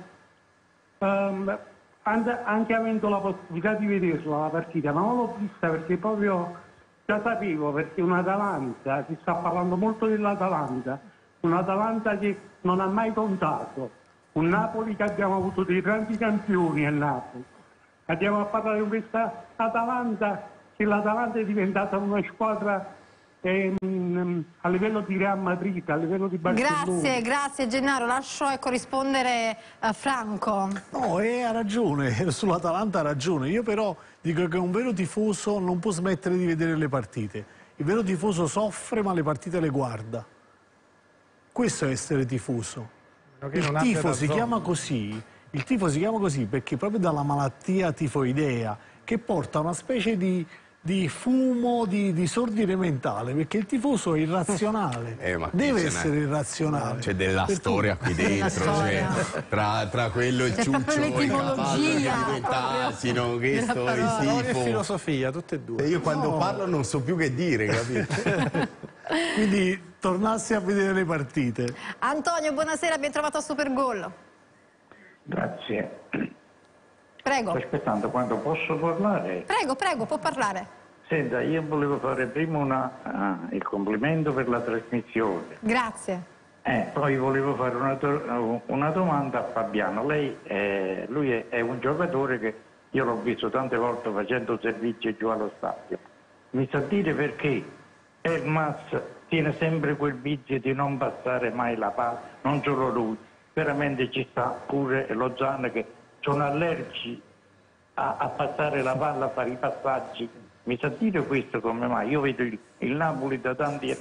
[SPEAKER 14] la possibilità di vederla la partita, ma non l'ho vista perché proprio già sapevo, perché un'Atalanta, si sta parlando molto dell'Atalanta, un'Atalanta che non ha mai contato, un Napoli che abbiamo avuto dei grandi campioni a Napoli. Andiamo a parlare di questa Atalanta, che l'Atalanta è diventata una squadra a livello di Real Madrid, a livello di Barcellona.
[SPEAKER 1] Grazie Gennaro, lascio rispondere a Franco.
[SPEAKER 2] No, ha ragione, sull'Atalanta ha ragione. Io però dico che un vero tifoso non può smettere di vedere le partite. Il vero tifoso soffre ma le partite le guarda. Questo è essere tifoso. Il tifo si chiama così. Il tifo si chiama così perché proprio dalla malattia tifoidea, che porta una specie di fumo, di disordine mentale, perché il tifoso è irrazionale, deve essere irrazionale.
[SPEAKER 7] C'è della storia qui dentro, cioè, tra quello e il ciuccio, i cavalli che diventa asino, questo è
[SPEAKER 5] tifo. È filosofia, tutte e due.
[SPEAKER 7] E io quando parlo non so più che dire, capito?
[SPEAKER 2] Quindi tornassi a vedere le partite.
[SPEAKER 1] Antonio, buonasera, ben trovato a Supergol.
[SPEAKER 15] Grazie.
[SPEAKER 1] Prego.
[SPEAKER 15] Sto aspettando quando posso parlare.
[SPEAKER 1] Prego, può parlare.
[SPEAKER 15] Senta, io volevo fare prima il complimento per la trasmissione.
[SPEAKER 1] Grazie.
[SPEAKER 15] Poi volevo fare una domanda a Fabiano. Lui è un giocatore che io l'ho visto tante volte facendo servizio giù allo stadio. Mi sa dire perché Elmas tiene sempre quel vizio di non passare mai la palla, non solo lui. Veramente ci sta pure Lozano che sono allergici a passare la palla, a fare i passaggi. Mi sa dire questo come mai? Io vedo il Napoli da tanti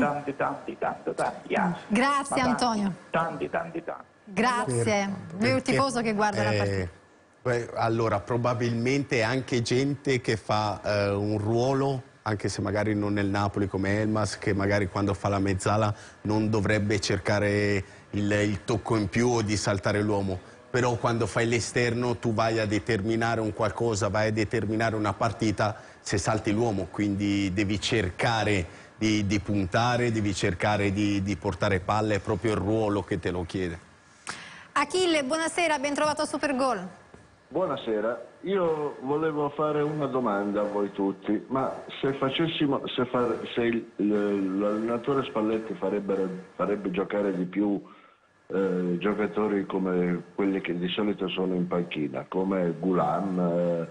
[SPEAKER 15] anni.
[SPEAKER 1] Grazie Antonio.
[SPEAKER 15] Tanti.
[SPEAKER 1] Grazie. Lui è il tifoso che guarda la partita.
[SPEAKER 7] Allora, probabilmente anche gente che fa un ruolo, anche se magari non nel Napoli come Elmas, che magari quando fa la mezzala non dovrebbe cercare il tocco in più o di saltare l'uomo. Però quando fai l'esterno tu vai a determinare un qualcosa, vai a determinare una partita se salti l'uomo, quindi devi cercare di puntare, devi cercare di portare palle, è proprio il ruolo che te lo chiede.
[SPEAKER 1] Achille, buonasera, ben trovato a Supergol.
[SPEAKER 16] Buonasera, io volevo fare una domanda a voi tutti, ma se l'allenatore Spalletti farebbe giocare di più giocatori come quelli che di solito sono in panchina, come Gulam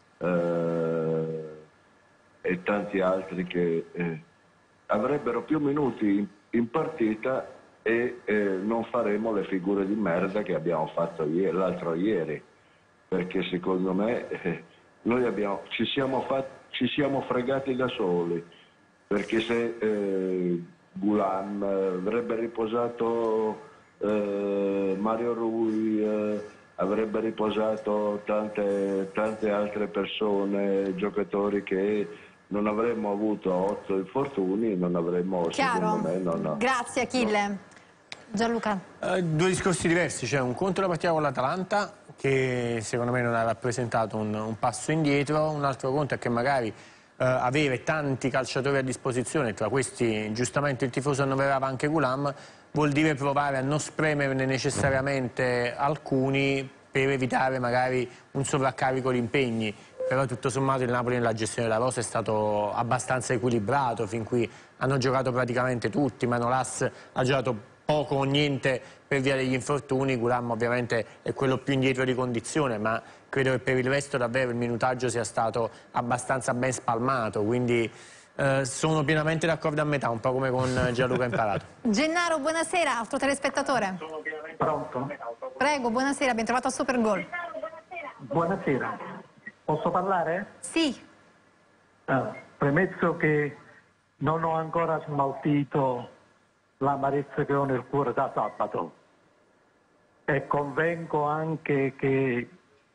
[SPEAKER 16] e tanti altri che avrebbero più minuti in partita e non faremo le figure di merda che abbiamo fatto l'altro ieri, perché secondo me noi ci siamo fregati da soli, perché se Gulam avrebbe riposato Mario Rui, avrebbe riposato tante altre persone, giocatori che non avremmo avuto 8 infortuni, non avremmo,
[SPEAKER 1] chiaro.
[SPEAKER 16] Secondo me,
[SPEAKER 1] Grazie Achille. Gianluca.
[SPEAKER 8] Due discorsi diversi, cioè un conto la partita con l'Atalanta che secondo me non ha rappresentato un passo indietro, un altro conto è che magari avere tanti calciatori a disposizione, tra questi giustamente il tifoso annoverava anche Gulam, vuol dire provare a non spremerne necessariamente alcuni per evitare magari un sovraccarico di impegni. Però tutto sommato il Napoli nella gestione della rosa è stato abbastanza equilibrato, fin qui hanno giocato praticamente tutti, Manolas ha giocato poco o niente per via degli infortuni, Gulam ovviamente è quello più indietro di condizione, ma credo che per il resto davvero il minutaggio sia stato abbastanza ben spalmato, quindi sono pienamente d'accordo a metà, un po' come con Gianluca Imparato.
[SPEAKER 1] Gennaro, buonasera, altro telespettatore.
[SPEAKER 14] Pronto?
[SPEAKER 1] Prego, buonasera, ben trovato a Supergol.
[SPEAKER 14] Buonasera, posso parlare?
[SPEAKER 1] Sì.
[SPEAKER 14] Premesso che non ho ancora smaltito l'amarezza che ho nel cuore da sabato e convengo anche che,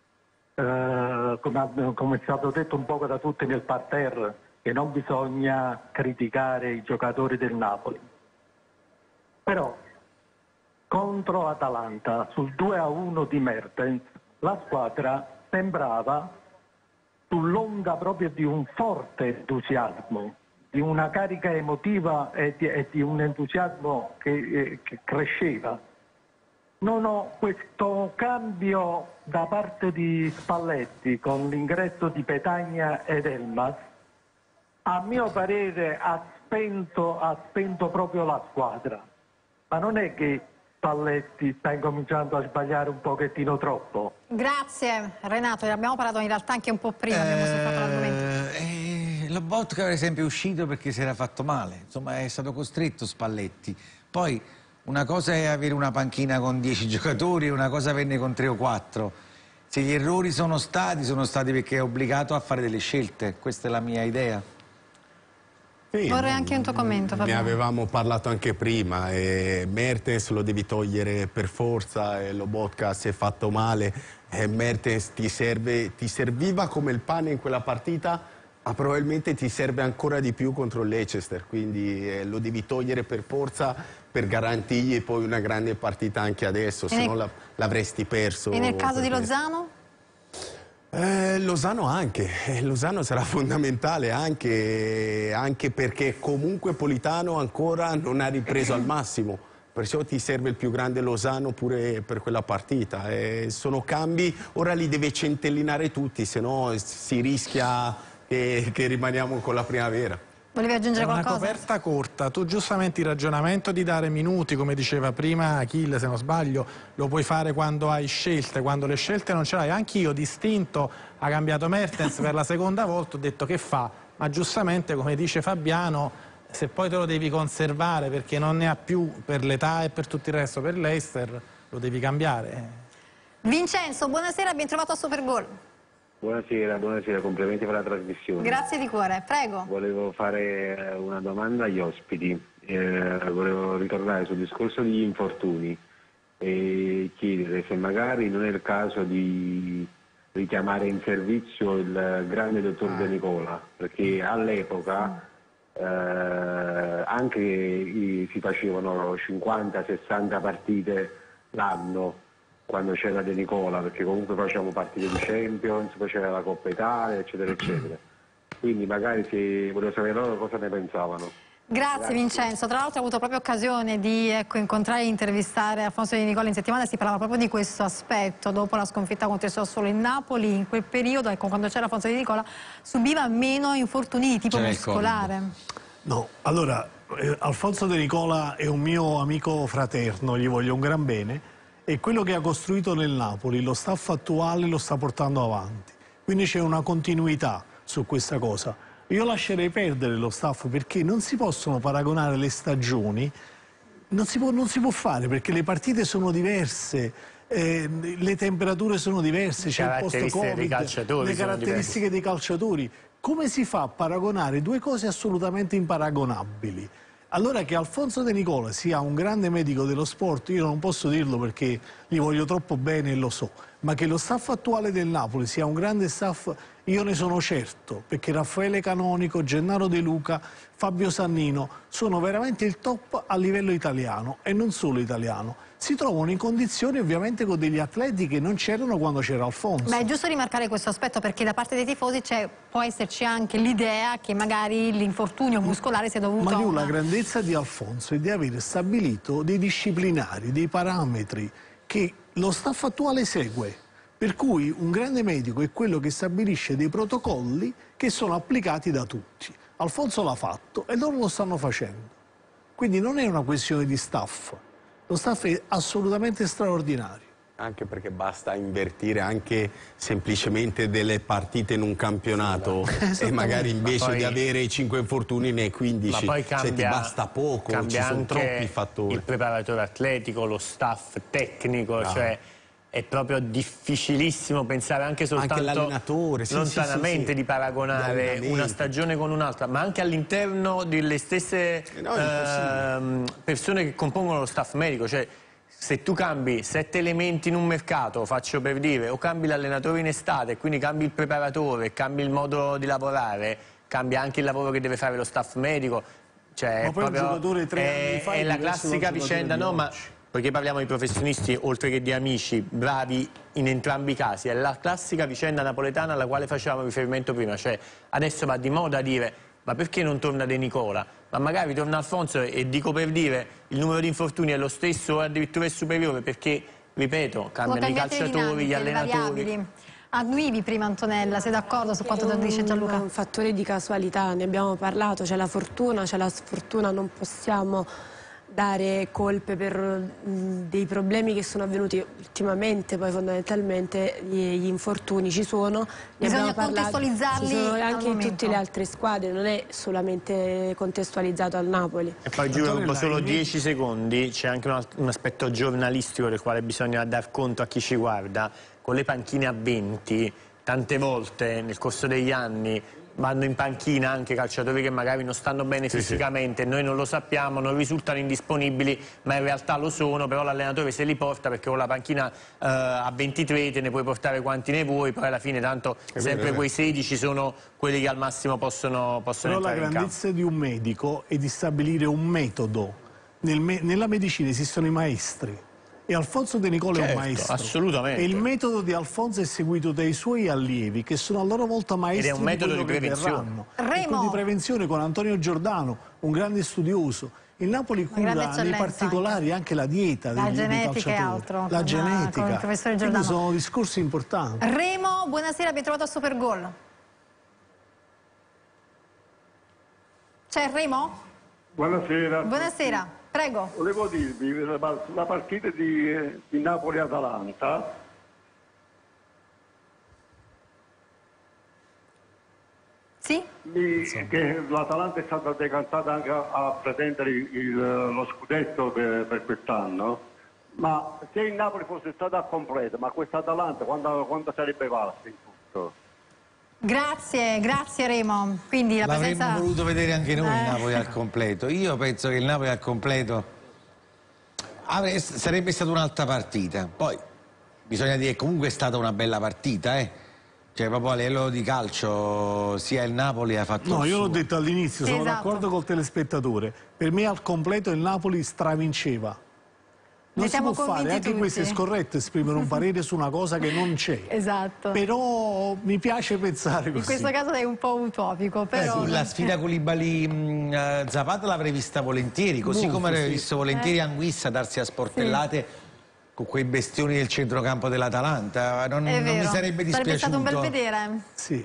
[SPEAKER 14] come è stato detto un po' da tutti nel parterre, che non bisogna criticare i giocatori del Napoli. Però contro Atalanta sul 2-1 di Mertens la squadra sembrava sull'onda proprio di un forte entusiasmo, di una carica emotiva e di un entusiasmo che cresceva. Non ho questo cambio da parte di Spalletti con l'ingresso di Petagna ed Elmas, a mio parere ha spento proprio la squadra, ma non è che Spalletti sta incominciando a sbagliare un pochettino troppo?
[SPEAKER 1] Grazie Renato, ne abbiamo parlato in realtà anche un po' prima, abbiamo sofferto l'argomento.
[SPEAKER 4] Lobotka per esempio è uscito perché si era fatto male, insomma è stato costretto Spalletti. Poi una cosa è avere una panchina con 10 giocatori e una cosa averne con 3 o 4. Se gli errori sono stati perché è obbligato a fare delle scelte, questa è la mia idea.
[SPEAKER 1] Sì, vorrei anche un tuo commento, Fabio.
[SPEAKER 7] Ne avevamo parlato anche prima, Mertens lo devi togliere per forza, Lobotka si è fatto male, Mertens ti serviva come il pane in quella partita, ma probabilmente ti serve ancora di più contro il Leicester, quindi lo devi togliere per forza per garantirgli poi una grande partita anche adesso, se no l'avresti perso.
[SPEAKER 1] E nel caso di Lozano?
[SPEAKER 7] Lozano anche, Lozano sarà fondamentale anche perché comunque Politano ancora non ha ripreso al massimo, perciò ti serve il più grande Lozano pure per quella partita. Sono cambi, ora li deve centellinare tutti, se no si rischia che rimaniamo con la primavera.
[SPEAKER 1] Volevi aggiungere qualcosa?
[SPEAKER 5] È una coperta corta, tu giustamente il ragionamento di dare minuti, come diceva prima Achille se non sbaglio, lo puoi fare quando hai scelte, quando le scelte non ce l'hai. Anch'io distinto ha cambiato Mertens per la seconda volta, ho detto che fa, ma giustamente come dice Fabiano, se poi te lo devi conservare perché non ne ha più per l'età e per tutto il resto per l'Eister, lo devi cambiare.
[SPEAKER 1] Vincenzo, buonasera, ben trovato a Supergol.
[SPEAKER 17] Buonasera, complimenti per la trasmissione.
[SPEAKER 1] Grazie di cuore, prego.
[SPEAKER 17] Volevo fare una domanda agli ospiti, volevo ritornare sul discorso degli infortuni e chiedere se magari non è il caso di richiamare in servizio il grande dottor De Nicola, perché all'epoca anche si facevano 50-60 partite l'anno quando c'era De Nicola, perché comunque facevamo partite di Champions, poi c'era la Coppa Italia, eccetera, eccetera. Quindi magari volevo sapere loro cosa ne pensavano.
[SPEAKER 1] Grazie Vincenzo, tra l'altro ho avuto proprio occasione di incontrare e intervistare Alfonso De Nicola in settimana, si parlava proprio di questo aspetto, dopo la sconfitta contro il Sassuolo in Napoli, in quel periodo, quando c'era Alfonso De Nicola, subiva meno infortuni di tipo muscolare.
[SPEAKER 2] No, allora, Alfonso De Nicola è un mio amico fraterno, gli voglio un gran bene, e quello che ha costruito nel Napoli, lo staff attuale lo sta portando avanti. Quindi c'è una continuità su questa cosa. Io lascerei perdere lo staff perché non si possono paragonare le stagioni, non si può fare perché le partite sono diverse, le temperature sono diverse, c'è il post-Covid, le caratteristiche dei calciatori. Come si fa a paragonare due cose assolutamente imparagonabili? Allora che Alfonso De Nicola sia un grande medico dello sport, io non posso dirlo perché gli voglio troppo bene e lo so, ma che lo staff attuale del Napoli sia un grande staff, io ne sono certo, perché Raffaele Canonico, Gennaro De Luca, Fabio Sannino sono veramente il top a livello italiano e non solo italiano. Si trovano in condizioni ovviamente con degli atleti che non c'erano quando c'era Alfonso.
[SPEAKER 1] Beh, è giusto rimarcare questo aspetto perché da parte dei tifosi può esserci anche l'idea che magari l'infortunio muscolare sia dovuto
[SPEAKER 2] Ma
[SPEAKER 1] a
[SPEAKER 2] la grandezza di Alfonso è di aver stabilito dei disciplinari, dei parametri che lo staff attuale segue. Per cui un grande medico è quello che stabilisce dei protocolli che sono applicati da tutti. Alfonso l'ha fatto e loro lo stanno facendo. Quindi non è una questione di staff. Lo staff è assolutamente straordinario.
[SPEAKER 7] Anche perché basta invertire anche semplicemente delle partite in un campionato e magari invece di avere 5 infortuni ne hai 15,
[SPEAKER 8] ma poi cambia,
[SPEAKER 7] se ti basta poco, ci sono troppi fattori.
[SPEAKER 8] Il preparatore atletico, lo staff tecnico, cioè è proprio difficilissimo pensare anche soltanto
[SPEAKER 7] l'allenatore,
[SPEAKER 8] lontanamente di paragonare una stagione con un'altra, ma anche all'interno delle stesse persone che compongono lo staff medico, cioè se tu cambi 7 elementi in un mercato, faccio per dire, o cambi l'allenatore in estate, quindi cambi il preparatore, cambi il modo di lavorare, cambia anche il lavoro che deve fare lo staff medico, cioè
[SPEAKER 2] ma poi un giocatore 3 anni fa
[SPEAKER 8] è la classica vicenda, no? Ma perché parliamo di professionisti oltre che di amici bravi in entrambi i casi, è la classica vicenda napoletana alla quale facevamo riferimento prima, cioè adesso va di moda dire ma perché non torna De Nicola? Ma magari torna Alfonso e dico per dire il numero di infortuni è lo stesso o addirittura è superiore perché, ripeto, cambiano i calciatori, gli allenatori.
[SPEAKER 1] Annuivi prima Antonella, sei d'accordo su quanto dice Gianluca?
[SPEAKER 3] È un fattore di casualità, ne abbiamo parlato, c'è la fortuna, c'è la sfortuna, non possiamo dare colpe per dei problemi che sono avvenuti ultimamente, poi fondamentalmente gli infortuni ci sono,
[SPEAKER 1] bisogna contestualizzarli,
[SPEAKER 3] ci sono anche in tutte le altre squadre, non è solamente contestualizzato al Napoli.
[SPEAKER 8] E poi giuro solo 10 secondi, c'è anche un aspetto giornalistico del quale bisogna dar conto a chi ci guarda. Con le panchine a 20 tante volte nel corso degli anni vanno in panchina anche calciatori che magari non stanno bene fisicamente, noi non lo sappiamo, non risultano indisponibili, ma in realtà lo sono, però l'allenatore se li porta perché con la panchina a 23 te ne puoi portare quanti ne vuoi, poi alla fine tanto sempre quei 16 sono quelli che al massimo possono entrare in campo.
[SPEAKER 2] Però la grandezza di un medico è di stabilire un metodo. Nella medicina esistono i maestri. E Alfonso De Nicola è un maestro.
[SPEAKER 8] Assolutamente.
[SPEAKER 2] E il metodo di Alfonso è seguito dai suoi allievi, che sono a loro volta maestri.
[SPEAKER 8] Ed è un metodo di prevenzione.
[SPEAKER 2] Di prevenzione con Antonio Giordano, un grande studioso. Il Napoli cura nei particolari anche la dieta
[SPEAKER 1] la genetica e altro.
[SPEAKER 2] La genetica.
[SPEAKER 1] Con il professore Giordano.
[SPEAKER 2] Quindi sono discorsi importanti.
[SPEAKER 1] Remo, buonasera, ben trovato a Supergol. C'è Remo?
[SPEAKER 18] Buonasera.
[SPEAKER 1] Buonasera. Prego.
[SPEAKER 18] Volevo dirvi, la partita di Napoli-Atalanta,
[SPEAKER 1] sì?
[SPEAKER 18] Che l'Atalanta è stata decantata anche a pretendere lo scudetto per quest'anno, ma se il Napoli fosse stato al completo, ma questa Atalanta quanto sarebbe valsa in tutto?
[SPEAKER 1] Grazie Remo. Quindi
[SPEAKER 4] l'avremmo voluto vedere anche noi il Napoli al completo. Io penso che il Napoli al completo sarebbe stata un'altra partita. Poi bisogna dire che comunque è stata una bella partita, Cioè proprio a livello di calcio sia il Napoli ha fatto
[SPEAKER 2] No, io l'ho detto all'inizio, sono d'accordo col telespettatore. Per me al completo il Napoli stravinceva. Non si può fare, anche questo è scorretto esprimere un parere su una cosa che non c'è.
[SPEAKER 1] Esatto.
[SPEAKER 2] Però mi piace pensare così.
[SPEAKER 1] In questo caso è un po' utopico, però...
[SPEAKER 4] La sfida Koulibaly-Zapata l'avrei vista volentieri, così come avrei visto volentieri Anguissa darsi a sportellate con quei bestioni del centrocampo dell'Atalanta. Non mi sarebbe dispiaciuto.
[SPEAKER 1] Sarebbe stato un bel vedere.
[SPEAKER 2] Sì.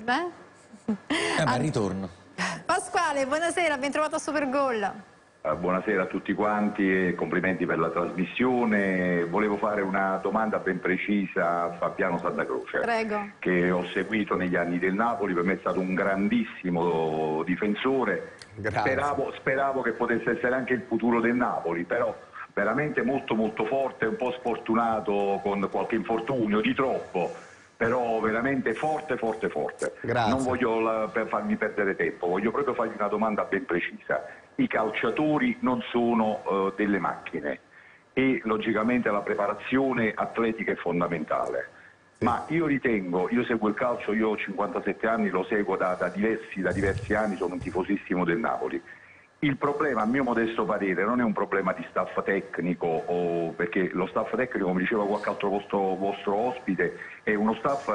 [SPEAKER 4] Ma ritorno.
[SPEAKER 1] Pasquale, buonasera, ben trovato a Supergol.
[SPEAKER 19] Buonasera a tutti quanti e complimenti per la trasmissione. Volevo fare una domanda ben precisa a Fabiano Santacroce, che ho seguito negli anni del Napoli, per me è stato un grandissimo difensore. Speravo che potesse essere anche il futuro del Napoli, però veramente molto molto forte, un po' sfortunato con qualche infortunio, di troppo, però veramente forte. Non voglio per farmi perdere tempo, voglio proprio fargli una domanda ben precisa. I calciatori non sono delle macchine e logicamente la preparazione atletica è fondamentale, ma io ritengo, io seguo il calcio, io ho 57 anni, lo seguo da diversi anni, sono un tifosissimo del Napoli. Il problema, a mio modesto parere, non è un problema di staff tecnico, perché lo staff tecnico, come diceva qualche altro vostro ospite, è uno staff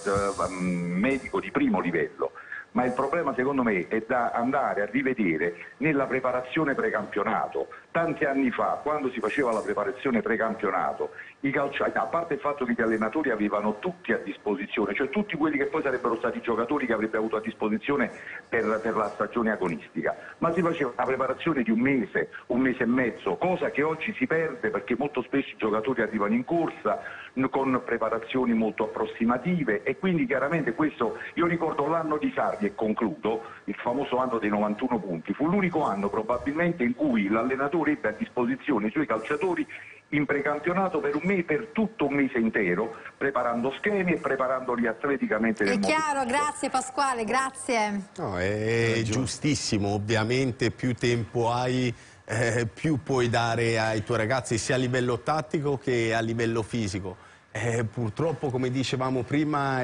[SPEAKER 19] medico di primo livello. Ma il problema secondo me è da andare a rivedere nella preparazione precampionato. Tanti anni fa, quando si faceva la preparazione precampionato, a parte il fatto che gli allenatori avevano tutti a disposizione, cioè tutti quelli che poi sarebbero stati giocatori che avrebbe avuto a disposizione per la stagione agonistica, ma si faceva una preparazione di un mese e mezzo, cosa che oggi si perde perché molto spesso i giocatori arrivano in corsa con preparazioni molto approssimative e quindi chiaramente questo, io ricordo l'anno di Sarri e concludo, il famoso anno dei 91 punti, fu l'unico anno probabilmente in cui l'allenatore ebbe a disposizione i suoi calciatori in precampionato per tutto un mese intero, preparando schemi e preparandoli atleticamente nel modo.
[SPEAKER 1] È chiaro, grazie Pasquale, grazie.
[SPEAKER 7] No, è giustissimo, ovviamente più tempo hai, più puoi dare ai tuoi ragazzi sia a livello tattico che a livello fisico. Purtroppo, come dicevamo prima,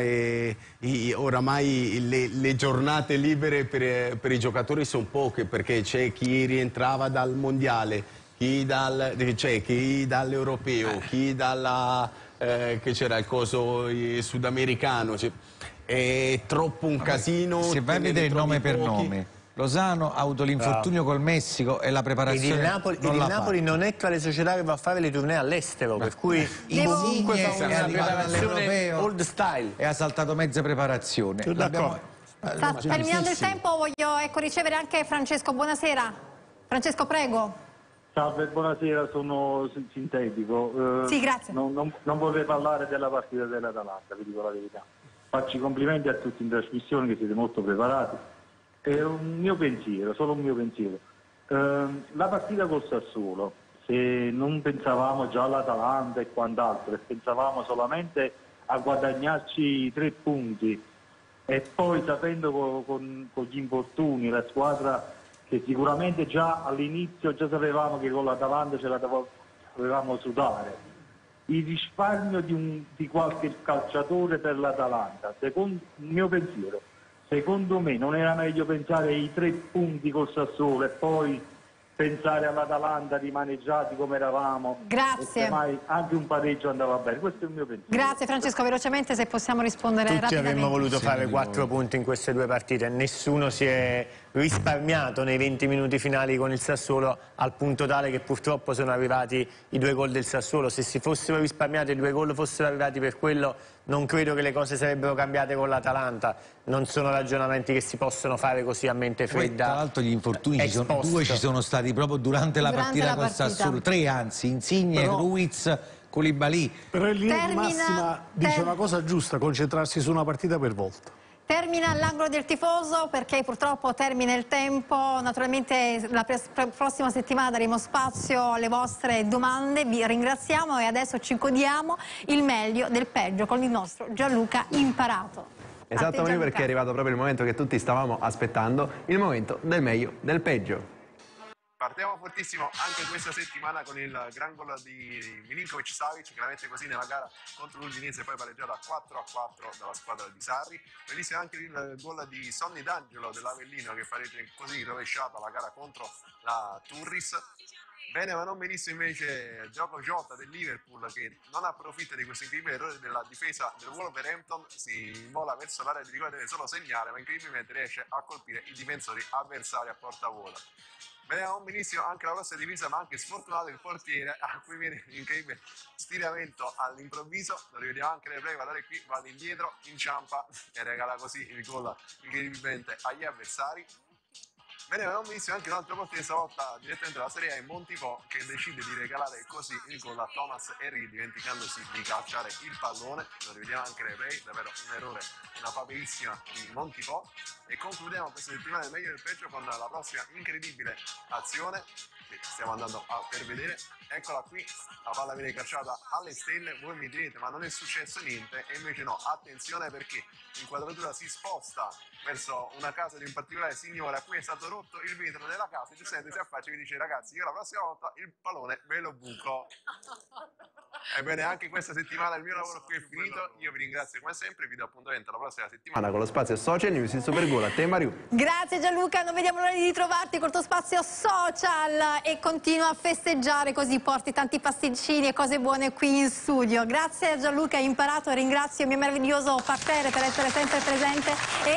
[SPEAKER 7] oramai le giornate libere per i giocatori sono poche, perché c'è chi rientrava dal mondiale, chi dall'europeo, chi che c'era il coso sudamericano, è troppo un casino.
[SPEAKER 4] Se vai a vedere nome per nome, Lozano ha avuto l'infortunio col Messico e la preparazione
[SPEAKER 8] il Napoli non è tra le società che va a fare le tournée all'estero, per cui comunque fa una preparazione old style
[SPEAKER 4] e ha saltato mezza preparazione.
[SPEAKER 1] Sta terminando il tempo, voglio ricevere anche Francesco. Buonasera. Francesco, prego.
[SPEAKER 15] Salve, buonasera, sono sintetico.
[SPEAKER 1] Sì, grazie.
[SPEAKER 15] Non vorrei parlare della partita dell'Atalanta, vi dico la verità. Faccio i complimenti a tutti in trasmissione, che siete molto preparati. È un mio pensiero, solo un mio pensiero. La partita col Sassuolo, se non pensavamo già all'Atalanta e quant'altro, e pensavamo solamente a guadagnarci 3 punti, e poi sapendo con gli infortuni, la squadra che sicuramente già all'inizio già sapevamo che con l'Atalanta ce la dovevamo sudare, il risparmio di qualche calciatore per l'Atalanta, secondo il mio pensiero, secondo me non era meglio pensare ai 3 punti col Sassuolo e poi pensare all'Atalanta rimaneggiati come eravamo?
[SPEAKER 1] Grazie.
[SPEAKER 15] Mai anche un pareggio andava bene, questo è il mio pensiero.
[SPEAKER 1] Grazie Francesco, velocemente se possiamo rispondere
[SPEAKER 8] Tutti
[SPEAKER 1] rapidamente.
[SPEAKER 8] avremmo voluto fare 4 punti in queste 2 partite, nessuno si è risparmiato nei 20 minuti finali con il Sassuolo, al punto tale che purtroppo sono arrivati i 2 gol del Sassuolo. Se si fossero risparmiati i 2 gol fossero arrivati per quello, non credo che le cose sarebbero cambiate con l'Atalanta. Non sono ragionamenti che si possono fare così a mente fredda.
[SPEAKER 4] Tra l'altro gli infortuni due ci sono stati proprio durante la partita col Sassuolo, 3 anzi, Insigne, Ruiz, Koulibaly.
[SPEAKER 2] Però in linea di massima dice una cosa giusta, concentrarsi su una partita per volta.
[SPEAKER 1] Termina l'angolo del tifoso perché purtroppo termina il tempo. Naturalmente la prossima settimana daremo spazio alle vostre domande. Vi ringraziamo e adesso ci godiamo il meglio del peggio con il nostro Gianluca Imparato.
[SPEAKER 6] Esatto, perché è arrivato proprio il momento che tutti stavamo aspettando, il momento del meglio del peggio. Partiamo fortissimo anche questa settimana con il gran gol di Milinkovic-Savic, chiaramente così nella gara contro l'Udinese, poi pareggiata 4-4 dalla squadra di Sarri. Bellissimo anche il gol di Sonny D'Angelo dell'Avellino che farebbe così rovesciata la gara contro la Turris. Bene, ma non benissimo invece Diogo Jota del Liverpool, che non approfitta di questo incredibile errore della difesa del Wolverhampton, si vola verso l'area di rigore, deve solo segnare, ma incredibilmente riesce a colpire i difensori avversari a porta vuota. Vediamo benissimo anche la grossa divisa, ma anche sfortunato il portiere, a cui viene un incredibile stiramento all'improvviso. Lo rivediamo anche nel play, guardate qui, va indietro, inciampa e regala così il gol incredibilmente agli avversari. Bene, non benissimo anche un altro portiere, stavolta direttamente dalla Serie A, Montipò, che decide di regalare così il gol a Thomas Henry, dimenticandosi di calciare il pallone. Lo rivediamo anche nei play, davvero un errore, una papelissima di Montipò. E concludiamo questa settimana del meglio del peggio con la prossima incredibile azione che stiamo andando per vedere. Eccola qui, la palla viene calciata alle stelle. Voi mi direte ma non è successo niente, e invece no, attenzione perché l'inquadratura si sposta verso una casa di un particolare signore a cui è stato rotto il vetro della casa, e giustamente si affaccia e vi dice: ragazzi, io la prossima volta il pallone ve lo buco. Ebbene, anche questa settimana il mio lavoro qui è finito. Io vi ringrazio come sempre, vi do appuntamento la prossima settimana con lo spazio Social News in Supergol. A te Mariù.
[SPEAKER 1] Grazie Gianluca, non vediamo l'ora di ritrovarti col tuo spazio social e continua a festeggiare, così porti tanti pasticcini e cose buone qui in studio. Grazie a Gianluca Imparato, ringrazio il mio meraviglioso parterre per essere sempre presente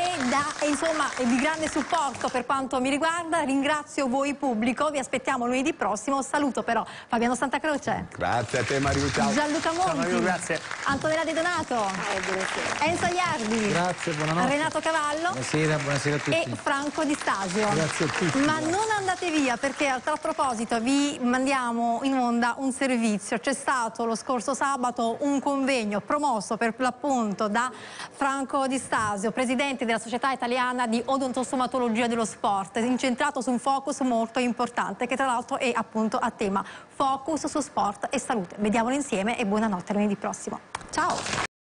[SPEAKER 1] e insomma di grande supporto per quanto mi riguarda. Ringrazio voi pubblico, vi aspettiamo lunedì prossimo. Saluto però Fabiano Santacroce.
[SPEAKER 6] Grazie a te Mariù, ciao.
[SPEAKER 1] Gianluca Monti.
[SPEAKER 8] Ciao Mariù, grazie.
[SPEAKER 1] Antonella De Donato. Enzo Iardi.
[SPEAKER 4] Grazie, buonanotte.
[SPEAKER 1] Renato Cavallo.
[SPEAKER 4] Buonasera a tutti.
[SPEAKER 1] E Franco Di Stasio.
[SPEAKER 2] Grazie a tutti.
[SPEAKER 1] Ma non andate via, perché a tal proposito vi mandiamo in onda un servizio. C'è stato lo scorso sabato un convegno promosso per l'appunto da Franco Di Stasio, presidente della Società Italiana di Odontostomatologia dello Sport, incentrato su un focus molto importante che tra l'altro è appunto a tema focus su sport e salute. Vediamolo insieme e buonanotte lunedì prossimo. Ciao!